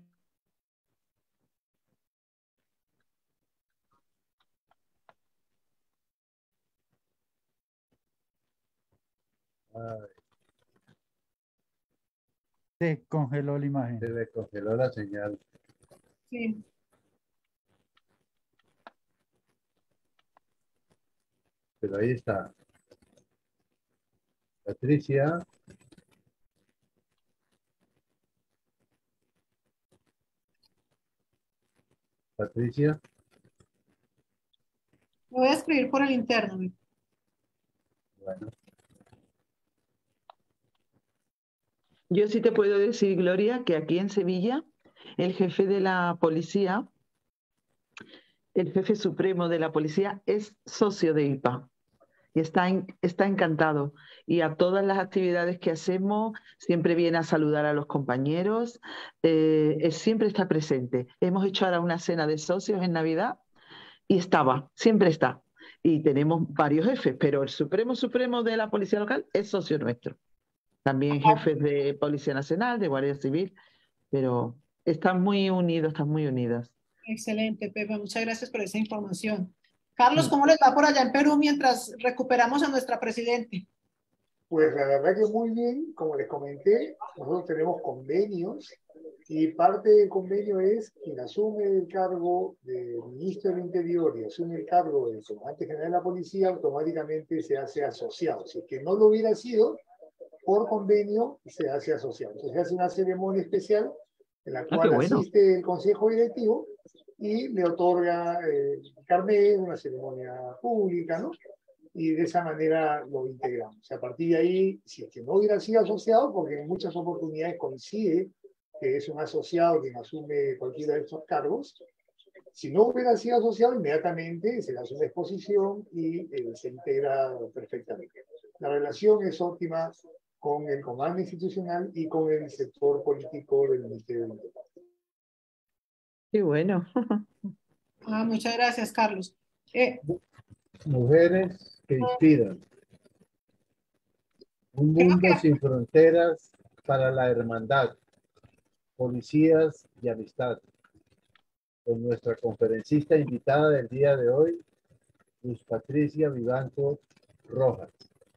Ay, se congeló la imagen. se le congeló la señal. Sí. Pero ahí está. Patricia. Patricia. Lo voy a escribir por el interno. Bueno. Yo sí te puedo decir, Gloria, que aquí en Sevilla, el jefe de la policía, el jefe supremo de la policía, es socio de I P A. Y está, en, está encantado. Y a todas las actividades que hacemos, siempre viene a saludar a los compañeros, eh, siempre está presente. Hemos hecho ahora una cena de socios en Navidad y estaba, siempre está. Y tenemos varios jefes, pero el supremo supremo de la policía local es socio nuestro. También jefes de Policía Nacional, de Guardia Civil, pero están muy unidos, están muy unidas. Excelente, Pepa, muchas gracias por esa información. Carlos, ¿cómo les va por allá en Perú mientras recuperamos a nuestra presidente? Pues la verdad que muy bien, como les comenté, nosotros tenemos convenios y parte del convenio es quien asume el cargo de ministro del Interior y asume el cargo del comandante general de la policía, automáticamente se hace asociado. Si es que no lo hubiera sido, por convenio se hace asociado. Entonces se hace una ceremonia especial en la cual ah, bueno. asiste el consejo directivo y le otorga eh, el carnet, una ceremonia pública, ¿no? Y de esa manera lo integramos. O sea, a partir de ahí, si es que no hubiera sido asociado, porque en muchas oportunidades coincide que es un asociado quien asume cualquiera de estos cargos, si no hubiera sido asociado, inmediatamente se le hace una exposición y eh, se integra perfectamente. La relación es óptima con el comando institucional y con el sector político del Ministerio del Interior. Qué bueno. Ah, muchas gracias, Carlos. Eh, Mujeres que inspiran. Un mundo sin fronteras para la hermandad, policías y amistad. Con nuestra conferencista invitada del día de hoy, Luz Patricia Vivanco Rojas.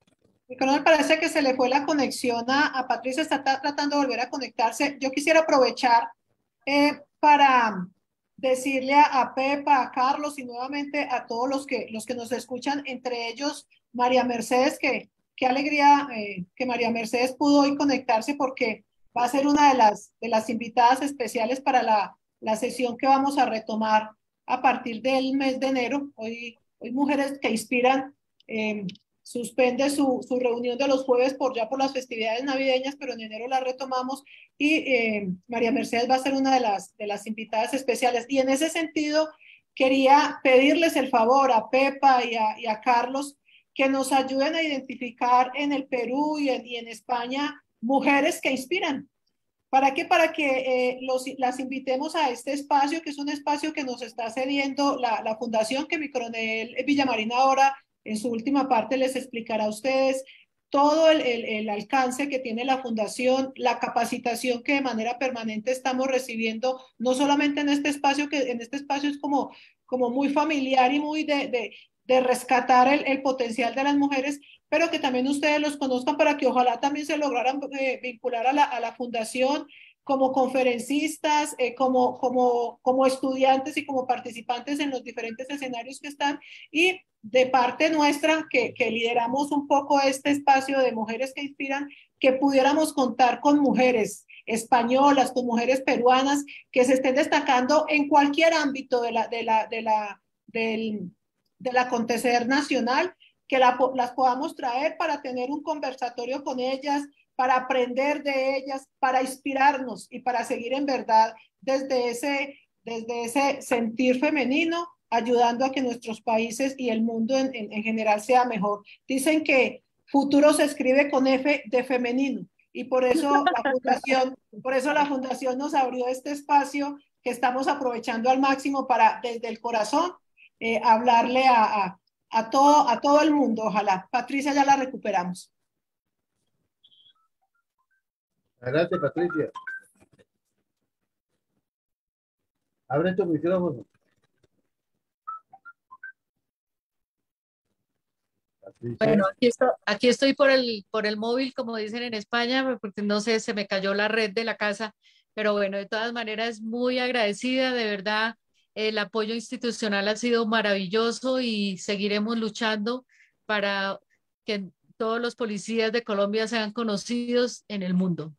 Mi coronel, parece que se le fue la conexión a, a Patricia, está tratando de volver a conectarse. Yo quisiera aprovechar eh, para decirle a, a Pepa, a Carlos y nuevamente a todos los que, los que nos escuchan, entre ellos María Mercedes, que qué alegría eh, que María Mercedes pudo hoy conectarse porque va a ser una de las, de las invitadas especiales para la, la sesión que vamos a retomar a partir del mes de enero. Hoy, hoy Mujeres que Inspiran eh, suspende su, su reunión de los jueves por ya por las festividades navideñas, pero en enero la retomamos y eh, María Mercedes va a ser una de las, de las invitadas especiales. Y en ese sentido, quería pedirles el favor a Pepa y a, y a Carlos que nos ayuden a identificar en el Perú y en, y en España mujeres que inspiran. ¿Para qué? Para que eh, los, las invitemos a este espacio, que es un espacio que nos está cediendo la, la fundación, que mi coronel Villamarín ahora en su última parte les explicará a ustedes todo el, el, el alcance que tiene la fundación, la capacitación que de manera permanente estamos recibiendo, no solamente en este espacio, que en este espacio es como, como muy familiar y muy de, de, de rescatar el, el potencial de las mujeres, pero que también ustedes los conozcan para que ojalá también se lograran eh, vincular a la, a la fundación como conferencistas, eh, como, como, como estudiantes y como participantes en los diferentes escenarios que están, y de parte nuestra, que, que lideramos un poco este espacio de Mujeres que Inspiran, que pudiéramos contar con mujeres españolas, con mujeres peruanas, que se estén destacando en cualquier ámbito de la, de la, de la, del, del acontecer nacional, que la, las podamos traer para tener un conversatorio con ellas, para aprender de ellas, para inspirarnos y para seguir en verdad desde ese, desde ese sentir femenino, ayudando a que nuestros países y el mundo en, en, en general sea mejor. Dicen que futuro se escribe con F de femenino y por eso la fundación, por eso la fundación nos abrió este espacio que estamos aprovechando al máximo para desde el corazón eh, hablarle a, a, a, todo, a todo el mundo. Ojalá. Patricia, ya la recuperamos. Adelante, Patricia. Abre tu micrófono. Patricia. Bueno, aquí estoy, aquí estoy por el, por el móvil, como dicen en España, porque no sé, se me cayó la red de la casa, pero bueno, de todas maneras, muy agradecida, de verdad, el apoyo institucional ha sido maravilloso y seguiremos luchando para que todos los policías de Colombia sean conocidos en el mundo.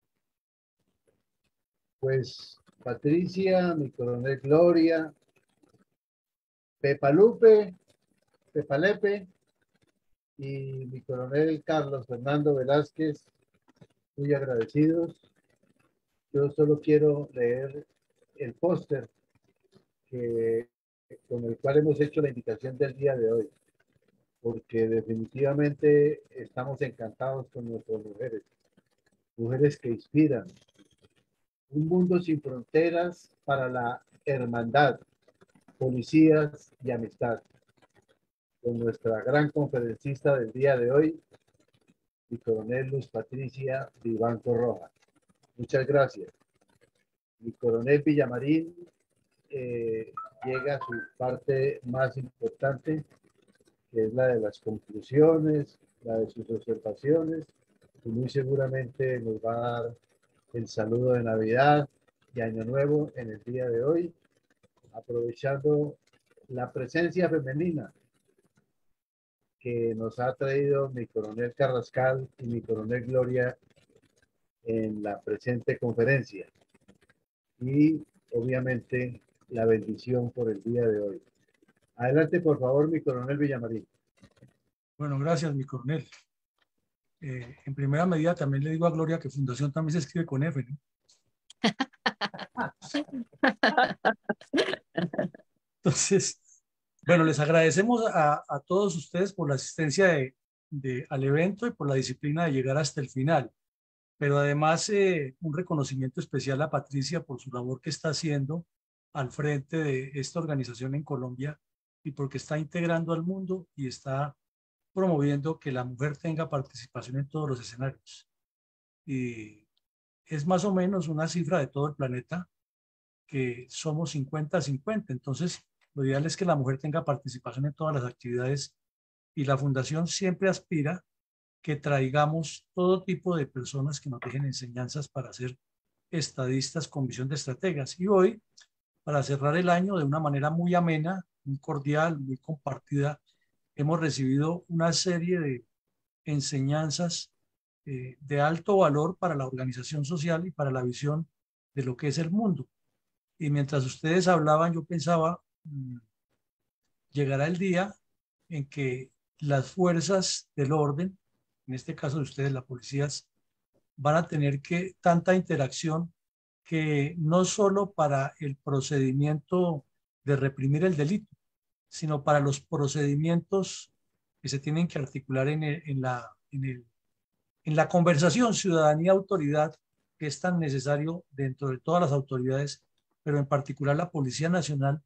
Pues Patricia, mi coronel Gloria, Pepa Lupe, Pepa Lepe y mi coronel Carlos Fernando Velázquez, muy agradecidos. Yo solo quiero leer el póster que, con el cual hemos hecho la invitación del día de hoy, porque definitivamente estamos encantados con nuestras mujeres, mujeres que inspiran. Un mundo sin fronteras para la hermandad, policías y amistad. Con nuestra gran conferencista del día de hoy, mi coronel Luz Patricia Vivanco Rojas. Muchas gracias. Mi coronel Villamarín eh, llega a su parte más importante, que es la de las conclusiones, la de sus observaciones, y muy seguramente nos va a dar el saludo de Navidad y Año Nuevo en el día de hoy, aprovechando la presencia femenina que nos ha traído mi coronel Carrascal y mi coronel Gloria en la presente conferencia. Y obviamente la bendición por el día de hoy. Adelante, por favor, mi coronel Villamarín. Bueno, gracias, mi coronel. Eh, en primera medida también le digo a Gloria que fundación también se escribe con F, ¿no? Entonces, bueno, les agradecemos a, a todos ustedes por la asistencia de, de, al evento y por la disciplina de llegar hasta el final. Pero además eh, un reconocimiento especial a Patricia por su labor que está haciendo al frente de esta organización en Colombia y porque está integrando al mundo y está promoviendo que la mujer tenga participación en todos los escenarios. Y es más o menos una cifra de todo el planeta que somos cincuenta a cincuenta. Entonces, lo ideal es que la mujer tenga participación en todas las actividades y la fundación siempre aspira que traigamos todo tipo de personas que nos dejen enseñanzas para ser estadistas con visión de estrategas. Y hoy, para cerrar el año de una manera muy amena, muy cordial, muy compartida, hemos recibido una serie de enseñanzas eh, de alto valor para la organización social y para la visión de lo que es el mundo. Y mientras ustedes hablaban, yo pensaba, mmm, llegará el día en que las fuerzas del orden, en este caso de ustedes, las policías, van a tener que tanta interacción que no solo para el procedimiento de reprimir el delito, sino para los procedimientos que se tienen que articular en, el, en, la, en, el, en la conversación ciudadanía-autoridad, que es tan necesario dentro de todas las autoridades, pero en particular la Policía Nacional,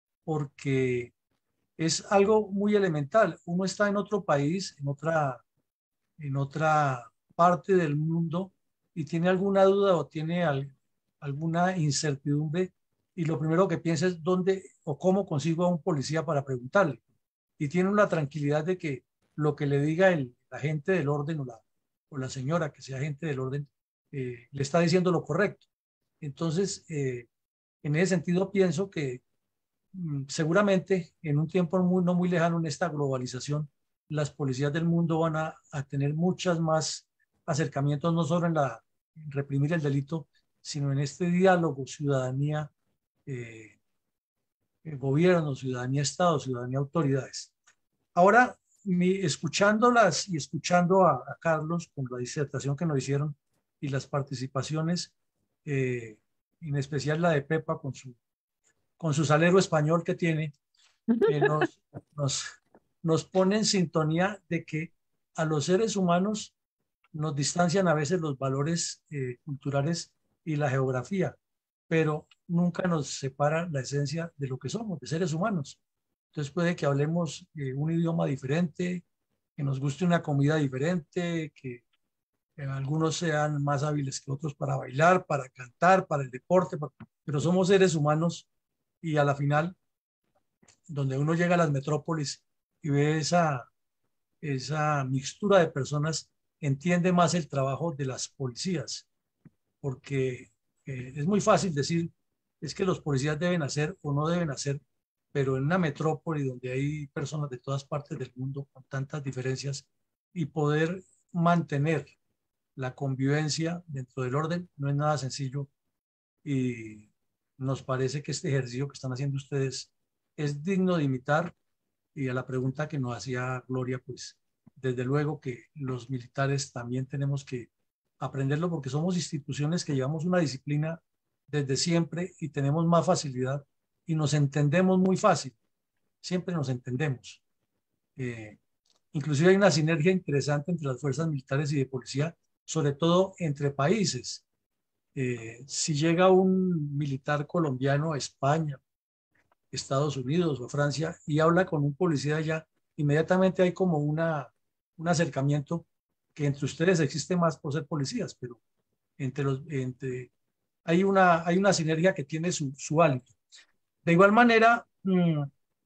porque es algo muy elemental. Uno está en otro país, en otra, en otra parte del mundo y tiene alguna duda o tiene al, alguna incertidumbre y lo primero que piensa es dónde o cómo consigo a un policía para preguntarle. Y tiene la tranquilidad de que lo que le diga el agente del orden o la, o la señora que sea agente del orden eh, le está diciendo lo correcto. Entonces, eh, en ese sentido pienso que seguramente en un tiempo muy, no muy lejano, en esta globalización, las policías del mundo van a, a tener muchas más acercamientos, no solo en, la, en reprimir el delito, sino en este diálogo ciudadanía, eh, gobierno, ciudadanía, Estado, ciudadanía, autoridades. Ahora, mi, escuchándolas y escuchando a, a Carlos con la disertación que nos hicieron y las participaciones, eh, en especial la de Pepa con su con su salero español que tiene, eh, nos, nos, nos pone en sintonía de que a los seres humanos nos distancian a veces los valores eh, culturales y la geografía, pero nunca nos separa la esencia de lo que somos, de seres humanos. Entonces puede que hablemos eh, un idioma diferente, que nos guste una comida diferente, que eh, algunos sean más hábiles que otros para bailar, para cantar, para el deporte, para, pero somos seres humanos. Y a la final, donde uno llega a las metrópolis y ve esa, esa mixtura de personas, entiende más el trabajo de las policías, porque eh, es muy fácil decir, es que los policías deben hacer o no deben hacer, pero en una metrópoli donde hay personas de todas partes del mundo con tantas diferencias y poder mantener la convivencia dentro del orden no es nada sencillo y nos parece que este ejercicio que están haciendo ustedes es digno de imitar. Y a la pregunta que nos hacía Gloria, pues desde luego que los militares también tenemos que aprenderlo porque somos instituciones que llevamos una disciplina desde siempre y tenemos más facilidad y nos entendemos muy fácil, siempre nos entendemos. Eh, inclusive hay una sinergia interesante entre las fuerzas militares y de policía, sobre todo entre países. Eh, si llega un militar colombiano a España, Estados Unidos o Francia y habla con un policía allá, inmediatamente hay como una, un acercamiento que entre ustedes existe más por ser policías, pero entre los, entre, hay, una, hay una sinergia que tiene su, su hálito. De igual manera, mmm,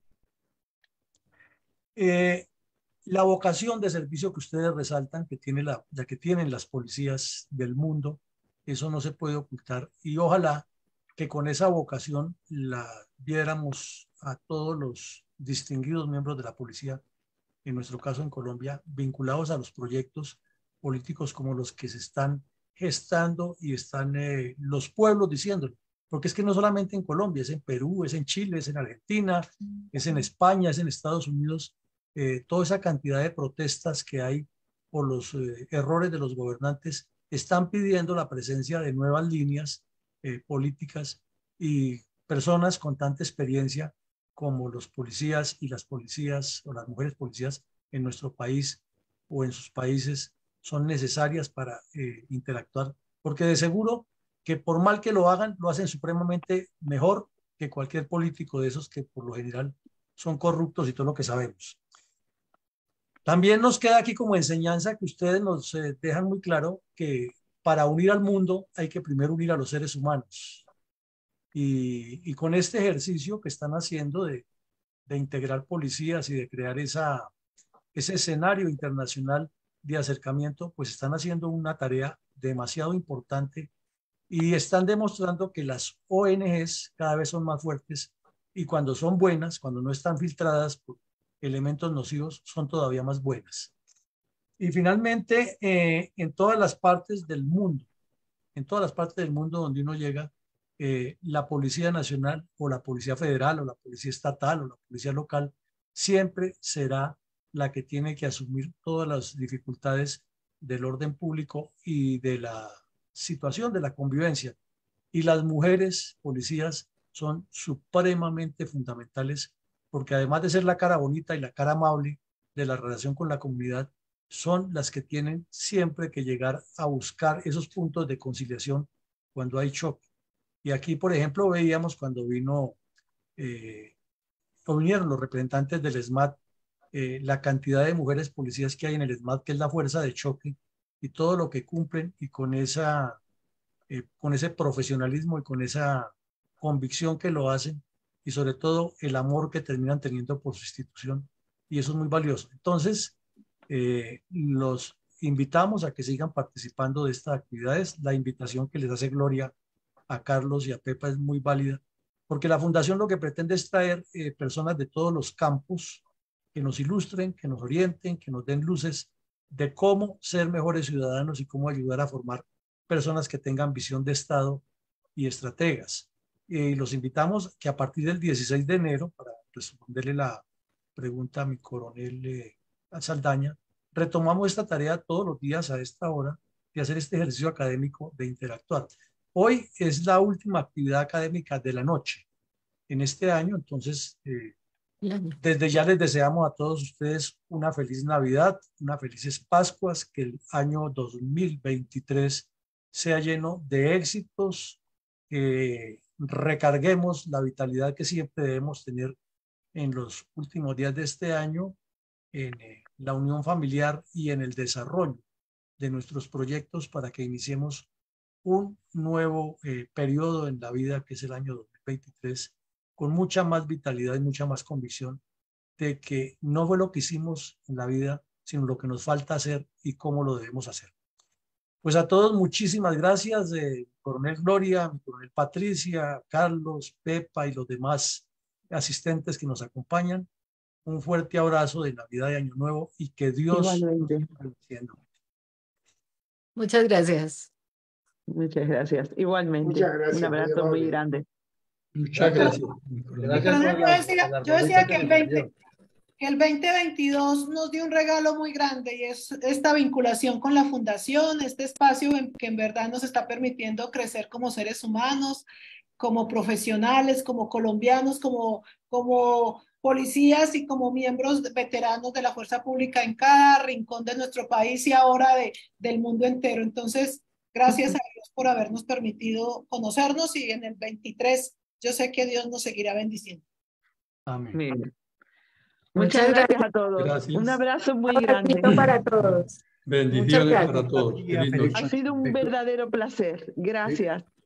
eh, la vocación de servicio que ustedes resaltan, que, tiene la, ya que tienen las policías del mundo, eso no se puede ocultar y ojalá que con esa vocación la diéramos a todos los distinguidos miembros de la policía, en nuestro caso en Colombia, vinculados a los proyectos políticos como los que se están gestando y están eh, los pueblos diciéndolo, porque es que no solamente en Colombia, es en Perú, es en Chile, es en Argentina, es en España, es en Estados Unidos, eh, toda esa cantidad de protestas que hay por los eh, errores de los gobernantes están pidiendo la presencia de nuevas líneas eh, políticas y personas con tanta experiencia como los policías y las policías o las mujeres policías en nuestro país o en sus países son necesarias para eh, interactuar, porque de seguro que por mal que lo hagan, lo hacen supremamente mejor que cualquier político de esos que por lo general son corruptos y todo lo que sabemos. También nos queda aquí como enseñanza que ustedes nos eh, dejan muy claro que para unir al mundo hay que primero unir a los seres humanos. Y, y con este ejercicio que están haciendo de, de integrar policías y de crear esa, ese escenario internacional de acercamiento, pues están haciendo una tarea demasiado importante y están demostrando que las O N Ges cada vez son más fuertes y cuando son buenas, cuando no están filtradas por elementos nocivos, son todavía más buenas. Y finalmente, eh, en todas las partes del mundo, en todas las partes del mundo donde uno llega, eh, la Policía Nacional o la Policía Federal o la Policía Estatal o la Policía Local siempre será la que tiene que asumir todas las dificultades del orden público y de la situación de la convivencia. Y las mujeres policías son supremamente fundamentales porque además de ser la cara bonita y la cara amable de la relación con la comunidad, son las que tienen siempre que llegar a buscar esos puntos de conciliación cuando hay choque. Y aquí, por ejemplo, veíamos cuando vino, eh, vinieron los representantes del ESMAD, eh, la cantidad de mujeres policías que hay en el ESMAD, que es la fuerza de choque, y todo lo que cumplen y con, esa, eh, con ese profesionalismo y con esa convicción que lo hacen, y sobre todo el amor que terminan teniendo por su institución, y eso es muy valioso. Entonces, eh, los invitamos a que sigan participando de estas actividades. La invitación que les hace Gloria a Carlos y a Pepa es muy válida, porque la Fundación lo que pretende es traer eh, personas de todos los campos que nos ilustren, que nos orienten, que nos den luces de cómo ser mejores ciudadanos y cómo ayudar a formar personas que tengan visión de Estado y estrategas. Y los invitamos que a partir del dieciséis de enero, para responderle la pregunta a mi coronel eh, Saldaña, retomamos esta tarea todos los días a esta hora de hacer este ejercicio académico de interactuar. Hoy es la última actividad académica de la noche en este año, entonces eh, desde ya les deseamos a todos ustedes una feliz Navidad, unas felices Pascuas, que el año dos mil veintitrés sea lleno de éxitos, que recarguemos la vitalidad que siempre debemos tener en los últimos días de este año, en eh, la unión familiar y en el desarrollo de nuestros proyectos para que iniciemos un nuevo eh, periodo en la vida que es el año dos mil veintitrés con mucha más vitalidad y mucha más convicción de que no fue lo que hicimos en la vida, sino lo que nos falta hacer y cómo lo debemos hacer. Pues a todos muchísimas gracias, eh, coronel Gloria, mi coronel Patricia, Carlos, Pepa y los demás asistentes que nos acompañan. Un fuerte abrazo de Navidad y Año Nuevo y que Dios Igualmente. nos siga bendiciendo. Muchas gracias. Muchas gracias. Igualmente. Muchas gracias, Un abrazo muy muy amable. grande. Muchas gracias. Gracias Pero por yo la- decía, por la yo decía arbolita que el nos veinte, envió. que el veinte veintidós nos dio un regalo muy grande y es esta vinculación con la fundación, este espacio en, que en verdad nos está permitiendo crecer como seres humanos, como profesionales, como colombianos, como, como policías y como miembros veteranos de la fuerza pública en cada rincón de nuestro país y ahora de, del mundo entero. Entonces, gracias a Dios por habernos permitido conocernos y en el veintitrés yo sé que Dios nos seguirá bendiciendo. Amén. Bien. Muchas Muchas gracias gracias. a todos. Gracias. Un abrazo muy Un grande. abracito para todos. Bendiciones Muchas para gracias. todos. Día, Feliz feliz noche. Ha sido un verdadero placer. Gracias.